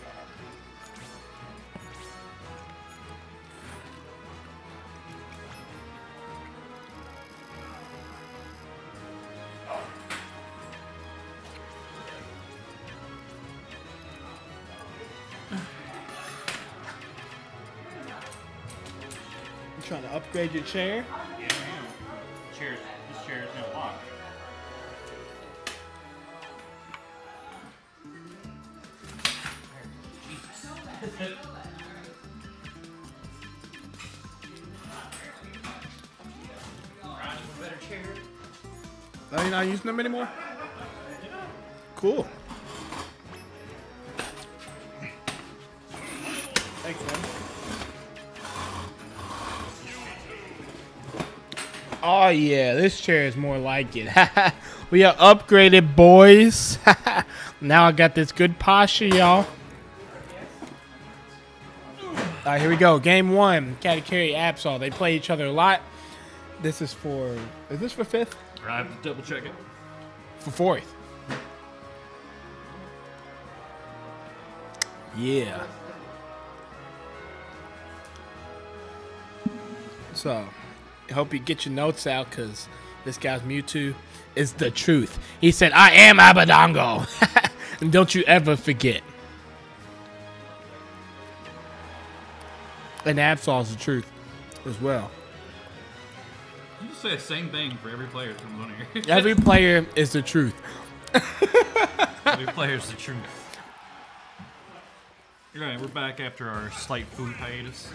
You trying to upgrade your chair? Yeah, Cheers. This chair is now locked. Oh, you're not using them anymore? Cool. Thanks, man. Oh, yeah, this chair is more like it. We are upgraded, boys. Now I got this good posture, y'all. All right, here we go. Game one. Katakuri, Absol. They play each other a lot. This is for... Is this for fifth? I have to double check it. For fourth. Yeah. So, I hope you get your notes out, because this guy's Mewtwo is the truth. He said, I am Abadango. And don't you ever forget. And Absol's the truth as well. You just say the same thing for every player that comes on here. Every player is the truth. Every player is the truth. Alright, we're back after our slight food hiatus.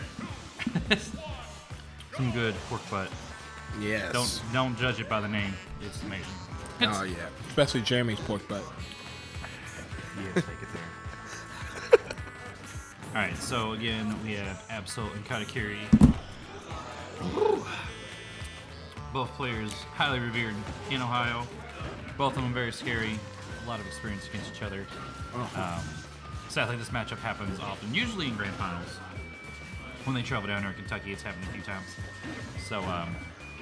Some good pork butt. Yes. Don't don't judge it by the name. It's amazing. Oh, yeah. Especially Jeremy's pork butt. Yeah, take it there. Alright, so again, we have Absol and Katakuri. Both players highly revered in Ohio. Both of them very scary. A lot of experience against each other. Um, sadly, this matchup happens often, usually in grand finals. When they travel down here in Kentucky, it's happened a few times. So, um,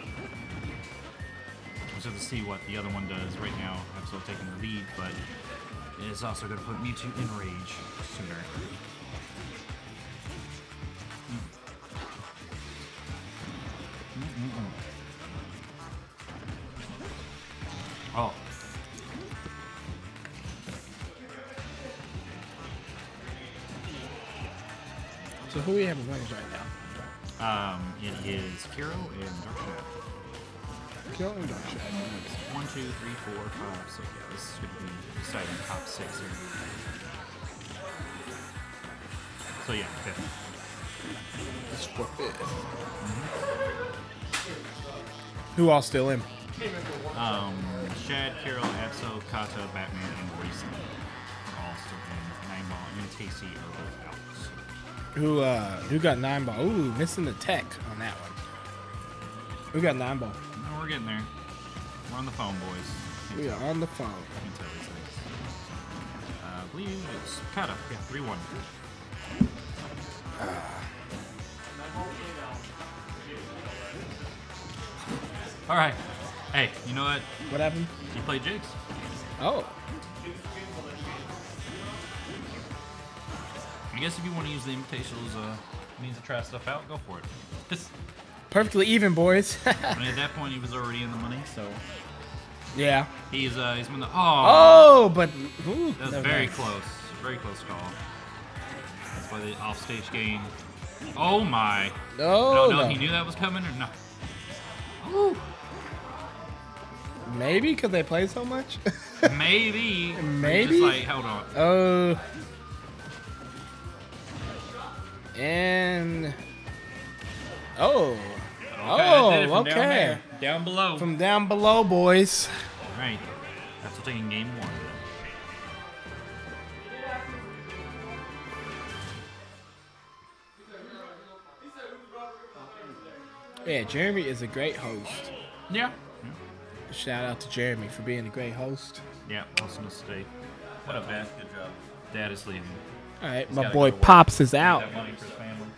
we'll just have to see what the other one does. Right now, Absol taking the lead, but it is also going to put Mewtwo in rage sooner. Mm-mm-mm. Oh. So who we have in winners right now? Um, it is Kiro and Darkshad. Kiro and Darkshad. One, two, three, four, five, six. Yeah, this is going to be deciding top six here. So yeah, fifth. This is for fifth. Who all still in? Um, Shad, Kiro, Absol, Kata, Batman, and Reason are all still in. Nine Ball and Tasty are both out. Who uh who got nine ball? Ooh, missing the tech on that one. Who got nine ball? No, we're getting there. We're on the phone, boys. Can't We tell. are on the phone. Can't tell these things. Uh, I believe it's Kata. Yeah, three one. All right. Hey, you know what? What happened? You played Jigs. Oh. I guess if you want to use the invitationals uh, means to try stuff out, go for it. Just, Perfectly even, boys. I mean, at that point, he was already in the money, so Yeah. he's uh, he's been the oh, Oh, but ooh, that was that was very nice. close, very close call. That's why the offstage game. Oh my! No, I don't know no. if he knew that was coming or not. Woo. Maybe because they play so much. Maybe. Maybe? Just like, hold on. Oh. And oh, Okay, oh, I did it from okay. Down, there. down below. From down below, boys. All right. That's taking game one. Yeah, Jeremy is a great host. Yeah. Shout out to Jeremy for being a great host. Yeah, hosting us today. What up, Dad? Good job. Dad is leaving. All right, He's my gotta boy go to work. Pops is Need out. that money for his family.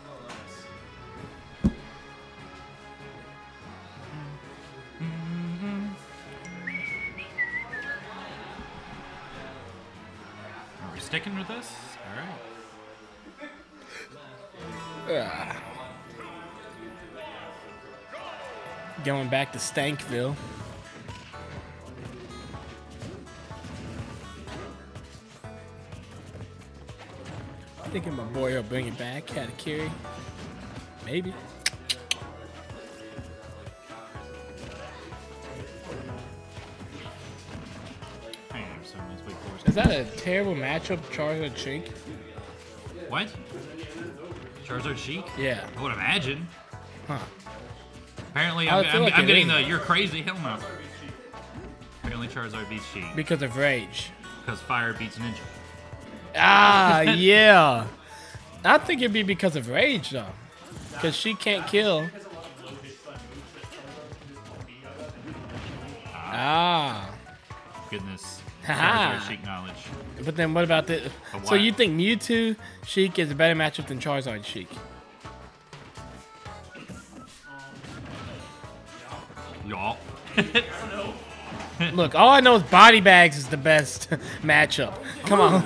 Are we sticking with this? All right. Ugh. Going back to Stankville. Thinking my boy will bring it back. Had to carry. Maybe. Hang on, so let's wait for us. Is that a terrible matchup, Charizard Sheik? What? Charizard Sheik? Yeah. I would imagine. Huh. Apparently, I I'm, feel I'm, like I'm it getting is. the you're crazy. Hell no. Apparently, Charizard beats Sheik Because of rage. because Fire beats Ninja. Ah, yeah. I think it'd be because of rage, though. Because she can't kill. Ah. Goodness. Haha. Charizard Sheik knowledge. But then what about the... But So why? you think Mewtwo Sheik is a better matchup than Charizard Sheik? Y'all. Look, all I know is Body Bags is the best matchup. Come on.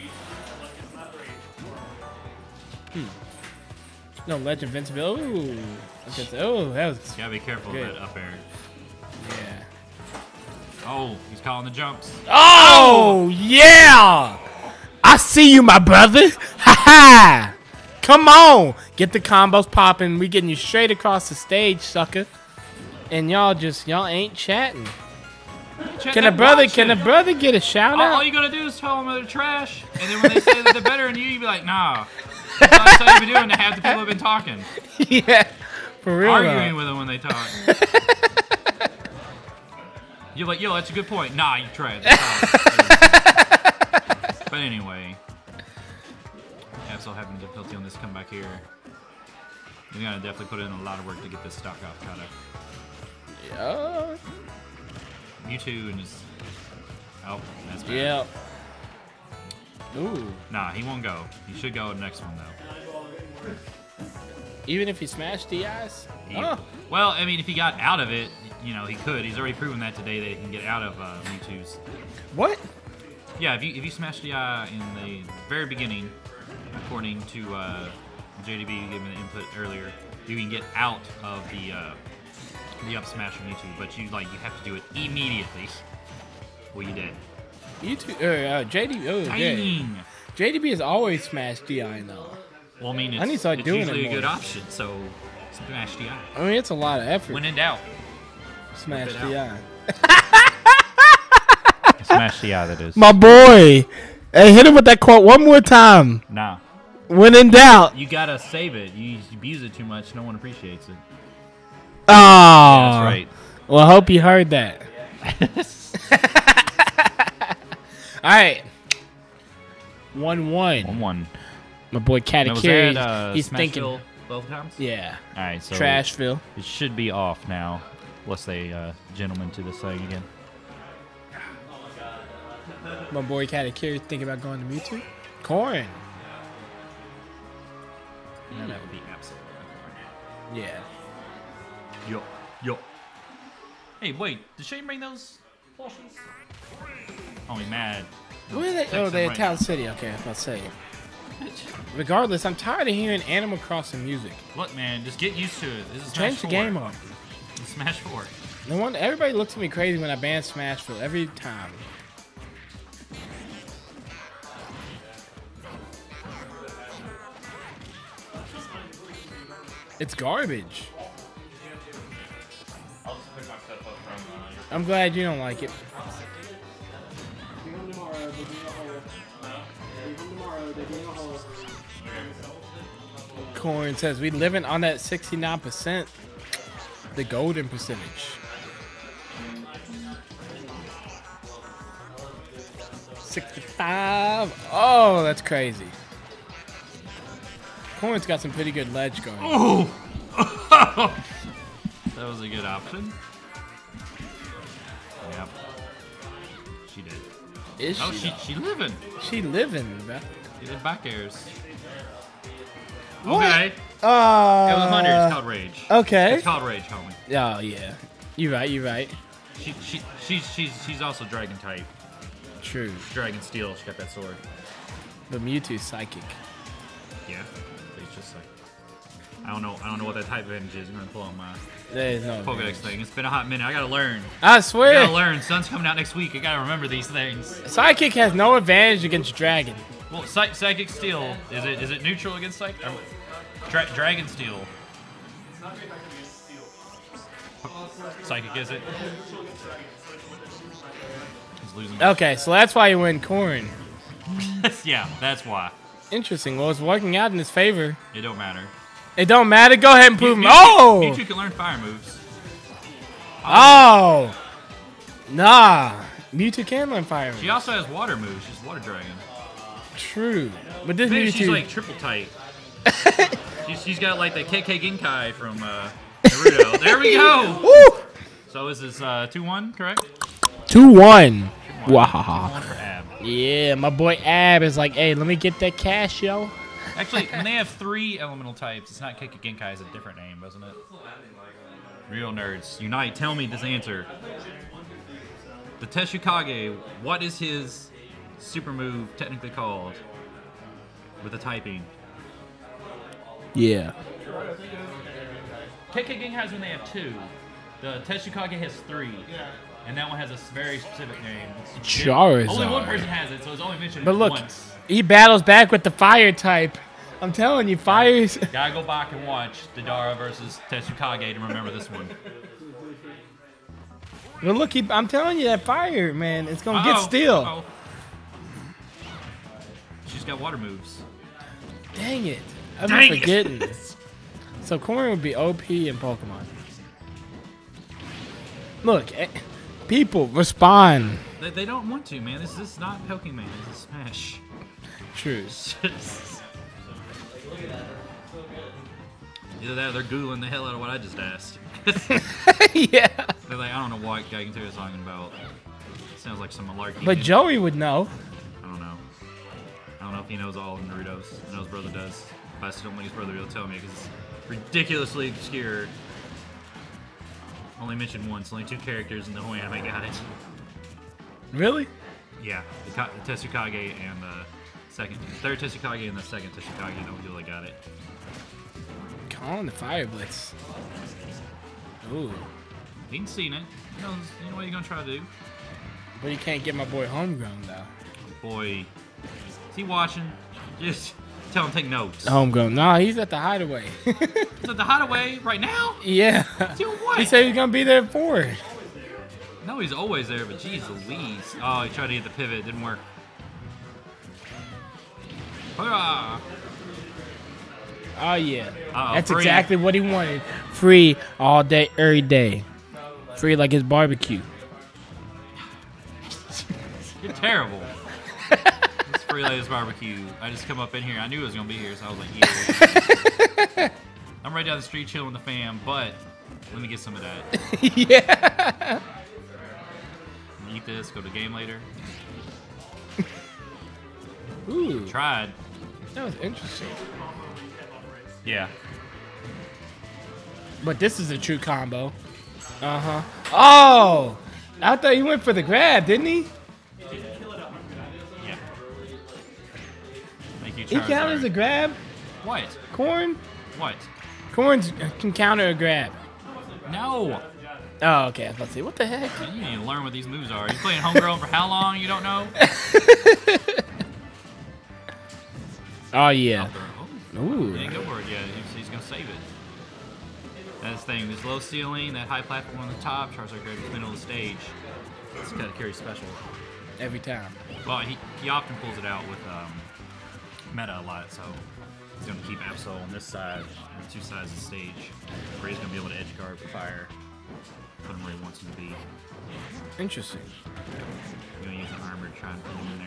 Hmm. No, Legend Invincible. Ooh. Okay, so- Oh, that was... Gotta be careful Good. of that up air. Yeah. Oh, he's calling the jumps. Oh, yeah! I see you, my brother. Ha ha! Come on! Get the combos popping. We getting you straight across the stage, sucker. And y'all just, y'all ain't chatting. Chat Can a that brother, watch can a it. brother get a shout All, all out? you gotta do is tell them they're trash, and then when they say that they're better than you, you be like, nah. That's all you've been doing to half the people have been talking. Yeah, for real. Arguing though. with them when they talk. You're like, yo, that's a good point. Nah, you tried. But anyway, Absol having difficulty on this comeback here. You're gonna definitely put in a lot of work to get this stock off caught up. Yeah. Mewtwo and his. Oh, that's bad. Yeah. Ooh. Nah, he won't go. He should go next one though. Even if he smashed the eyes? He- Oh. Well, I mean, if he got out of it, you know, he could. He's already proven that today that he can get out of uh, Mewtwo's. What? Yeah, if you if you smash the eye in the very beginning, according to uh, J D B giving the input earlier, you can get out of the uh, the up smash from Mewtwo, but you like you have to do it immediately. Well, you did. You two, uh, uh, J D B. Oh, yeah. Dang. J D B has always smashed D I though. Well, I mean, it's, I need to start it's doing it usually a good more. option, so smash the eye. I mean, it's a lot of effort. When in doubt, Smash it the eye. smash the eye. That is. My boy. Hey, hit him with that quote one more time. Nah. When in doubt. You gotta save it. You abuse it too much, no one appreciates it. Oh. Yeah, that's right. Well, I hope you heard that. All right. one one. One one. My boy Now, was Katakiri, that, uh, he's Smashville thinking. both times? Yeah. All right, so Trashville. it should be off now, unless they uh, gentlemen to this thing again. My boy Katakiri thinking about going to Mewtwo. Corn. Yeah, that would be absolutely corn. Yeah. Yo, yo. Hey, wait, did Shane bring those plushies? Oh, he's mad. Where are they? Text Oh, him they're in right Town now. City. Okay, I was about to say. Regardless, I'm tired of hearing Animal Crossing music. Look, man, just get used to it. This is Change Smash the four. game on. It's Smash four. No one, everybody looks at me crazy when I ban Smashville every time. It's garbage. I'll just pick my stuff up from uh, your I'm glad you don't like it. Bring them tomorrow, they bring a hole. Bring them tomorrow, they bring a hole. Corn says we living on that sixty-nine percent, the golden percentage. sixty-five. Oh, that's crazy. Corn's got some pretty good ledge going. Oh! That was a good option. Yep. She did. Is oh, she? she, she living. She living, bro. She did back airs. What? Okay. Uh, it was one hundred. It's called Rage. Okay. It's called Rage, homie. Oh, yeah. You're right, you're right. She, she, she's, she's, she's also Dragon type. True. Dragon Steel. She got that sword. But Mewtwo's psychic. Yeah. It's just like I don't know. I don't know what that type advantage is. I'm gonna pull out my There's no Pokedex advantage. thing. It's been a hot minute. I gotta learn. I I swear. gotta learn. Sun's coming out next week. I gotta remember these things. Psychic has no advantage against Dragon. Well, Psy Psychic Steel is it? Is it neutral against Psychic? Or, Dra Dragon Steel. Psychic is it? He's losing. Okay, so that's why you win Corn. Yeah, that's why. Interesting. Well, it's working out in his favor. It don't matter. It don't matter. Go ahead and prove Mew- him. Mewtwo- Oh! Mewtwo can learn fire moves. Oh! Nah. Mewtwo can learn fire moves. She also has water moves. She's Water Dragon. True. But this Maybe Mewtwo... she's like triple type. she's, she's got like the K K Genkai from uh, Naruto. There we go. Woo! So is this uh, two one, correct? two one. two one Wahaha. for Ab. Yeah, my boy Ab is like, hey, let me get that cash, yo. Actually, when they have three elemental types, it's not K K Genkai, it's a different name, doesn't it? Real nerds, unite. Tell me this answer. The Teshukage, what is his super move technically called? With the typing. Yeah. K K Genkai is when they have two. The Teshukage has three. And that one has a very specific name. It's Charizard. Only one person has it, so it's only mentioned But look, once. he battles back with the fire type. I'm telling you, fires... Gotta go back and watch Didara versus Teshukage to remember this one. But look, he, I'm telling you, that fire, man, it's going to Uh-oh, get steel. uh-oh. She's got water moves. Dang it. I've Dang been it. forgetting. So Corn would be O P in Pokemon. Look, eh, people, respond. They, they don't want to, man. This, this is not Pokemon. This is Smash. True. Either that or they're Googling the hell out of what I just asked. Yeah. They're like, I don't know what Gigantera is talking about. Sounds like some malarkey. But Joey would know. I don't know. I don't know if he knows all of Naruto's. I know his brother does. But I still don't think his brother will tell me because it's ridiculously obscure. Only mentioned once. Only two characters in the whole anime got it. Really? Yeah, the, Ka the Teshukage and the second, third Teshukage and the second Teshukage. No people that got it. Calling the Fire Blitz. Ooh. He ain't seen it. He knows, you know what he's gonna try to do. But you can't get my boy Homegrown, though. Boy, is he watching? Just tell him to take notes. Homegrown. Nah, he's at the hideaway. He's at the hideaway right now? Yeah. Doing what? He said he's going to be there for it. No, he's always there, but geez Louise. Oh, he tried to get the pivot. It didn't work. Hurrah! Oh, yeah. Uh-oh, That's free. exactly what he wanted. Free all day, every day. Free like his barbecue. You're terrible. It's free latest barbecue. I just come up in here. I knew it was gonna be here, so I was like, yeah. I'm right down the street chilling with the fam, but let me get some of that. Yeah. Eat this. Go to the game later. Ooh. Tried. That was interesting. Yeah. But this is a true combo. Uh huh. Oh! I thought he went for the grab, didn't he? Yeah. Thank you, He counted as a Charizard. grab? What? Corn? What? Corn can counter a grab. No. Oh, okay. I was about to say, what the heck? You need to learn what these moves are. You playing homegrown for how long? You don't know? Oh, yeah. Oh, Ooh. he didn't go for it yet. He's, he's gonna save it. That's the thing. This low ceiling, that high platform on the top, Charizard grabs the middle of the stage. It's got to carry special. Every time. Well, he, he often pulls it out with um, meta a lot, so He's going to keep Absol on this side, on two sides of the stage, where he's going to be able to edge guard for fire. Put him where he wants him to be. Interesting. He's going to use the armor to try and put him in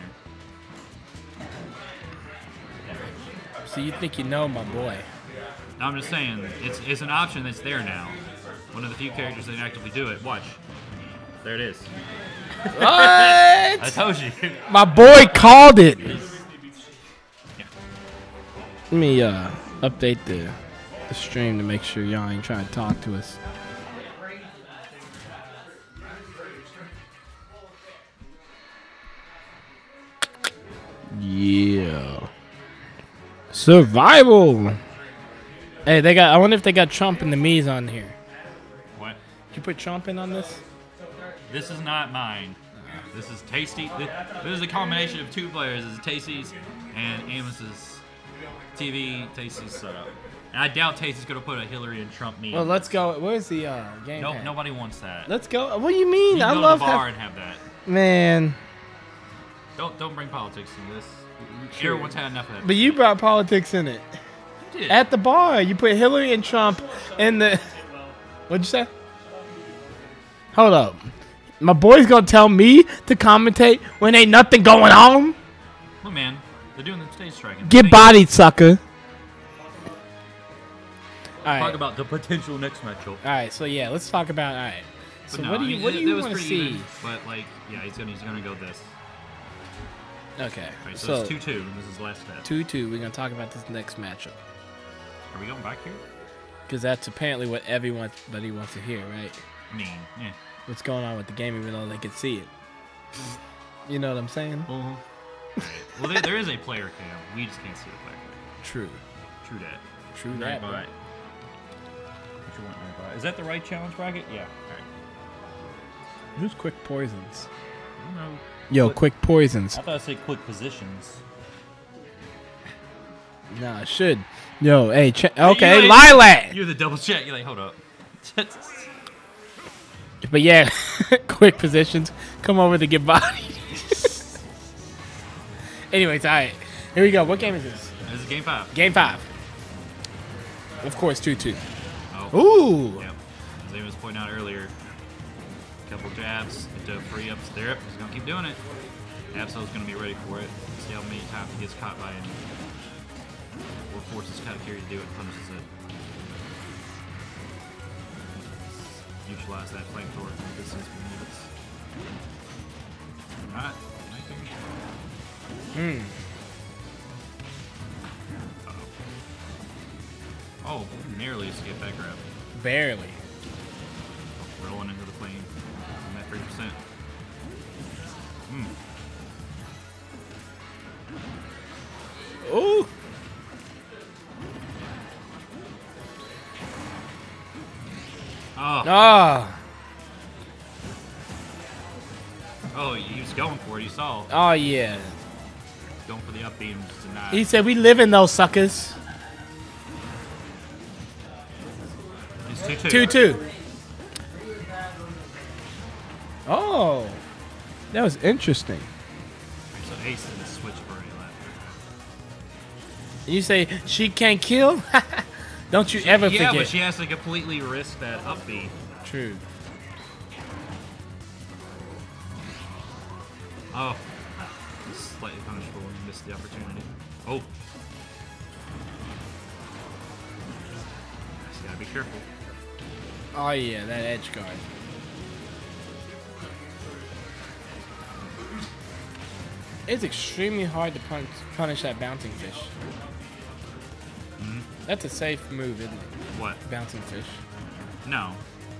there. So you think you know my boy? No, I'm just saying, it's it's an option that's there now. One of the few characters that can actively do it. Watch. There it is. What? I told you. My boy called it. Let me uh, update the, the stream to make sure y'all ain't trying to talk to us. Yeah. Survival. Hey, they got. I wonder if they got Trump and the Miz on here. What? Did you put Trump in on this? This is not mine. This is Tasty. This, this is a combination of two players. This is Tasty's and Amos's T V. Tasty's setup. And I doubt Tasty's gonna put a Hillary and Trump meme. Well, let's go. Where's the uh, game? Nope, pad? nobody wants that. Let's go. What do you mean? You can I go love to the bar ha- and have that. Man. Don't don't bring politics into this. Everyone's had enough of that. But you brought politics in it. You did. At the bar, you put Hillary and Trump in the. What'd you say? Hold up. My boy's gonna tell me to commentate when ain't nothing going on? Well, man, they're doing the stage striking. Get They- bodied, sucker. All Talk right. about the potential next matchup. All right. So yeah, let's talk about. All right. So But no, what do I you mean, what do it- you it was want to pretty see? even, but like, yeah, he's gonna he's gonna go this. Okay. Right, so, So it's two two. And this is the last step. two two. We're gonna talk about this next matchup Are we going back here? because that's apparently what everyone buddy wants to hear, right? I mean, yeah. What's going on with the game, even though they can see it. You know what I'm saying? Uh-huh. Well, there, there is a player cam. We just can't see the player cam. True. True that. True that. bro. Nightbot. What you want, Nightbot? Is that the right challenge bracket? Yeah. All right. Who's Quick Poisons? I don't know. Yo, What- Quick Poisons. I thought I said quick positions. Nah, it should. Yo, hey, che- You okay, like- Lilac. You're the double check. You're like, hold up. But yeah, quick positions. Come over to get bodied. Anyways, all right. Here we go. What game is this? This is game five. Game five. Of course, two two. Oh. Ooh. Yep. As Amy was pointing out earlier, a couple jabs into free ups there. He's going to keep doing it. Absol's going to be ready for it. See how many times he gets caught by him. Or forces Katakiri to do it and punishes it. Neutralize that flamethrower from a distance for minutes. Alright, right there. Hmm. Uh-oh. Oh, nearly escaped that grab. Barely. Rolling into the flame. I'm at three percent. Hmm. Ooh. Oh. Ah. Oh, he was going for it. You saw. Oh yeah. Going for the up beam, just denied. He said we live in those suckers. It's two two. Two two. Oh. That was interesting. So Ace didn't switch for any left. You say she can't kill? Don't you ever Yeah, forget. but she has to completely risk that up B. True. Oh. Slightly punishable when you missed the opportunity. Oh. Just gotta be careful. Oh yeah, that edge guard. It's extremely hard to pun- punish that bouncing fish. Mhm. That's a safe move, isn't it? What? Bouncing fish. No.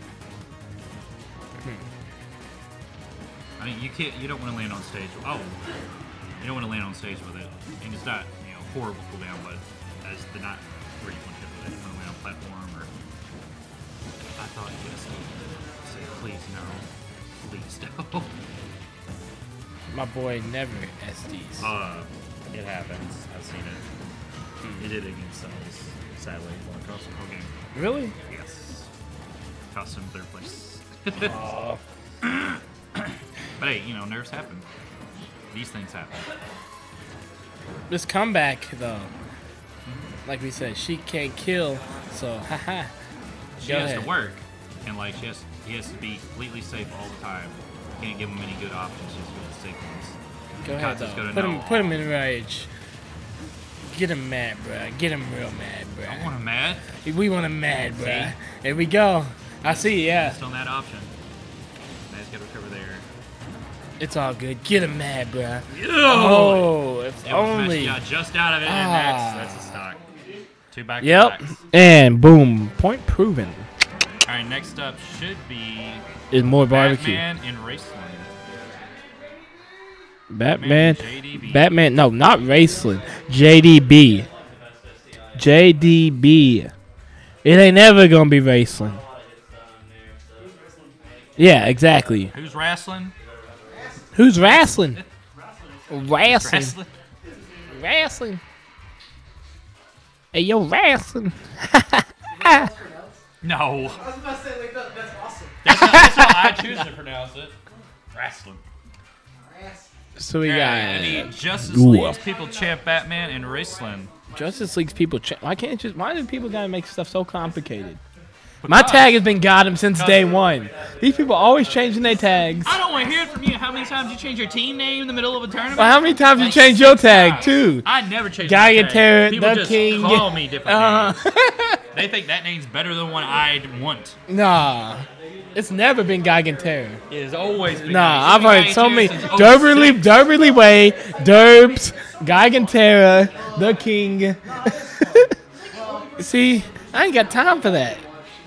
Hmm. I mean, you can't. You don't want to land on stage. Oh, you don't want to land on stage with it. And it's not, you know, horrible cooldown, but that's the not where you want to hit with it. You want to land on platform or. I thought you just say, please no, please no. My boy never S Ds. Uh, it happens. I've seen it. Hmm. He did it against Cells, sadly, one across the whole game. Really? Yes. Cost him third place. Aw. But hey, you know, nerves happen. These things happen. This comeback though. like we said, she can't kill. So, haha. She Go has ahead. to work, and like she has, he has to be completely safe all the time. You can't give him any good options. Just give him the safe ones. Go ahead, Katsu's though. gonna Put know. him, put him in rage. Get him mad, bruh. Get him real mad, bruh. I want him mad. We want him mad, bruh. See? Here we go. I see, yeah. Just on that option. Nice, gotta recover there. It's all good. Get him mad, bruh. Oh, Oh, if yeah, we'll smash only. the, uh, just out of it, and Ah. that's that's a stock. Two back. Yep. backs. And boom. Point proven. All right, next up should be Is more barbecue. Batman in Raceland. Batman. J D B. Batman. No, not Raceland. J D B. J D B. It ain't never gonna be Raceland. Yeah, exactly. Who's wrestling? Who's wrestling? Wrestling. Wrestling. Wrestling. Hey, yo, wrestling. No. I was about to say, like, that, that's awesome. That's how, that's how I choose to pronounce it. Wrestling. So we All got right, I need Justice Ooh. League's People Champ Batman in Raceland. Justice League's people. Ch- why can't just? Why do people gotta make stuff so complicated? My tag has been got him since day one. These people always changing their tags. I don't want to hear it from you. How many times you change your team name in the middle of a tournament? Well, how many times you Like change your six tag times. too? I never change Guy my and tag. Terror, People the just King. call me different Uh, names. They think that name's better than one I'd want. Nah, it's never been Geigen Terror. It has always been. Nah, I've Guy heard so Terror many. since Derberly, Derberly Way, Derbs, Geigen Terror, the King. See, I ain't got time for that.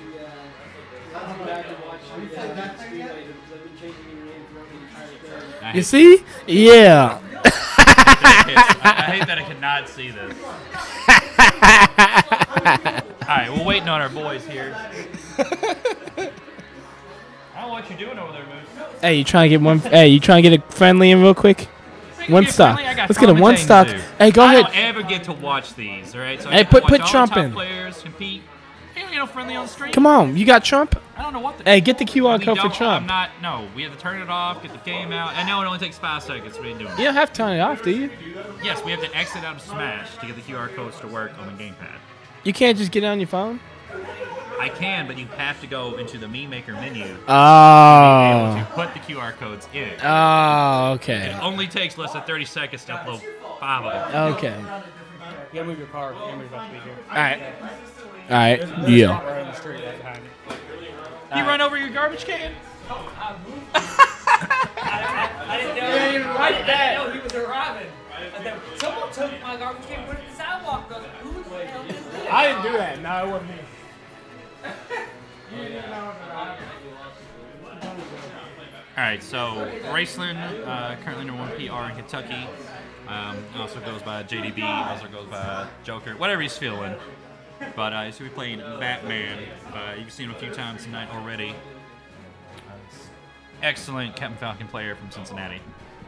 I You hate, see? Yeah. I hate that I cannot see this. All right, we're waiting on our boys here. I don't know what you're doing over there, Moose. Hey, you trying to get one? Hey, you trying to get a friendly in real quick? One Get stop. friendly, I got Let's get a one commentating stop. to do. Hey, go I ahead. don't ever get to watch these, all right? So I Hey, get to put- put watch all Trump the top in. players compete. You don't get no friendly on the stream. Come on, you got Trump? I don't know what the. Hey, get the Q R we code for don't- Trump. I'm not. No, we have to turn it off, get the game out. I know it only takes five seconds. We ain't doing You it. don't have to turn it off, do you? Yes, we have to exit out of Smash to get the Q R codes to work on the gamepad. You can't just get it on your phone? I can, but you have to go into the Meme Maker menu to Oh. put the Q R codes in. Oh, okay. It only takes less than thirty seconds to upload five of them. Okay. You gotta move your car. Amber's about to be here. All right. All right. Yeah. Right on the street right behind you. You run over your garbage can? I didn't know. didn't even write I didn't that. know he was arriving. And then someone took my garbage can and put it in the sidewalk. I was like, who the hell did this? I didn't do that. No, it wasn't me. All right, so Raceland, uh, currently number one P R in Kentucky. Um, also goes by J D B, also goes by Joker, whatever he's feeling. But uh, he's going to be playing Batman. Uh, you've seen him a few times tonight already. Uh, excellent Captain Falcon player from Cincinnati.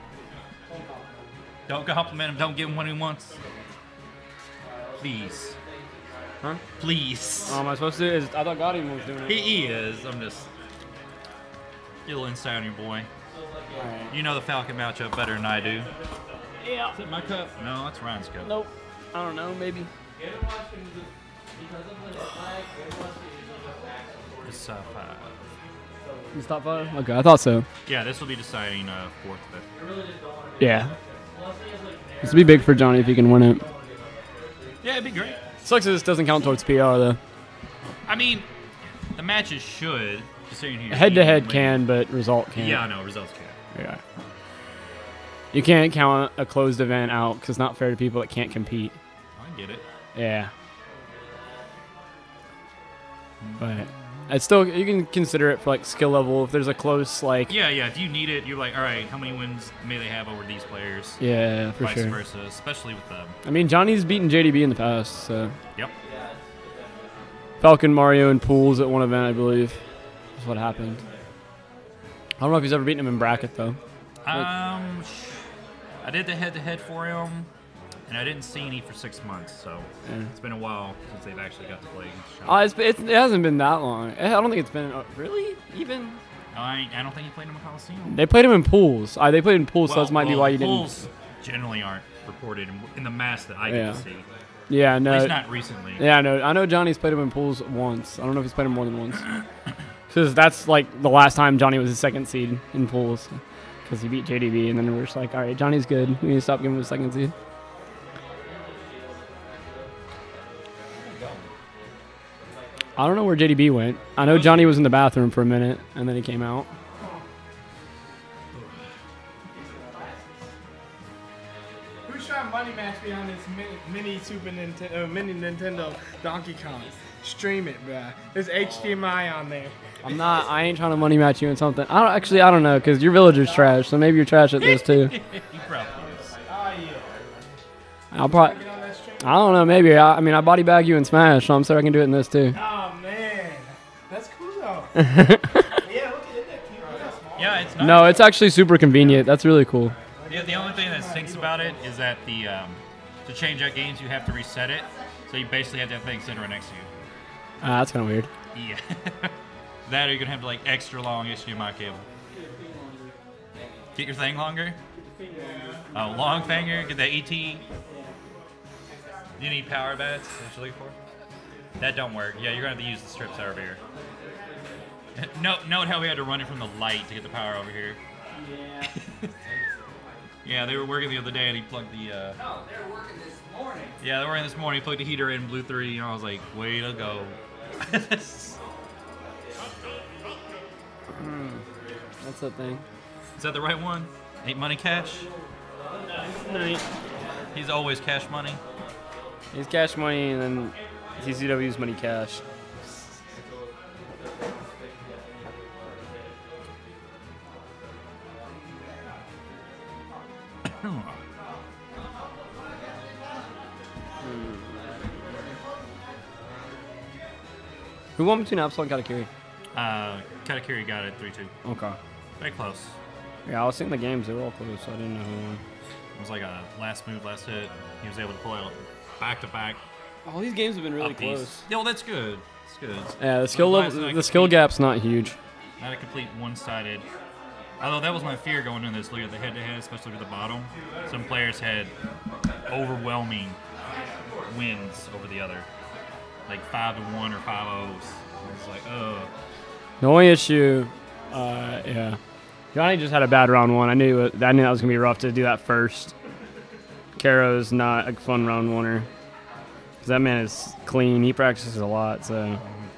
Don't compliment him, don't give him what he wants. Please. Huh? Please. Oh, am I supposed to? Is, I thought Gotti was doing it. He, he is. I'm just get a little insight on your boy. You know the Falcon matchup better than I do. Yeah. Is it my cup? No, that's Ryan's cup. Nope. I don't know. Maybe. It's uh, five. It's top five. Okay, I thought so. Yeah, this will be deciding uh, fourth, fifth. Yeah. This would be big for Johnny if he can win it. Yeah, it'd be great. Sucks that this doesn't count towards P R though. I mean, the matches should. Considering who your Head to team head wins. can, but result can't. Yeah, I know results can. Yeah. You can't count a closed event out because it's not fair to people that can't compete. I get it. Yeah. But it's still, you can consider it for like skill level if there's a close like. Yeah, yeah. If you need it, you're like, all right, how many wins may they have over these players? Yeah, for Vice sure. versa, especially with them. I mean, Johnny's beaten J D B in the past, so. Yep. Falcon, Mario, and Pools at one event, I believe. That's what happened. I don't know if he's ever beaten him in bracket though. Um, I did the head-to-head for him, and I didn't see any for six months, so Yeah. it's been a while since they've actually got to play against each Uh, other. it's, it's, it hasn't been that long. I don't think it's been uh, really even. No, I, I don't think he played him in Coliseum. They played him in pools. Uh, they played in pools, so Well, that might be well, why you didn't. pools generally aren't reported in, in the mass that I get Yeah. to see. Yeah, no. At least not recently. Yeah, I know. I know Johnny's played him in pools once. I don't know if he's played him more than once. Because that's like the last time Johnny was a second seed in pools. Because he beat J D B, and then we're just like, all right, Johnny's good. We need to stop giving him a second seed. I don't know where J D B went. I know Johnny was in the bathroom for a minute, and then he came out. Who's trying to money match me on this mini, mini Super Nintendo, uh, mini Nintendo Donkey Kong? Stream it, bruh. There's H D M I on there. I'm not. I ain't trying to money match you in something. I don't actually. I don't know, because your villager's trash, so maybe you're trash at this too. He probably is. Oh, yeah. I'll probably. I don't know. Maybe. I, I mean, I body bag you in Smash, so I'm sure I can do it in this too. Oh, man. That's cool, though. Yeah, look at it. Yeah, it's nice. No, it's actually super convenient. That's really cool. Yeah, the only thing that stinks about it is that the um, to change out games, you have to reset it. So you basically have to have things sitting right next to you. Ah, that's kind of weird. Yeah. That or you're going to have to like extra long H D M I cable. Get your thing longer? Oh, long finger, get that E T. You need power bats, what you're looking for? That don't work. Yeah, you're going to have to use the strips over here. Note, note how we had to run it from the light to get the power over here. Yeah. Yeah, they were working the other day and he plugged the... Uh, No, they were working this morning. yeah, they were working this morning. He plugged the heater in, blew three, and I was like, way to go. That's the thing. Is that the right one? Ain't money cash? No, He's always cash money. he's cash money, and then T C W's money cash. Who won between Absol and Katakiri? Uh, Katakiri got it three two. Okay. Very close. Yeah, I was seeing the games. They were all close, so I didn't know who won. It was like a last move, last hit. He was able to pull out back to back. All these games have been really up these. close. Yeah, well, that's good. That's good. Yeah, the skill I'm glad level, it's not the skill complete- gap's not huge. Not a complete one-sided. Although that was my fear going into this, looking at the head-to-head, especially with the bottom. Some players had overwhelming wins over the other, like five to one or five O's. I was like, oh. The only issue, uh, yeah, Johnny just had a bad round one. I knew it, I knew that was gonna be rough to do that first. Caro's not a fun round oneer. Cause that man is clean. He practices a lot, so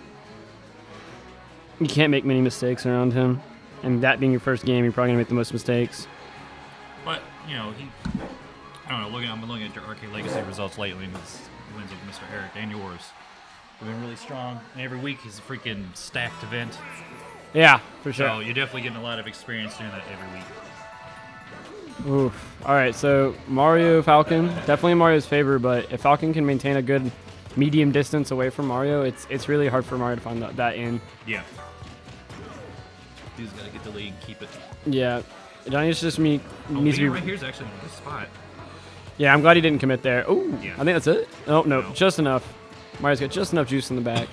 you can't make many mistakes around him. And that being your first game, you're probably gonna make the most mistakes. But you know, he. I don't know. Looking, I'm looking at your Arcade Legacy results lately, and his wins of Mister Eric and yours have been really strong. And every week is a freaking stacked event. Yeah, for sure. So you're definitely getting a lot of experience doing that every week. Oof. All right, so Mario Falcon, definitely in Mario's favor, but if Falcon can maintain a good medium distance away from Mario, it's it's really hard for Mario to find that, that in. Yeah. Dude's got to get the lead and keep it. Yeah, Johnny's just me Oh, needs to being be. right here's actually a good spot. Yeah, I'm glad he didn't commit there. Oh, Yeah. I think that's it. Oh no, No. just enough. Mario's got just enough juice in the back.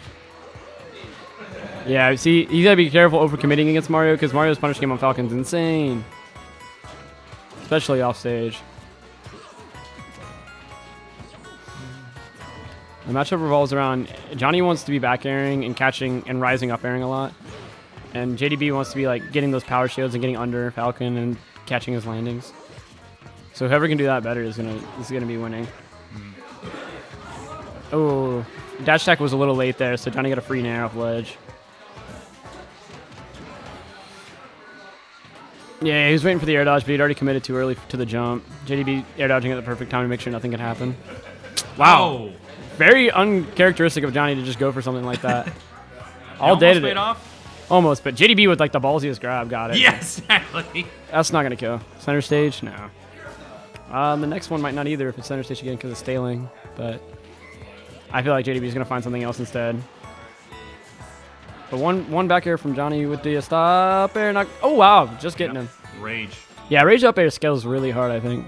Yeah, see, you gotta be careful over committing against Mario because Mario's punish game on Falcon's insane, especially off stage. The matchup revolves around Johnny wants to be back airing and catching and rising up airing a lot, and J D B wants to be like getting those power shields and getting under Falcon and catching his landings. So whoever can do that better is gonna is gonna be winning. Oh, dash attack was a little late there, so Johnny got a free nair off ledge. Yeah, he was waiting for the air dodge, but he'd already committed too early to the jump. J D B air dodging at the perfect time to make sure nothing could happen. Wow. Oh. Very uncharacteristic of Johnny to just go for something like that. All day Almost today. paid off. Almost, but J D B with like the ballsiest grab got it. Yes, exactly. That's not going to kill. Center stage? No. Um, the next one might not either if it's center stage again because of Staling, but I feel like J D B is going to find something else instead. But one one back air from Johnny with the stop air. Knock. Oh, wow. Just getting Yep. him. Rage. Yeah, rage up air scales really hard, I think.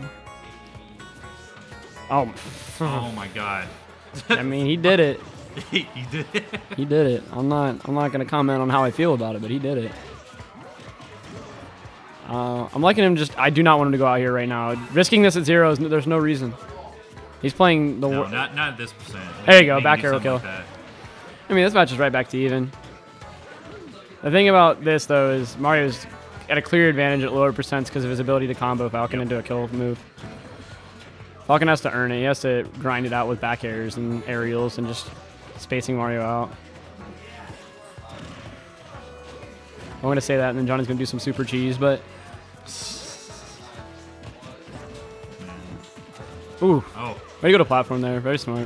Oh, Oh my god. I mean, he did it. he did it. He did it. I'm not. I'm not gonna comment on how I feel about it, but he did it. Uh, I'm liking him. Just I do not want him to go out here right now. Risking this at zero is there's no reason. He's playing the. No, wor- not not at this percent. There you go, Maybe back do arrow something kill. like that. I mean, this match is right back to even. The thing about this, though, is Mario's at a clear advantage at lower percents because of his ability to combo Falcon into a kill move. Falcon has to earn it. He has to grind it out with back airs and aerials and just spacing Mario out. I'm going to say that, and then Johnny's going to do some super cheese, but... Ooh. Oh. Way to go to platform there. Very smart.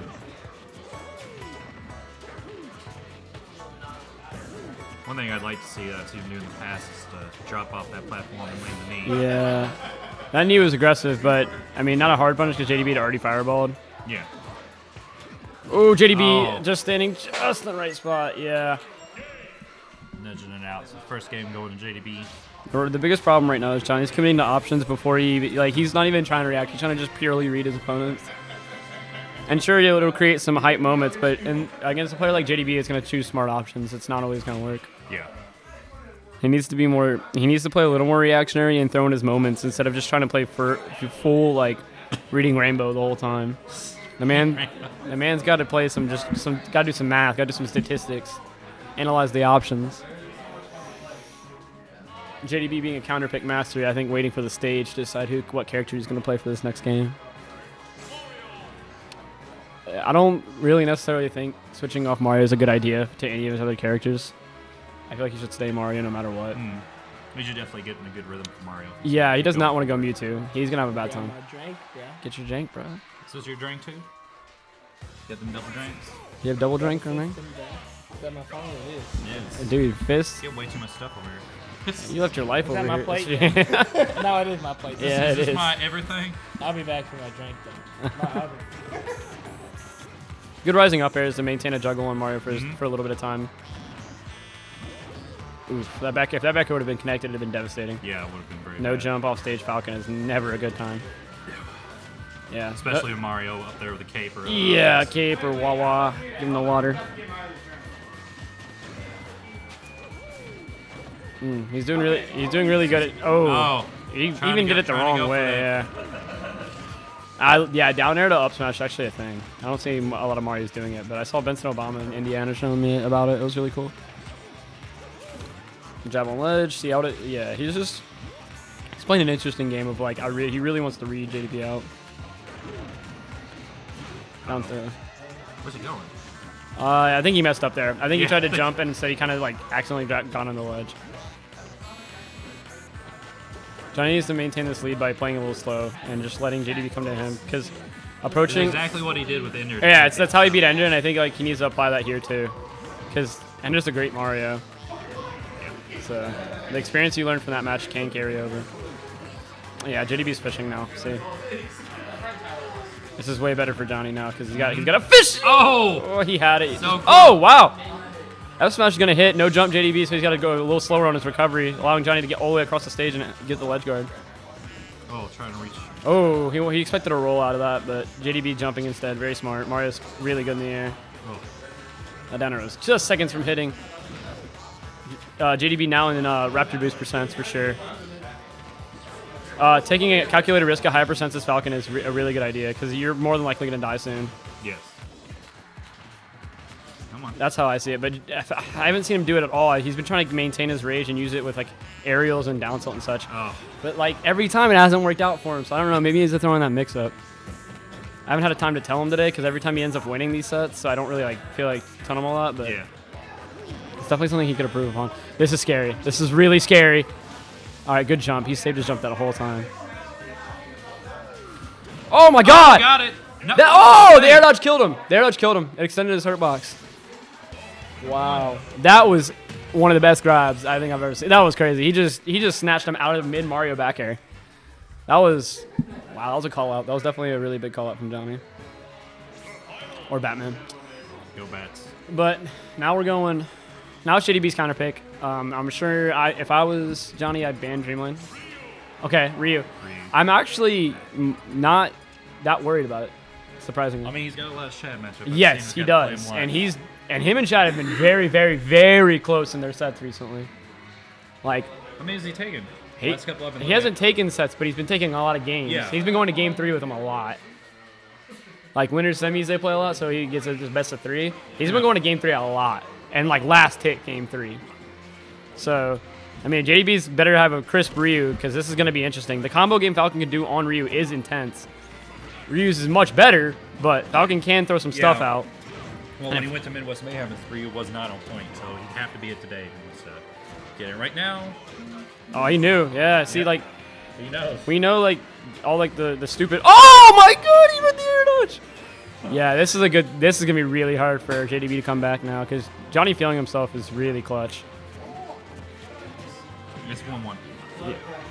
One thing I'd like to see that team do in the past is to drop off that platform and land the knee. Yeah. That knee was aggressive, but, I mean, not a hard punish because J D B had already fireballed. Yeah. Ooh, J D B Oh. just standing just in the right spot. Yeah. Nudging it out. So first game going to J D B. Or The biggest problem right now is Johnny's committing to options before he, like, he's not even trying to react. He's trying to just purely read his opponents. And sure, it'll create some hype moments, but in, against a player like J D B, it's going to choose smart options. It's not always going to work. Yeah. He needs to be more. He needs to play a little more reactionary and throw in his moments instead of just trying to play for full like reading rainbow the whole time. The man, the man's got to play some just some. Got to do some math. Got to do some statistics. Analyze the options. J D B being a counter pick master, I think waiting for the stage to decide who, what character he's going to play for this next game. I don't really necessarily think switching off Mario is a good idea to any of his other characters. I feel like he should stay Mario no matter what. Mm. We should definitely get in a good rhythm for Mario. Yeah, he does not want to go Mewtwo. He's going to have a bad time. Drink, bro. Get your drink, bro. So is your drink too? Get them double drinks? You have double drink or anything? Is that my phone? It is. Yes. Dude, fist. You have way too much stuff over here. You left your life Is over that my here. plate? No, it is my plate. Yeah, is it this is. my everything? I'll be back for my drink though. My oven. Good rising up airs to maintain a juggle on Mario for, Mhm. for a little bit of time. Oof, that back, if that back air would have been connected, it would have been devastating. Yeah, it would have been very No bad. jump off stage Falcon is never a good time. Yeah. Especially with Mario up there with a cape or Yeah, cape or Wawa. Give him the water. Mm, he's doing really. He's doing really good at. Oh, Oh, he trying even to did go- it the trying to go wrong for way. the- Yeah. I yeah down air to up smash is actually a thing. I don't see a lot of Mario's doing it, but I saw Benson Obama in Indiana showing me about it. It was really cool. Jab on ledge. See out it. Yeah, he's just. He's playing an interesting game of like I re he really wants to read J D B out. Down throw. Where's he going? Uh, I think he messed up there. I think he Yeah. tried to jump and instead he kind of like accidentally got gone on the ledge. Johnny needs to maintain this lead by playing a little slow and just letting J D B come to him because That's approaching. exactly what he did with Ender. Yeah, it's, that's how he beat Ender, and I think like he needs to apply that here too, because Ender's a great Mario. So the experience you learned from that match can carry over. Yeah, J D B's fishing now. See, this is way better for Johnny now because he's got he's got a fish. Oh! Oh, he had it. So Oh, wow. F smash is going to hit. No jump J D B, so he's got to go a little slower on his recovery, allowing Johnny to get all the way across the stage and get the ledge guard. Oh, trying to reach. Oh, he, he expected a roll out of that, but J D B jumping instead. Very smart. Mario's really good in the air. Oh. That down air was just seconds from hitting. Uh, J D B now in uh, Raptor boost percents for sure. Uh, taking a calculated risk at high percents as Falcon is re a really good idea because you're more than likely going to die soon. Yes. Come on. That's how I see it, but I haven't seen him do it at all. He's been trying to maintain his rage and use it with like aerials and down tilt and such. Oh. But like every time it hasn't worked out for him, so I don't know. Maybe he's throwing that mix up. I haven't had a time to tell him today because every time he ends up winning these sets, so I don't really like feel like telling him a lot. But Yeah. it's definitely something he could improve upon. This is scary. This is really scary. All right, good jump. He saved his jump that whole time. Oh my God! Oh, got it. No. That, oh, the air dodge killed him. The air dodge killed him. It extended his hurt box. Wow, that was one of the best grabs I think I've ever seen. That was crazy. He just he just snatched him out of mid Mario back air. That was wow. That was a call out. That was definitely a really big call out from Johnny or Batman. Go Bats. But now we're going. Now it's J D B's counter pick. Um, I'm sure I, if I was Johnny, I'd ban Dreamland. Okay, Ryu. Ryu. I'm actually m not that worried about it. Surprisingly. I mean, he's got a lot of Shad matchup. I've Yes, seen he he's gotta play does, him and live. he's and him and Chad have been very, very, very close in their sets recently. Like How many has he taken? he, Last couple I've been he looking hasn't at. taken sets, but he's been taking a lot of games. Yeah. He's been going to game three with him a lot. Like winter semis, they play a lot, so he gets his best of three. He's been going to game three a lot, and like last hit game three. So, I mean, J D B's better have a crisp Ryu because this is going to be interesting. The combo game Falcon can do on Ryu is intense. Ryu's is much better, but Falcon can throw some Yeah. stuff out. Well, when he went to Midwest Mayhem, his Ryu was not on point, so he'd have to be it today. So, get it right now. Oh, he knew. Yeah, see, Yeah. like, He knows. we know, like, all, like, the, the stupid... Oh, my God! He went the air dodge! Yeah, this is a good... This is going to be really hard for J D B to come back now, because Johnny feeling himself is really clutch. It's one one. Yeah.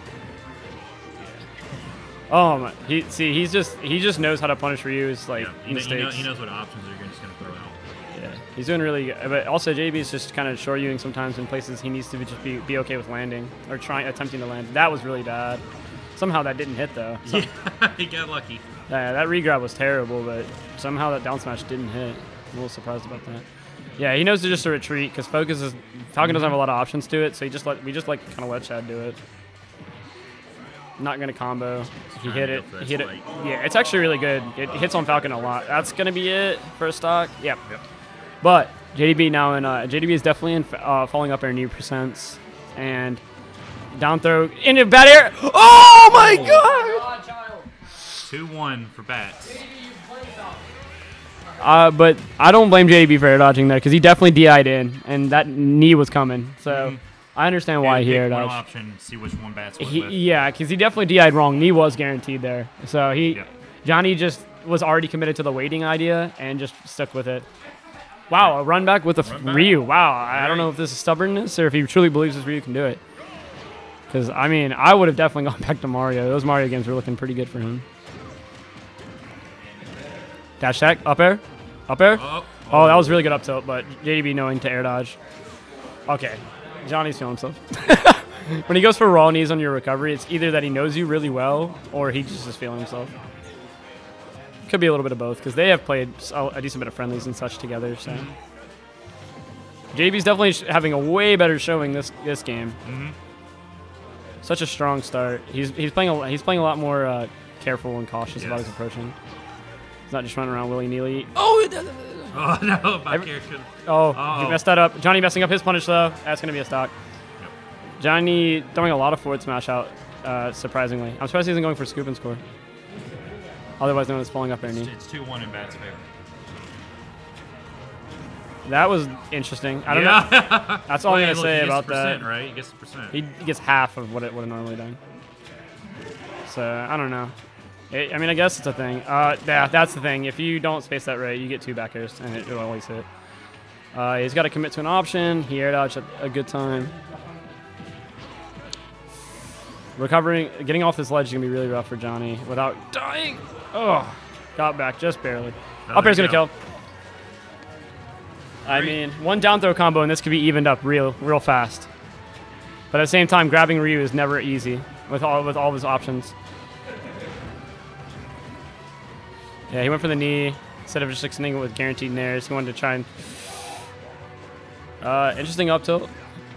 Oh, my... He, see, he's just... He just knows how to punish Ryu's, like, Yeah. He, mistakes. he, know, he knows what options they're just going to throw out. Yeah, he's doing really good. But also, J D B is just kind of short Ewing sometimes in places he needs to be just be, be okay with landing or trying attempting to land. That was really bad. Somehow that didn't hit though. So, Yeah, he got lucky. yeah, that regrab was terrible, but somehow that down smash didn't hit. I'm a little surprised about that. Yeah, he knows to just to retreat because Focus is Falcon doesn't have a lot of options to it, so he just let we just like kind of let Chad do it. Not gonna combo. He hit it. He hit it. Yeah, it's actually really good. It hits on Falcon a lot. That's gonna be it for a stock. Yep. Yep. But J D B now in uh, J D B is definitely in uh, falling up air new percents and down throw into bad air. Oh my God! two one for Bats. Uh, but I don't blame J D B for air dodging there because he definitely D I'd in and that knee was coming. So Mhm. I understand why he Pick air one dodged. option, see which one Bats went He, with. yeah, because he definitely D I'd wrong. Knee was guaranteed there. So he Yep. Johnny just was already committed to the waiting idea and just stuck with it. Wow, a run back with a Run back. Ryu. Wow, I I don't Right. know if this is stubbornness or if he truly believes his Ryu can do it. Because, I mean, I would have definitely gone back to Mario. Those Mario games were looking pretty good for him. Dash attack, up air, up air. Oh, Oh, that was really good up tilt, but J D B knowing to air dodge. Okay, Johnny's feeling himself. When he goes for raw knees on your recovery, it's either that he knows you really well or he just is feeling himself. Could be a little bit of both because they have played a a decent bit of friendlies and such together. So J D B's definitely sh- having a way better showing this this game. Mhm. Such a strong start. He's he's playing a, he's playing a lot more uh, careful and cautious about Yes. his approaching. He's not just running around willy nilly. Oh, Oh no, my Every- character. oh, he Uh-oh. messed that up. Johnny messing up his punish though. That's gonna be a stock. Yep. Johnny throwing a lot of forward smash out. Uh, surprisingly, I'm surprised he isn't going for scoop and score. Otherwise known as falling up air knee. It's two one in Bats' favor. That was interesting. I don't yeah. know. That's all Well, I'm hey, gonna look, say he gets about the percent, that. right? He gets the percent. He gets half of what it would have normally done. So I don't know. It, I mean, I guess it's a thing. Uh, yeah, that's the thing. If you don't space that right, you get two back airs, and it will always hit. Uh, he's got to commit to an option. He air dodged at a good time. Recovering, getting off this ledge is gonna be really rough for Johnny without dying. Oh, got back just barely. Oh, Up air's there gonna you kill. I mean, one down throw combo and this could be evened up real, real fast. But at the same time, grabbing Ryu is never easy with all with all of his options. Yeah, he went for the knee instead of just extending it with guaranteed nairs. He wanted to try and uh, interesting up tilt.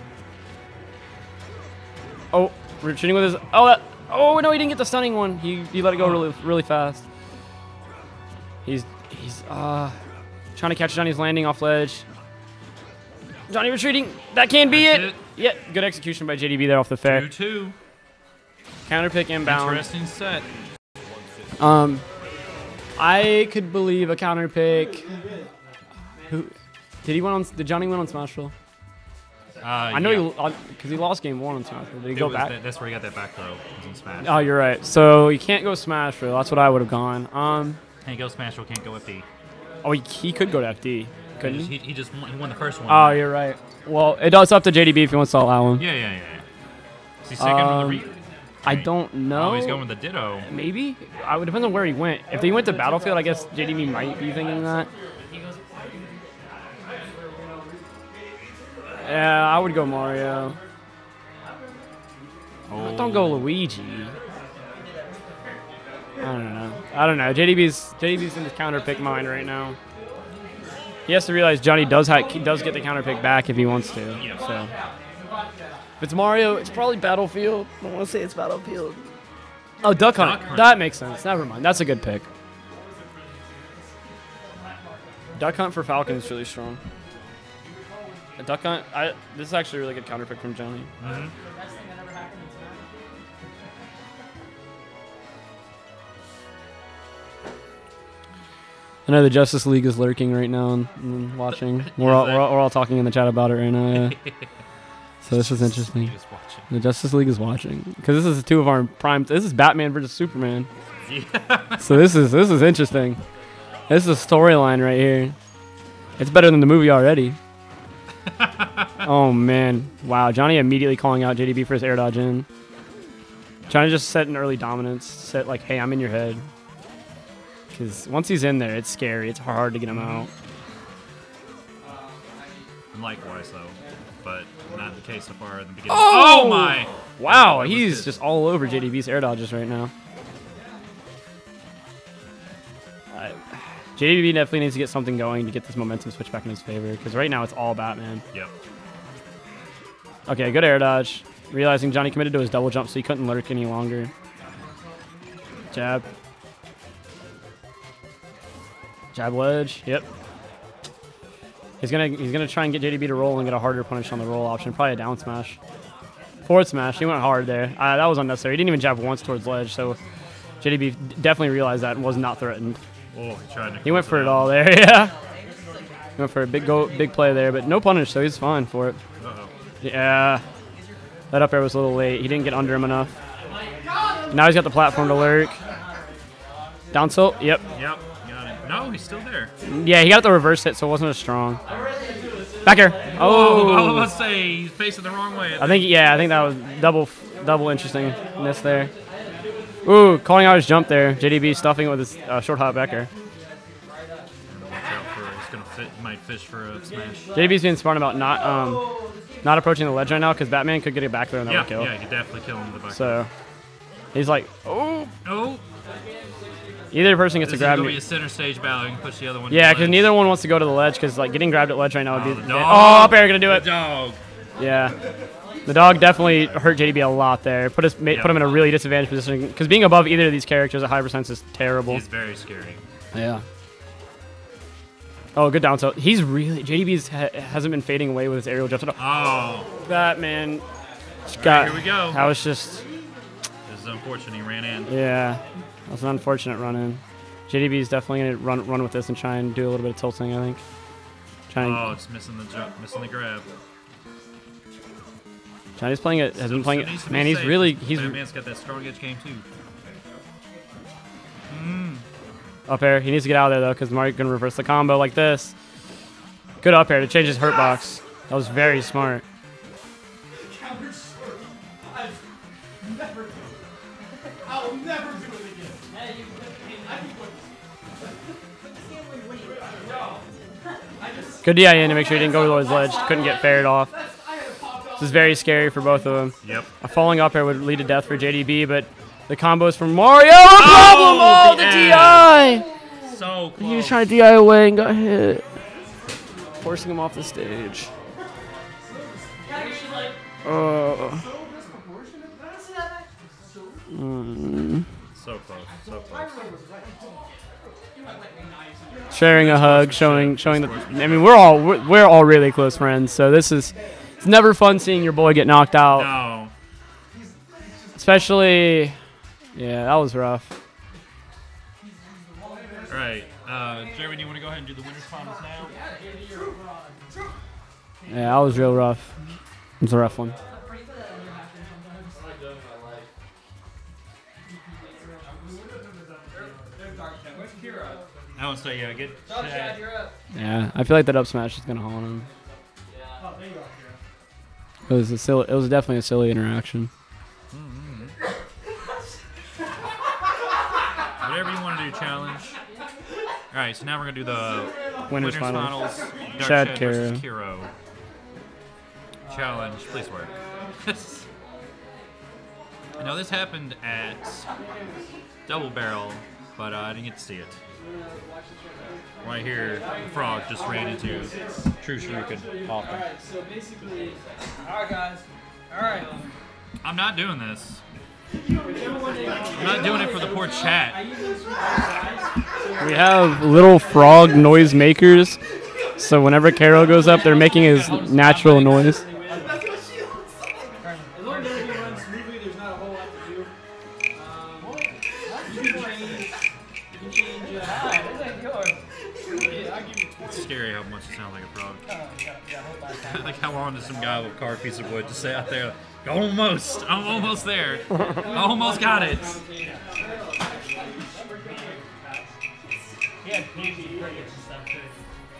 Oh, retreating with his. Oh, that. Oh no, he didn't get the stunning one. He he let it go really really fast. He's he's uh trying to catch Johnny's landing off ledge. Johnny retreating. That can be That's it. it. Yeah, good execution by J D B there off the fair. two two. Counter pick inbound. Interesting set. Um, I could believe a counter pick. Who did he win on? Did Johnny win on Smashville? Uh, I know yeah. he because he lost game one on Smashville. Did he It go was back? that- that's where he got that back throw. It was in Smash. Oh, you're right. So you can't go Smashville. That's what I would have gone. Um, Can't go Smash, or can't go F D. oh, he, he could go to F D, He couldn't just, he? he, he just won, he won the first one. Oh, you're right. Well, it does up to J D B if he wants to allow him. Yeah, yeah, yeah. yeah. Is he second Um, with the re- I Right. don't know. Oh, he's going with the Ditto. Maybe. I would depend on where he went. If he went to Battlefield, I guess J D B might be thinking that. Yeah, I would go Mario. Oh. Don't go Luigi. I don't know. I don't know. J D B's J D B's in his counter pick mind right now. He has to realize Johnny does ha he does get the counter pick back if he wants to. Yeah. So if it's Mario, it's probably Battlefield. I want to say it's Battlefield. Oh, Duck Hunt. Duck Hunt. That makes sense. Never mind. That's a good pick. Duck Hunt for Falcon is really strong. A Duck Hunt, I, this is actually a really good counter pick from Johnny. Mm-hmm. I know the Justice League is lurking right now and, and watching. We're all, we're all we're all talking in the chat about it right now. Yeah. So this is interesting. The Justice League is watching because this is two of our prime. This is Batman versus Superman. Yeah. So this is this is interesting. This is a storyline right here. It's better than the movie already. Oh man! Wow, Johnny immediately calling out J D B for his air dodge in. Trying to just set an early dominance. Set like, hey, I'm in your head. Because once he's in there, it's scary. It's hard to get him out. Likewise, though, but not the case so far in the beginning. Oh, oh my! Wow, he's just all over J D B's air dodges right now. Uh, J D B definitely needs to get something going to get this momentum switch back in his favor, because right now it's all Batman. Yep. Okay, good air dodge. Realizing Johnny committed to his double jump, so he couldn't lurk any longer. Jab. Jab ledge. Yep. He's gonna he's gonna try and get J D B to roll and get a harder punish on the roll option. Probably a down smash. Forward smash. He went hard there. Uh, that was unnecessary. He didn't even jab once towards ledge, so J D B definitely realized that and was not threatened. Oh, he tried to. He went for it all there. Yeah. He went for a big go, big play there, but no punish, so he's fine for it. Uh-oh. Yeah. That up air was a little late. He didn't get under him enough. Now he's got the platform to lurk. Down tilt. Yep. Yep. Got him. No, he's still there. Yeah, he got the reverse hit, so it wasn't as strong. Back air. Oh, I Oh. was about to say he's facing the wrong way. I think, yeah, I think that was double double interestingness there. Ooh, calling out his jump there. J D B stuffing it with his uh, short hop back air. Watch out for it. He's gonna fit. Might fish for a smash. J D B's being smart about not um not approaching the ledge right now because Batman could get it back there and that Yeah, would kill. yeah, you could definitely kill him with the back. So he's like, oh. Oh. Either person gets This to is grab gonna me. be a center stage battle. You can push the other one. Yeah, to the because ledge. neither one wants to go to the ledge because like getting grabbed at ledge right now would Oh, be. the Oh, dog. up air gonna do it. The dog. Yeah. The dog definitely hurt J D B a lot there. Put us, ma- Yep. put him in a really disadvantaged position because being above either of these characters at high percents is terrible. He's very scary. Yeah. Oh, good down tilt. He's really J D B's ha- hasn't been fading away with his aerial jump. Oh. That man. All Got, right, here we go. That was just. This is unfortunate. He ran in. Yeah. That was an unfortunate run in. J D B is definitely gonna run run with this and try and do a little bit of tilting. I think. Trying. Oh, it's missing the jump, missing the grab. Johnny's playing it. Has been playing Still needs it. to be Man, he's safe. really he's Batman's got that strong edge game too. Mm. up air. He needs to get out of there though because Mark gonna reverse the combo like this. Good up air to change his hurt box. That was very smart. I'll never do it again. Good D I in to make sure he didn't go to his ledge. Couldn't get fared off. This is very scary for both of them. Yep. A falling up air would lead to death for J D B, but the combos from Mario are a problem. Oh, the D I! So close. He was trying to D I away and got hit. Forcing him off the stage. Oh. Mm. So close. So close. Sharing a hug, showing showing that. I mean, we're all we're, we're all really close friends. So this is it's never fun seeing your boy get knocked out. No. Especially, yeah, that was rough. All right. Uh, Jeremy, you want to go ahead and do the winners finals now? Yeah, that was real rough. It was a rough one. I would say, yeah, get. Chad. Yeah, I feel like that up smash is gonna haunt him. It was a silly. It was definitely a silly interaction. Whatever you want to do, challenge. All right, so now we're gonna do the Winners winners, finals. finals. Dark Chad Chad Kiro. versus Kiro. Challenge, please work. I know this happened at Double Barrel, but uh, I didn't get to see it. Right here, the frog just ran into True Shuriken. Awful. So basically, all right, guys. All right. I'm not doing this. I'm not doing it for the poor chat. We have little frog noise makers, so whenever Karo goes up, they're making his natural noise. As long as everything runs smoothly, there's not a whole lot to do. Um, you can change. You can change. Uh, ah, where's that yours? Yeah, I'll give you twenty. It's scary how much you sound like a frog. Oh, yeah, yeah, hold on. Like how long does some guy with a carved piece of wood just say out there, almost, I'm almost there. I almost got it. He had P V crickets and stuff too.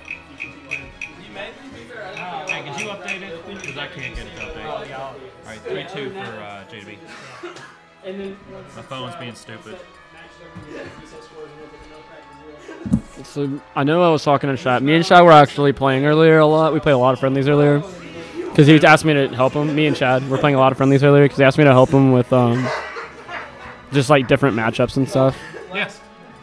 Hey, could you update it? Because I can't get it to update. Alright, three two for uh, J D B. And then My phone's being stupid. So I know I was talking to Shad. Me and Shad were actually playing earlier a lot. We played a lot of friendlies earlier because he asked me to help him. Me and Shad were playing a lot of friendlies earlier because he asked me to help him with um, just like different matchups and stuff. Yes.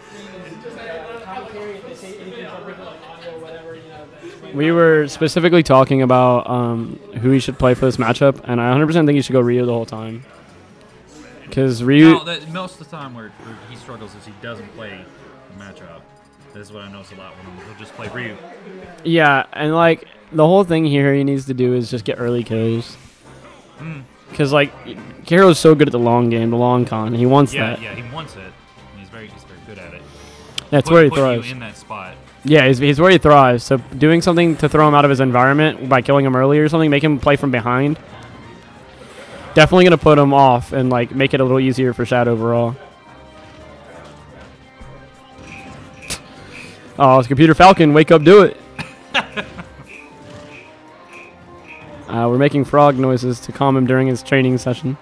We were specifically talking about um, who he should play for this matchup, and I one hundred percent think he should go Ryu the whole time. Because Ryu... No, that, most of the time where, where he struggles is he doesn't play the matchup. This is what I notice a lot when he'll just play Ryu. Yeah, and like, the whole thing here he needs to do is just get early kills. Because, mm. like, Karo's so good at the long game, the long con. He wants yeah, that. Yeah, he wants it. And he's very, he's very good at it. That's put, where he put thrives. You in that spot. Yeah, he's, he's where he thrives. So doing something to throw him out of his environment by killing him early or something, make him play from behind, definitely going to put him off and like make it a little easier for Shad overall. Oh, it's Computer Falcon. Wake up, do it. uh, we're making frog noises to calm him during his training session.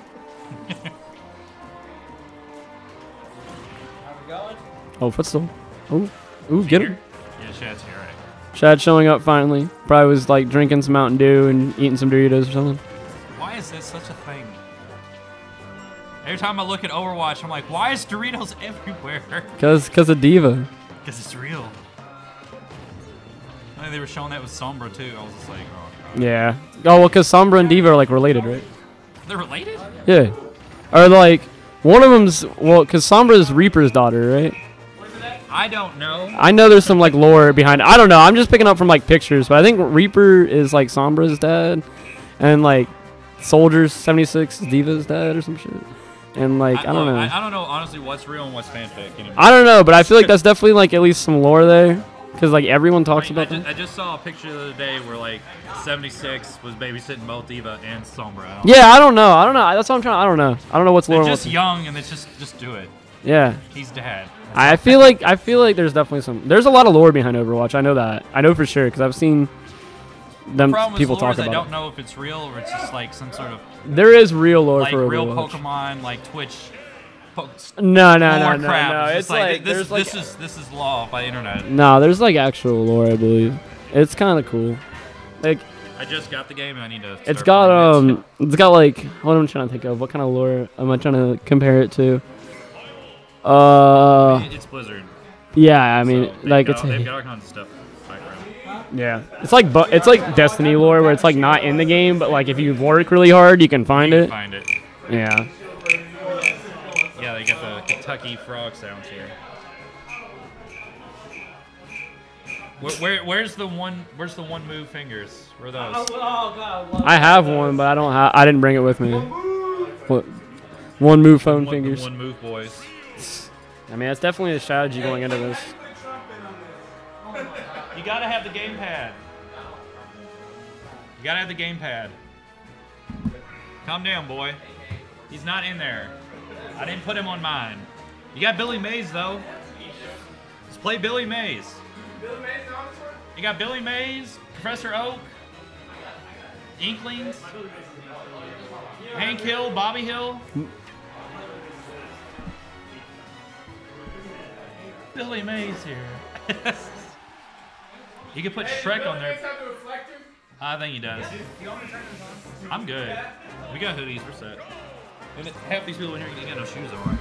Oh, footstool. Oh. Ooh, get him. Yeah, Shad's here, right? Shad showing up finally. Probably was like drinking some Mountain Dew and eating some Doritos or something. Why is this such a thing? Every time I look at Overwatch, I'm like, why is Doritos everywhere? Cause, cause of Diva. Because it's real. I mean, they were showing that with Sombra too. I was just like, oh god. Yeah. Oh well, cause Sombra and Diva are like related, right? They're related? Yeah. Or like one of them's well, cause Sombra's Reaper's daughter, right? I don't know. I know there's some like lore behind it. I don't know. I'm just picking up from like pictures, but I think Reaper is like Sombra's dad, and like Soldiers seventy-six is Diva's dad or some shit. And like I, I don't look, know. I, I don't know honestly what's real and what's fanfic anymore. I don't know, but I feel like that's definitely like at least some lore there, because like everyone talks I mean, about I that. just, I just saw a picture the other day where like seventy-six was babysitting both Diva and Sombra. I Yeah, I don't know. I don't know. That's what I'm trying. I don't know. I don't know what's lore. They're and just what's young and it's just just do it. Yeah. He's dad. I feel like I feel like there's definitely some. There's a lot of lore behind Overwatch. I know that. I know for sure because I've seen them The people with talk lore is about I don't it. know if it's real or it's just like some sort of There is real lore like for real Overwatch. Pokemon, like Twitch. Po No, no, no, lore no, crap. no. It's, It's just like, like this. there's like This is this is law by internet. no, there's like actual lore. I believe it's kind of cool. Like I just got the game and I need to. it's start got playing it. um, it's got like what am I trying to think of? What kind of lore am I trying to compare it to? Uh, It's Blizzard. yeah, I mean So they've like got, it's they've got all kinds of stuff. Background. yeah, it's like but it's like Destiny lore where it's like not in the game, but like if you work really hard, you can find You can it. Find it. Yeah. Yeah, they got the Kentucky frog sounds here. Where, where, where's the one? Where's the one move fingers? Where are those? Oh, oh god, I love I have one, but I don't have. I didn't bring it with me. What? One move phone one, fingers. The one move boys. I mean, that's definitely a strategy going into this. You gotta have the gamepad. You gotta have the gamepad. Calm down, boy. He's not in there. I didn't put him on mine. You got Billy Mays though. Let's play Billy Mays. You got Billy Mays, Professor Oak, Inklings, Hank Hill, Bobby Hill. Billy Mays here. You can put Shrek on there. I think he does. I'm good. We got hoodies, we're set. And half these people in here ain't got no shoes on.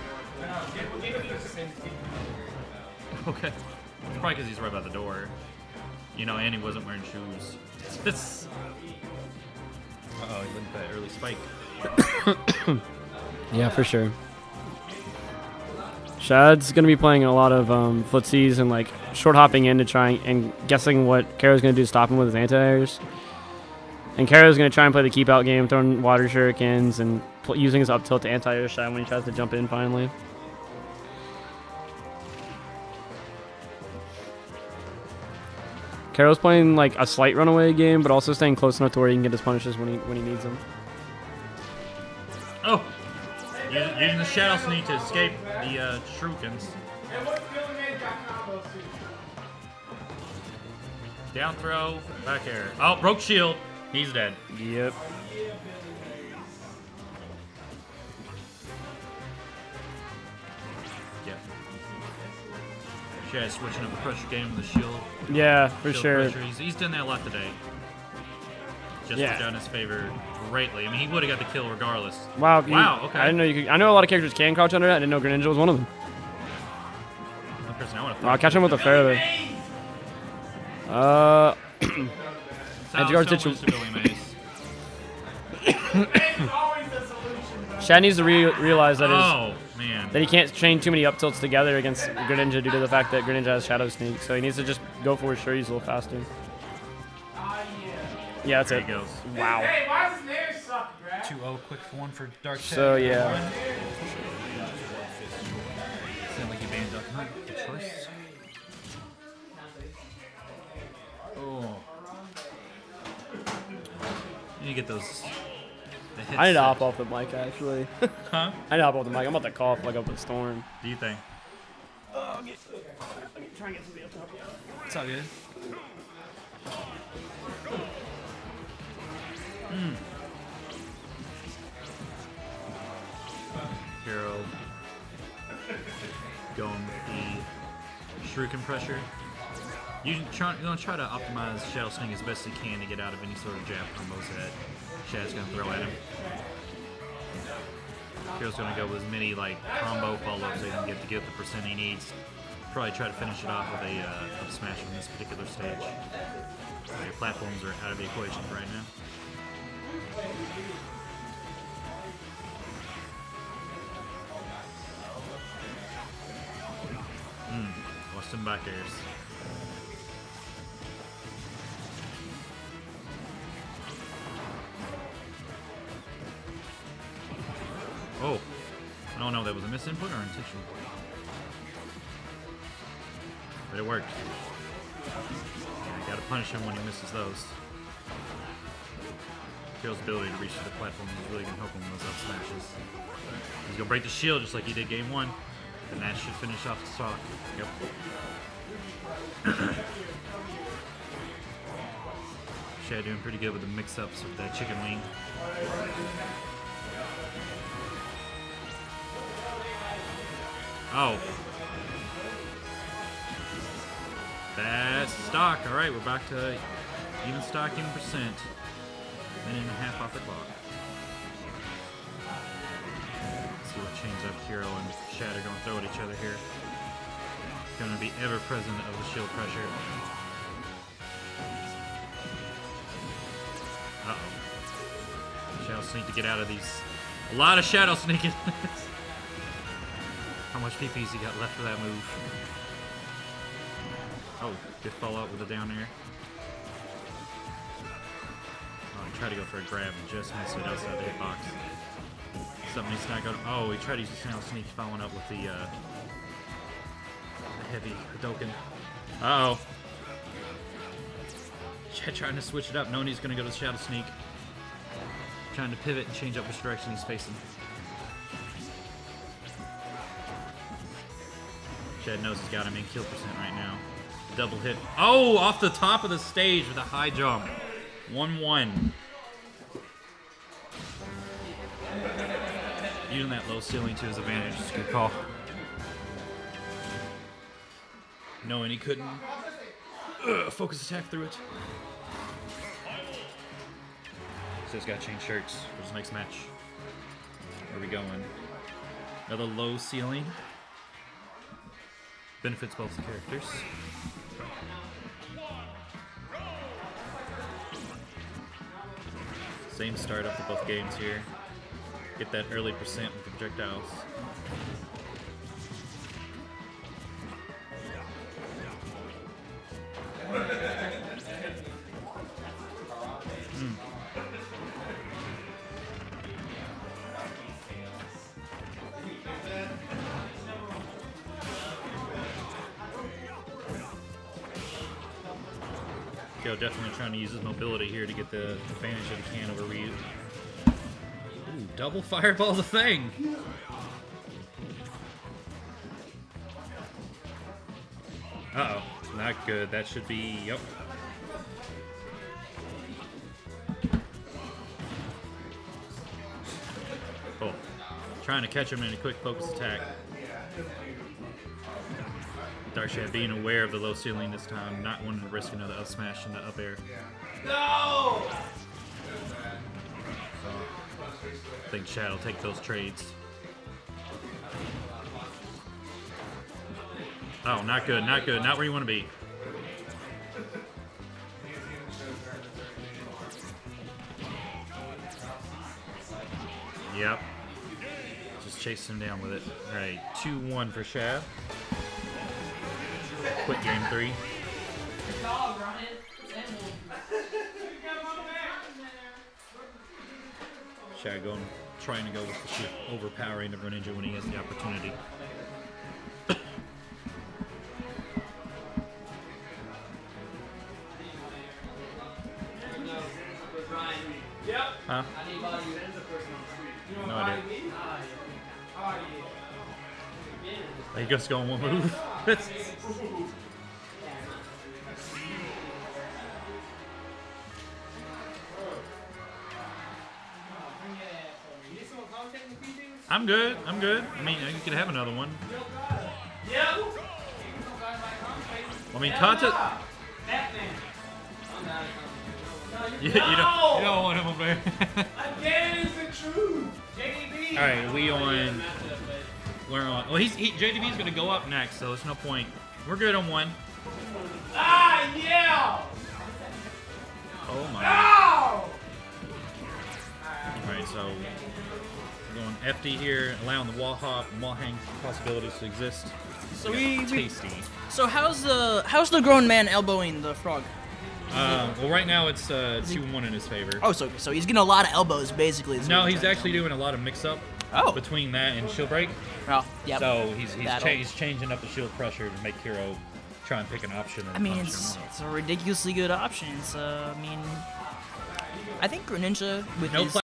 Okay. It's probably because he's right by the door. You know, and he wasn't wearing shoes. It's... Uh-oh, he linked that early spike. Yeah, for sure. Shad's gonna be playing a lot of um, footsies and like short hopping in to try and guessing what Karo's gonna do to stop him with his anti-airs. And Karo's gonna try and play the keep out game, throwing water shurikens and pl using his up tilt to anti-air Shad when he tries to jump in finally. Karo's playing like a slight runaway game, but also staying close enough to where he can get his punishes when he when he needs them. Oh! Using, using the Shadow Sneak to escape the uh, Shurikens. Down throw, back air. Oh, broke shield. He's dead. Yep. Yep. Shad switching up the pressure game with the shield. Yeah, for shield sure. Pressure. He's, he's done that a lot today. Just Yeah. worked out in his favor greatly. I mean, he would have got the kill regardless. Wow. you- Wow, okay. I didn't know you could. I know a lot of characters can crouch under that. I didn't know Greninja was one of them. One person I want to I'll catch him with a fair though. Uh, Sounds Edgeguard so situ- much to Billy Mays. Shad needs to re realize that his, Oh, man. that he can't chain too many up tilts together against Greninja due to the fact that Greninja has Shadow Sneak. So he needs to just go for his Shuri's a little faster. Yeah, that's There it. he goes. Wow. Hey, why does his name suck, Brad? two oh quick for one for Dark Tech. So yeah. Sound like you banned Duck Hunt. Good choice. Oh. You need to get those. The hits I need to set. hop off the mic actually. Huh? I need to hop off the mic. I'm about to cough like up a storm. Do you think? Try and get somebody up top. It's all good. Mm. Hero going with the shuriken pressure. You try, you're gonna try to optimize Shadow Sneak as best you can to get out of any sort of jab combos that Shad's gonna throw at him. Hero's gonna go with as many like combo follow-ups they can get to get the percent he needs. Probably try to finish it off with a uh, up smash on this particular stage. So your platforms are out of the equation right now. Hmm. Watch some back airs. Oh. I don't know if that was a misinput or intentional. But it worked. Yeah, gotta punish him when he misses those. Kill's ability to reach to the platform is really gonna help him with those up smashes. He's gonna break the shield just like he did game one. And that should finish off the stock. Yep. Shad doing pretty good with the mix-ups with that chicken wing. Oh. That's stock. Alright, we're back to even stock, even percent. Minute and a half off the clock. Let's see what change up Hero and Shad are going to throw at each other here. Going to be ever present of the shield pressure. Uh-oh. Shadow Sneak to get out of these. A lot of Shadow Sneaking. How much P P's he got left for that move? Oh, good follow up with a down air. Oh, he tried to go for a grab and just missed it outside the hitbox. Something he's not going. Oh, he tried to use the Shadow Sneak following up with the, uh, the heavy Hadouken. Uh oh. Shad trying to switch it up, knowing he's going to go to the Shadow Sneak. Trying to pivot and change up which direction he's facing. Shad knows he's got him in kill percent right now. Double hit. Oh, off the top of the stage with a high jump. one one. Using that low ceiling to his advantage. It's a good call. Knowing he couldn't uh, focus attack through it. So he's got to change shirts for his next match. Where are we going? Another low ceiling. Benefits both the characters. Same startup for both games here. Get that early percent with the projectiles. Mm. Kyo definitely trying to use his mobility here to get the advantage that he can over Ryu. Ooh, double fireball's a thing. Uh-oh, not good. That should be, yep. Oh, trying to catch him in a quick focus attack. Darkshad being aware of the low ceiling this time, not wanting to risk another up smash in the up air. No! I think Shad will take those trades. Oh, not good, not good, not where you want to be. Yep. Just chasing him down with it. All right, two one for Shad. Quick game three. Shad going, trying to go with the sheer overpowering of Greninja when he has the opportunity. Huh? No idea. He just going one move. I'm good. I'm good. I mean, you could have another one. I mean, content. You, you, don't, you don't want him over there. Again, is the truth. J D B. All right, we on. We're on. Well, he's he, J D B's gonna go up next, so there's no point. We're good on one. Ah, yeah. Oh my. No! All right, so we're going F D here, allowing the wall hop and wall hang possibilities to exist. So We we, got we tasty. So how's the how's the grown man elbowing the frog? Uh, well, right now it's uh, two one in his favor. Oh, so so he's getting a lot of elbows basically. is what No, you're he's trying to actually doing a lot of mix-up Oh. between that and shield break. tell me. Oh, yep. So he's he's, That'll- cha he's changing up the shield pressure to make Hero try and pick an option. Or I mean, punish it's or not. it's a ridiculously good option. It's uh, I mean, I think Greninja with No his